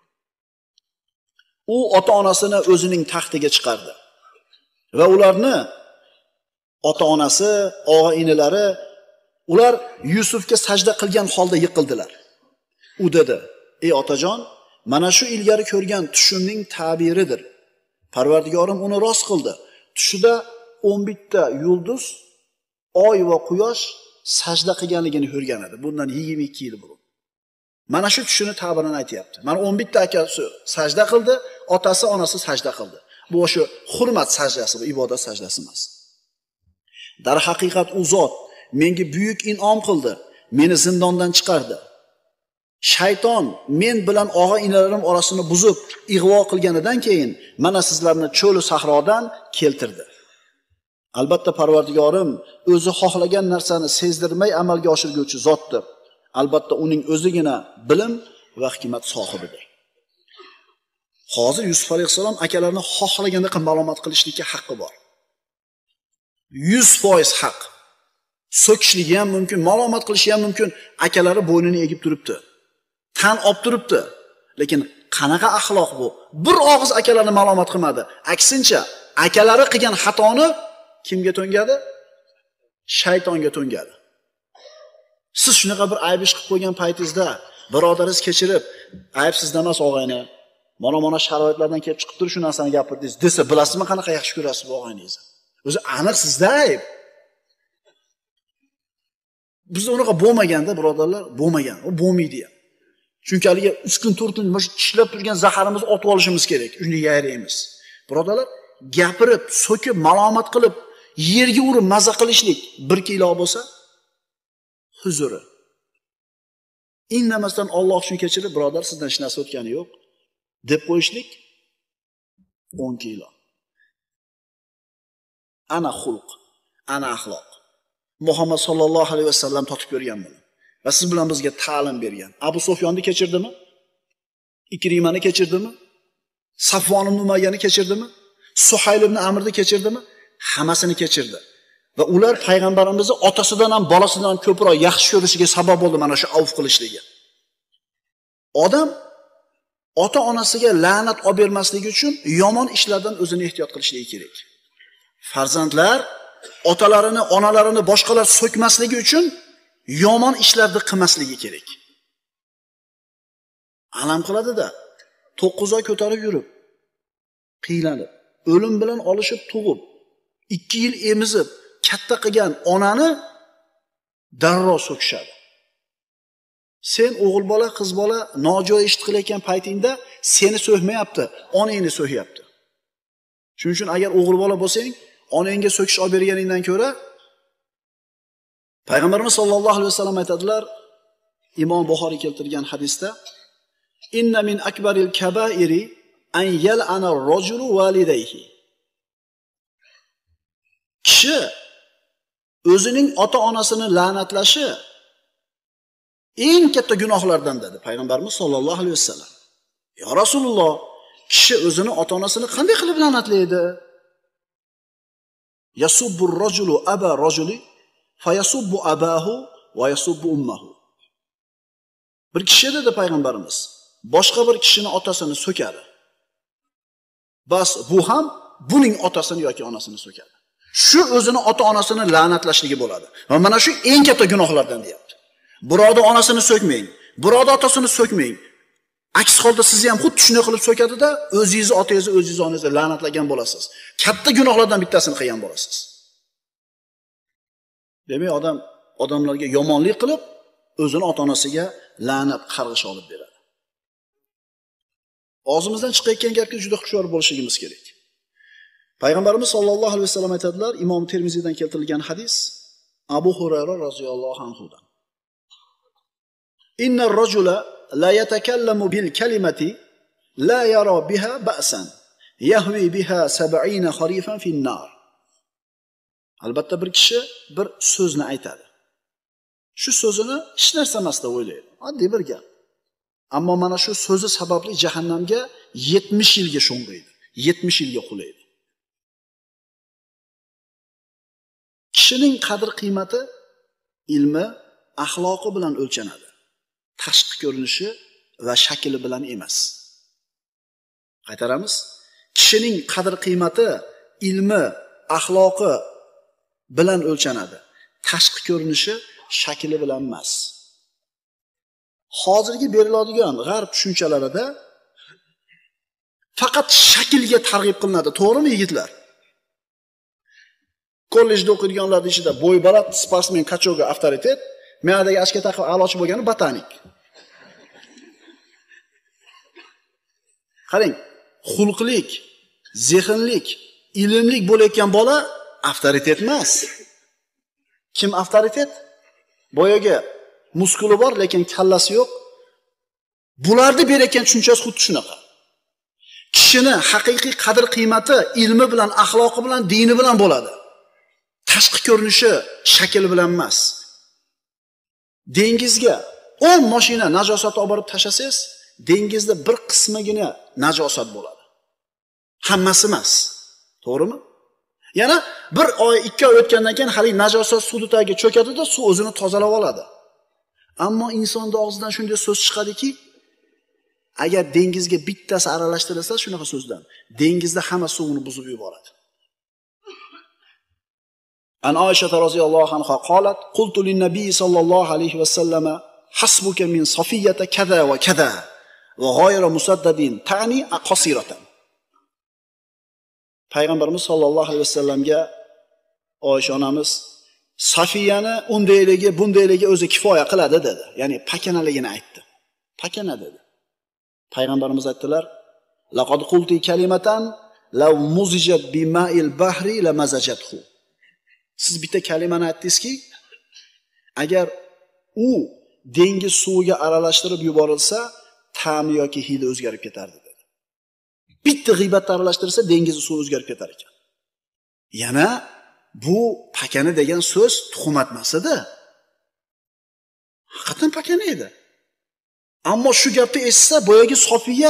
u ota-onasini o'zining taxtiga chiqardi. Va ularni ota-onasi, og'a-inilari ular Yusufga sajda qilgan holda yiqildilar. U dedi: "Ey otajon, mana shu ilgari ko'rgan tushimning ta'biridir. Parvardigorim uni rost qildi. Tushida 11 ta yulduz, oy va quyosh sajda qilganligini ko'rgan edi. Bundan 22 yil burun. Mana shu tushini ta'birini aytayapti. Mana 11 ta akasi sajda qildi, otasi, onasi sajda qildi. Bu o'sha hurmat sajdasi, bu ibodat sajdasi emas. Dar haqiqat u zot menga buyuk in'om qildi, meni zindondan chiqardi. Shayton men bilan og'a-inalarim orasini buzib, ig'vo qilganidan keyin mana sizlarni cho'l sahrodan keltirdi. Albatta Parvardigorim o'zi xohlagan narsani sezdirmay amalga oshiruvchi zotdir. Albatta uning o'zigina bilim va hikmat sohibidir." Hozir Yusuf alayhisalom akalarini xohlaganda ma'lumot qilishlikka haqqi bor. 100% haq. So'kishligi ham mumkin, ma'lumot qilishi ham mumkin. Akalari bo'ynini egib turibdi. Tan olib turibdi. Lekin qanaqa axloq bu? Bir og'iz akalarni ma'lumot qilmadi. Aksincha, akalari qilgan xatoni kimga to'ngadi? Shaytonga to'ngadi. Siz shunaqa bir ayb ish qilib qo'ygan paytingizda birodaringiz kechirib, ayb sizdan emas og'ayni, mana sharoitlardan kelib chiqib turib shu narsani gapirdingiz desa, bilasizmi qanaqa yaxshi ko'rasiz bu og'ayningizni? O'zi aniq sizda ayb. Bizda unaqa bo'lmaganda, birodarlar, bo'lmagan. U bo'lmaydi ham. Chunki haliga 3 kun 4 kun ishlab turgan zaharimizni otib olishimiz kerak. Shunday yayraymiz. Birodarlar, gapirib, so'kib, malomat qilib, yerga urib maza qilishlik 1 kilo bo'lsa, huzuri. Indamasdan Alloh shuni kechirib, birodar, sizdan hech narsa o'tgani yo'q deb qo'yishlik 10 kilo. Ana xulq, ana axloq. Muhammad sallallohu alayhi vasallam totib ko'rgan buni. Va siz bilan bizga ta'lim bergan. Abu Sufyonni kechirdimi? Ikrimani kechirdimi? Safvon ibn Umayyani kechirdimi? Suhayl ibn Amrni kechirdimi? Hammasini kechirdi. Va ular payg'ambarimizni otasidan ham bolasidan ham ko'proq yaxshi ko'rishiga sabab bo'ldi mana shu avf qilishligi. Odam ota-onasiga la'nat olib bermasligi uchun yomon ishlardan o'zini ehtiyot qilishligi kerak. Farzandlar otalarini, onalarini boshqalar so'kmasligi uchun yomon ishlarni qilmasligi kerak. Alam qiladi-da, 9 oy ko'tarib yurib, qiylanib, o'lim bilan olishib tug'ib, 2 yil emizib, katta qilgan onani darrov so'kishadi. Sen o'g'il bola, qiz bola nojo'ya ish qilayotgan paytingda seni so'kmayapti, onangni so'kyapti. Shuning uchun agar o'g'il bola bo'lsang, onangga so'kish olib berganingdan ko'ra Payg'ambarimiz sollallohu alayhi vasallam aytadilar, Imom Buxoriy keltirgan hadisda, "Inna min akbaril kabairi an yal'ana ar-rajulu walidayhi." Kishi o'zining ota-onasini la'natlashi eng katta gunohlardan dedi Payg'ambarimiz sollallohu alayhi vasallam. Ya Rasululloh, kishi o'zini ota-onasini qanday qilib la'natlaydi? Yasubbu ar-rajulu aba rajuli fayasubbu abahu va yasubbu ummuhu. Bir kishi dedi Payg'ambarimiz, boshqa bir kishini otasini so'kadi. Bas bu ham buning otasini yoki onasini so'kadi. Shu o'zini ota-onasini la'natlashligi bo'ladi. Va mana shu eng katta gunohlardan deyapti. Biroda onasini so'kmang, biroda otasini so'kmang. Aks holda sizni ham xuddi shunday qilib so'kadi-da, o'zingizni otangizni, o'zingizni onangizni la'natlagan bo'lasiz. Katta gunohlardan bittasini qilgan bo'lasiz. Demak, odamlarga yomonlik qilib, o'zini ota-onasiga la'nat, qarg'ish olib beradi. Og'zimizdan chiqayotgan gapga juda hushyor bo'lishimiz kerak. Payg'ambarimiz sollallohu alayhi vasallam aytadilar, Imom Termiziydan keltirilgan hadis, Abu Hurayra roziyallohu anhudan. Innar rajula la yatakallamu bil kalimati la yara biha ba'san yahwi biha 70 kharifan fin nar. Albatta bir kishi bir so'zni aytadi. Shu so'zini hech narsa emas deb o'ylaydi. Oddiy bir gap. Ammo mana shu so'zi sababli jahannamga 70 yilga sho'ng'iydi. 70 yilga qulaydi. Kishining qadr-qiymati ilmi, axloqi bilan o'lchanadi. Tashqi ko'rinishi va shakli bilan emas. Qaytaramiz. Kishining qadr-qiymati ilmi, axloqi bilan o'lchanadi. Tashqi ko'rinishi shakli bilan emas. Hozirgi beriladigan g'arb tushunchalarida faqat shaklga targ'ib qilinadi. To'g'rimi, yigitlar? Kollejda o'qiydiganlarning ichida bo'ybaland, sportsmen, kachoga avtoritet, miyadagi ashka taqib a'lochi bo'lgani botanik. Qarang, xulqlik, zehnlik, ilmlik bo'layotgan bola avtoritet emas. Kim avtoritet? Boyaga muskuli bor, lekin kallasi yo'q. Bularni berayotgan tushunchasi xuddi shunaqa. Kishini haqiqiy qadr-qiymati ilmi bilan, axloqi bilan, dini bilan bo'ladi. Tashqi ko'rinishi shakli bilan emas. Dengizga 10 mashina najosat olib borib tashlasangiz, dengizda bir qismigina najosat bo'ladi. Hammasi emas. To'g'rimi? Yana bir oy, 2 oy o'tgandan keyin hali najosat suvni tagiga cho'kadi-da, suv o'zini tozalab oladi. Ammo insonning og'zidan shunday so'z chiqadiki, agar dengizga bittasi aralashtirilsa, shunaqa so'zdan, dengizda hamma suvni buzib yuboradi. An Oysha roziyallohu anha qolat, qultu lin-nabiy sallallohu alayhi va sallama hasbuka min safiyata kaza va kaza va g'ayra musaddadin ta'ni qasiratan. Payg'ambarimiz sollallohu alayhi vasallamga Oysha onamiz Safiyani undayligi, bundayligi o'zi kifoya qiladi dedi. Ya'ni pakanaligini aytdi. Pakana dedi. Payg'ambarimiz aytdilar: "Laqad qulti kalimatan law muzijat bima'il bahri lamazajathu." Siz bitta kalimani aytdingizki, agar u dengiz suviga aralashtirib yuborilsa, ta'mi yoki hidi o'zgarib ketardi dedi. Bitta g'iybatni aralashtirsa, dengiz suvi o'zgarib ketar ekan. Yana bu pakana degan so'z tuhmat emas edi. Haqiqatan pakana edi. Ammo shu gapni eshitsa, boyagi Sofiya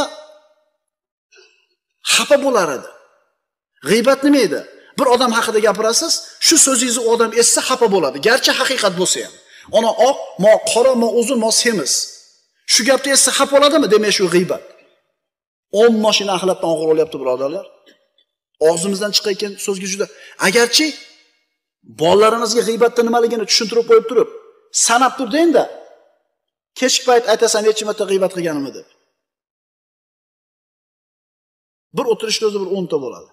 xafa bo'lar edi. G'iybat nima edi? Bir odam haqida gapirasiz, shu so'zingizni u odam eshitsa xafa bo'ladi. Garchi haqiqat bo'lsa ham. Ona oq, mo qora, mo uzun, mo semiz. Shu gapni eshitsa xafa bo'ladimi? Demak, shu g'iybat. 10 mashina axlatdan og'ir o'lyapti, birodarlar. Og'zimizdan chiqayotgan so'zga juda, agarchi bolalarimizga g'iybatning nimaligini tushuntirib qo'yib turib, sanab turdingda, kechki payt aytasan, necha marta g'iybat qilganimni deb. Bir o'tirishda o'zi bir 10 ta bo'ladi.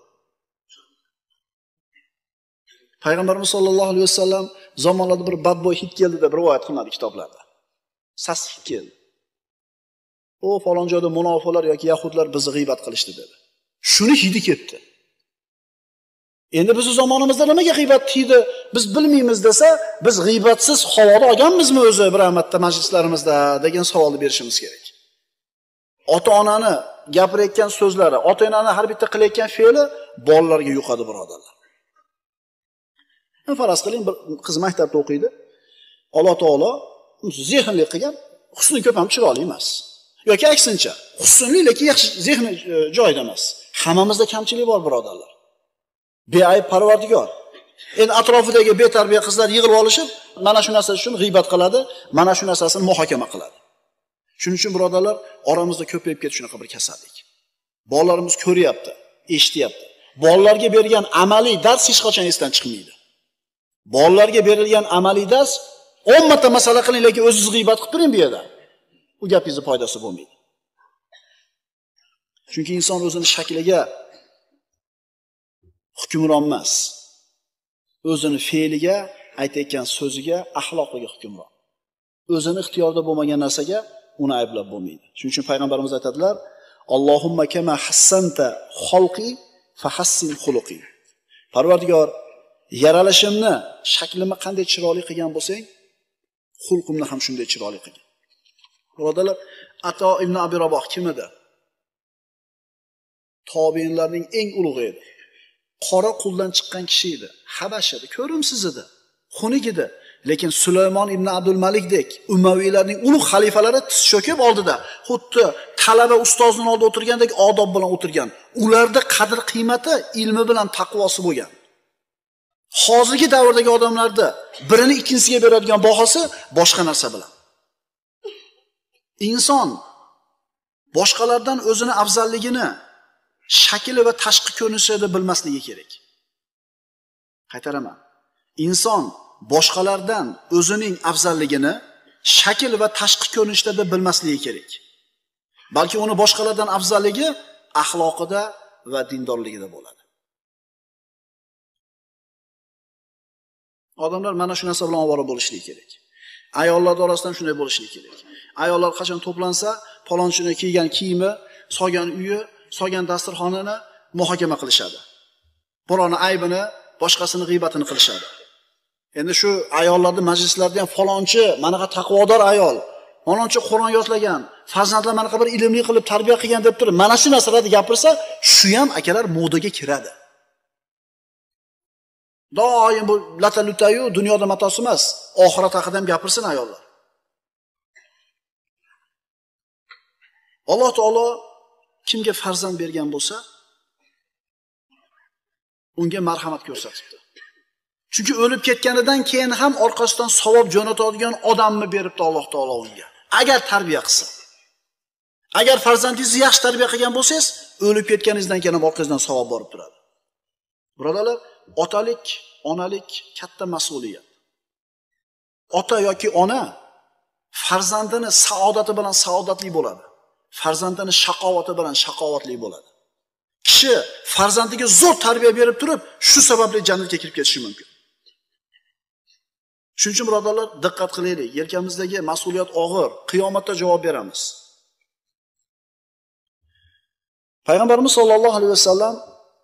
Payg'ambarimiz sollallohu alayhi vasallam zamonlarda bir badbo'y hid keldi deb rivoyat qilinadi kitoblarda. Sas hid keldi. O falon joyda munofiqlar yoki yahudlar bizni g'iybat qilishdi dedi. Shuni hidi ketdi. Endi bizning zamonimizda nimaga g'iybat hidi biz bilmaymiz desa, biz g'iybatsiz havoda olganmizmi o'zi bir amatda majlislarimizda degan savolni berishimiz kerak. Ota-onani gapirayotgan so'zlari, ota-onani har bitta qilayotgan fe'li bolalarga yuqadi, birodarlar. Faraz qiling, bir qiz maktabda o'qiydi. Alloh taolo zehnli qilgan, husni ko'p ham chiroyli emas. Yoki aksincha, husnli lekin yaxshi zehni joyida emas. Hammamizda kamchilik bor, birodarlar. Beayb Parvardigor. Endi atrofidagi betarbiya qizlar yig'ilib olishib, mana shu narsa uchun g'iybat qiladi, mana shu narsasini muhokama qiladi. Shuning uchun birodarlar, oramizda ko'payib ketdi shunaqa bir kasallik. Bolalarimiz ko'ryapti, eshityapti. Bolalarga berilgan amaliy dars hech qachon esdan chiqmaydi. Bolalarga berilgan amaliy dars 10 marta masala qiling, lekin o'zingiz g'iybat qilib turing bu yerda. Bu gapingizning foydasi bo'lmaydi. Chunki inson o'zining shakliga hukmron emas. O'zining fe'liga, aytayotgan so'ziga, axloqiga hukmron. O'zini ixtiyorida bo'lmagan narsaga uni ayblab bo'lmaydi. Shuning uchun payg'ambarimiz aytadilar: "Allohumma kama hassanta xalqi fahassin xuluqi." Parvardigor, yaralishimni, shaklimni qanday chiroyli qilgan bo'lsang, xulqimni ham shunday chiroyli qilgin. Birodarlar, Ato ibn Abi Raboh kim edi? Tobiinlarning eng ulug'i edi. Qora quldan chiqqan kishi edi. Habash edi, ko'rimsiz edi, xunuk edi. Lekin Sulaymon ibn Abdul Malikdek Umaviylarning ulug' xalifalari tiz cho'kib oldida, xuddi talaba ustozning oldida o'tirgandek odob bilan o'tirgan. Ularda qadr qiymati ilmi bilan taqvosi bo'lgan. Hozirgi davrdagi odamlarda birini ikkinchisiga beradigan bahosi boshqa narsa bilan. Inson boshqalardan o'zini afzalligini shakli va tashqi ko'rinishida bilmasligi kerak. Qaytaraman. Inson boshqalardan o'zining afzalligini shakl va tashqi ko'rinishida bilmasligi kerak. Balki uni boshqalardan afzalligi axloqida va dindorligida bo'ladi. Odamlar mana shu narsa bilan ovora bo'lishligi kerak. Ayollar orasida ham shunday bo'lishligi kerak. Ayollar qachon to'plansa, palonchini kiygan kiyimi, solgan uyi, solgan dasturxonini muhokama qilishadi. Birovning aybini, boshqasini g'iybatini qilishadi. Endi shu ayollarning majlislarida ham falonchi, manaqa taqvodor ayol, falonchi Qur'on yodlagan, farzandlar manaqa bir ilmli qilib tarbiya qilgan deb turib, mana shu narsalarni gapirsa, shu ham akalar modaga kiradi. Doim bu latalutayu dunyoda matosi emas, oxirat haqida ham gapirsin ayollar. Alloh taolo kimga farzand bergan bo'lsa, unga marhamat ko'rsatibdi. Chunki o'lib ketganidan keyin ham orqasidan savob jo'natadigan odamni beribdi Alloh taolo unga. Agar tarbiya qilsa. Agar farzandingizni yaxshi tarbiya qilgan bo'lsangiz, o'lib ketganingizdan keyin ham orqangizdan savob borib turadi. Birodarlar, otalik, onalik katta mas'uliyat. Ota yoki ona farzandini saodati bilan saodatli bo'ladi. Farzandini shaqovati bilan shaqovatli bo'ladi. Kishi farzandiga zo'r tarbiya berib turib, shu sababli jannatga kirib ketishi mumkin. Shuning uchun birodarlar, diqqat qilaylik. Yelkamizdagi mas'uliyat og'ir, qiyomatda javob beramiz. Payg'ambarimiz sollallohu alayhi vasallam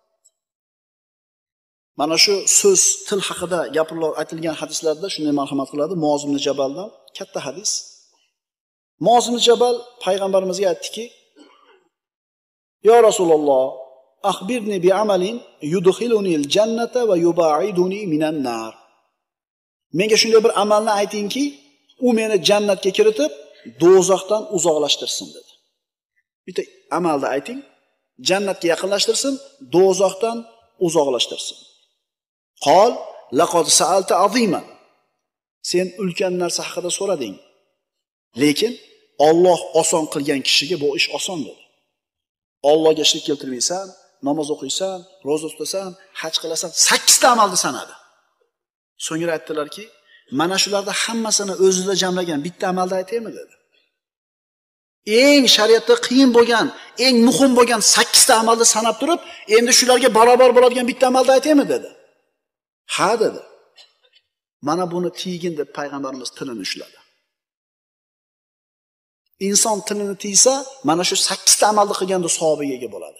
mana shu so'z, til haqida gapirlar aytilgan hadislarda shunday marhamat qiladi. Muoz ibn Jabaldan katta hadis. Muoz ibn Jabal payg'ambarimizga aytdiki: "Ya Rasululloh, akhbirni bi amalin yudkhiluni al-jannata va yub'iduni minan nar." Menga shunday bir amalni aytingki, u meni jannatga kiritib, do'zaxdan uzoqlashtirsin dedi. Bitta amalni ayting, jannatga yaqinlashtirsin, do'zaxdan uzoqlashtirsin. Qol laqad sa'alta aziman. Sen ulkan narsa haqida so'rading. Lekin Alloh oson qilgan kishiga bu ish oson dedi. Allohga shirk keltirmaysan, namoz o'qiysan, roza tutasan, haj qilasan, 8 ta amalni sanadi. So'ngra aytdilarki, mana shularni hammasini o'zida jamlagan bitta amalda aytaymi dedi. Eng shariatda qiyin bo'lgan, eng muhim bo'lgan 8 ta amalni sanab turib, endi shularga barobar bo'ladigan bitta amalda aytaymi dedi. Ha dedi. Mana buni tiygin deb payg'ambarimiz tilini ushladi. Inson tilini tiysa, mana shu 8 ta amalni qilganda savobiga ega bo'ladi.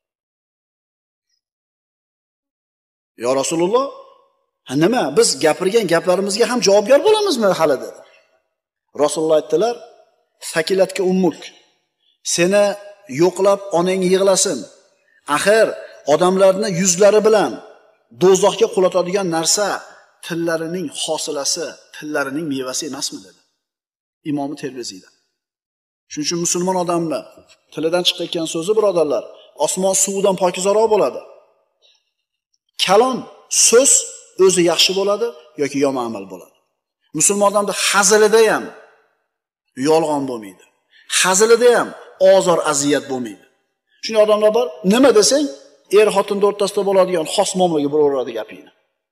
Ya Rasululloh, nima? Biz gapirgan gaplarimizga ham javobgar bo'lamizmi hali dedi. Rasululloh aytdilar: "Sakilatga ummuk. Seni yo'qlab onang yig'lasin. Axir odamlarni yuzlari bilan do'zaxga qulatadigan narsa tillarining hosilasi, tillarining mevasi emasmi?" dedi. Imom Termiziyda. Shuning uchun musulmon odamlar tilidan chiqayotgan so'zi birodarlar, osmon suvidan pokizoroq bo'ladi. Kalom, so'z o'zi yaxshi bo'ladi yoki yomon amal bo'ladi. Musulmon odamda hazilida ham yolg'on bo'lmaydi. Hazilida ham ozor aziyat bo'lmaydi. Shunday odamlar bor, nima desang, xotin o'rtasida bo'ladigan xos muomalaga buraveradi gapingni.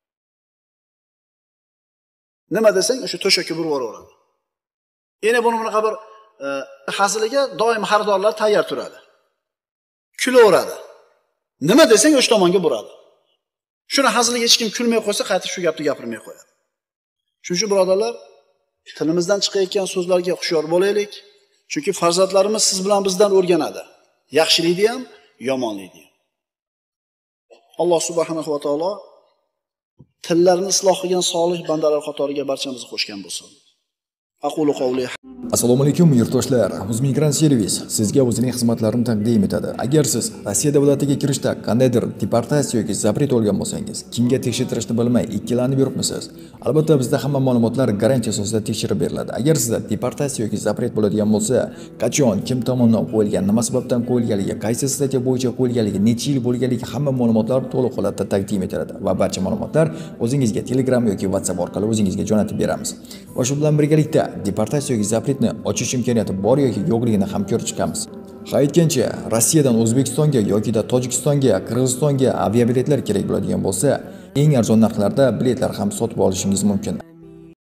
Nima desang, o'sha to'shakka buraveradi. Yana buni bunaqa bir haziliga doim xaridorlar tayyor turadi. Kulaveradi. Nima desang o'sha tomonga buradi. Shuni haziliga hech kim kulmay qo'ysa, qaytib shu gapni gapirmay qo'yadi. Shuning uchun birodarlar, tilimizdan chiqayotgan so'zlarga hushyor bo'laylik. Chunki farzandlarimiz siz bilan bizdan o'rganadi. Yaxshilikni ham, yomonlikni ham. Alloh subhanahu va taolo tillarni isloh qilgan solih bandalar qatoriga barchamizni qo'shgan bo'lsin. Aqulu qawli.
Assalomu alaykum yurtdoshlar. Uzmigran servis sizga o'zining xizmatlarini taqdim etadi. Agar siz Rossiya davlatiga kirishda qandaydir deportatsiya yoki zapret olgan bo'lsangiz, kimga tekshirtirishni bilmay ikkilanib yuribmisiz? Albatta bizda hamma ma'lumotlar garantiya asosida tekshirib beriladi. Agar sizda deportatsiya yoki zapret bo'ladigan bo'lsa, qachon, kim tomonidan qo'yilgan, nima sababdan qo'yilganligi, qaysi statiya bo'yicha qo'yilganligi, necha yil bo'lganligi hamma ma'lumotlar to'liq holatda taqdim etiladi va barcha ma'lumotlar o'zingizga Telegram yoki WhatsApp orqali o'zingizga jo'natib beramiz. Va shu bilan birgalikda deportatsiya yoki zapretni ochish imkoniyati bor yoki yo'qligini ham ko'rib chiqamiz. Ha aytgancha, Rossiyadan O'zbekistonga yoki Tojikistonga, Qirg'izistonga aviabiletlar kerak bo'ladigan bo'lsa, eng arzon narxlarda biletlar ham sotib olishingiz mumkin.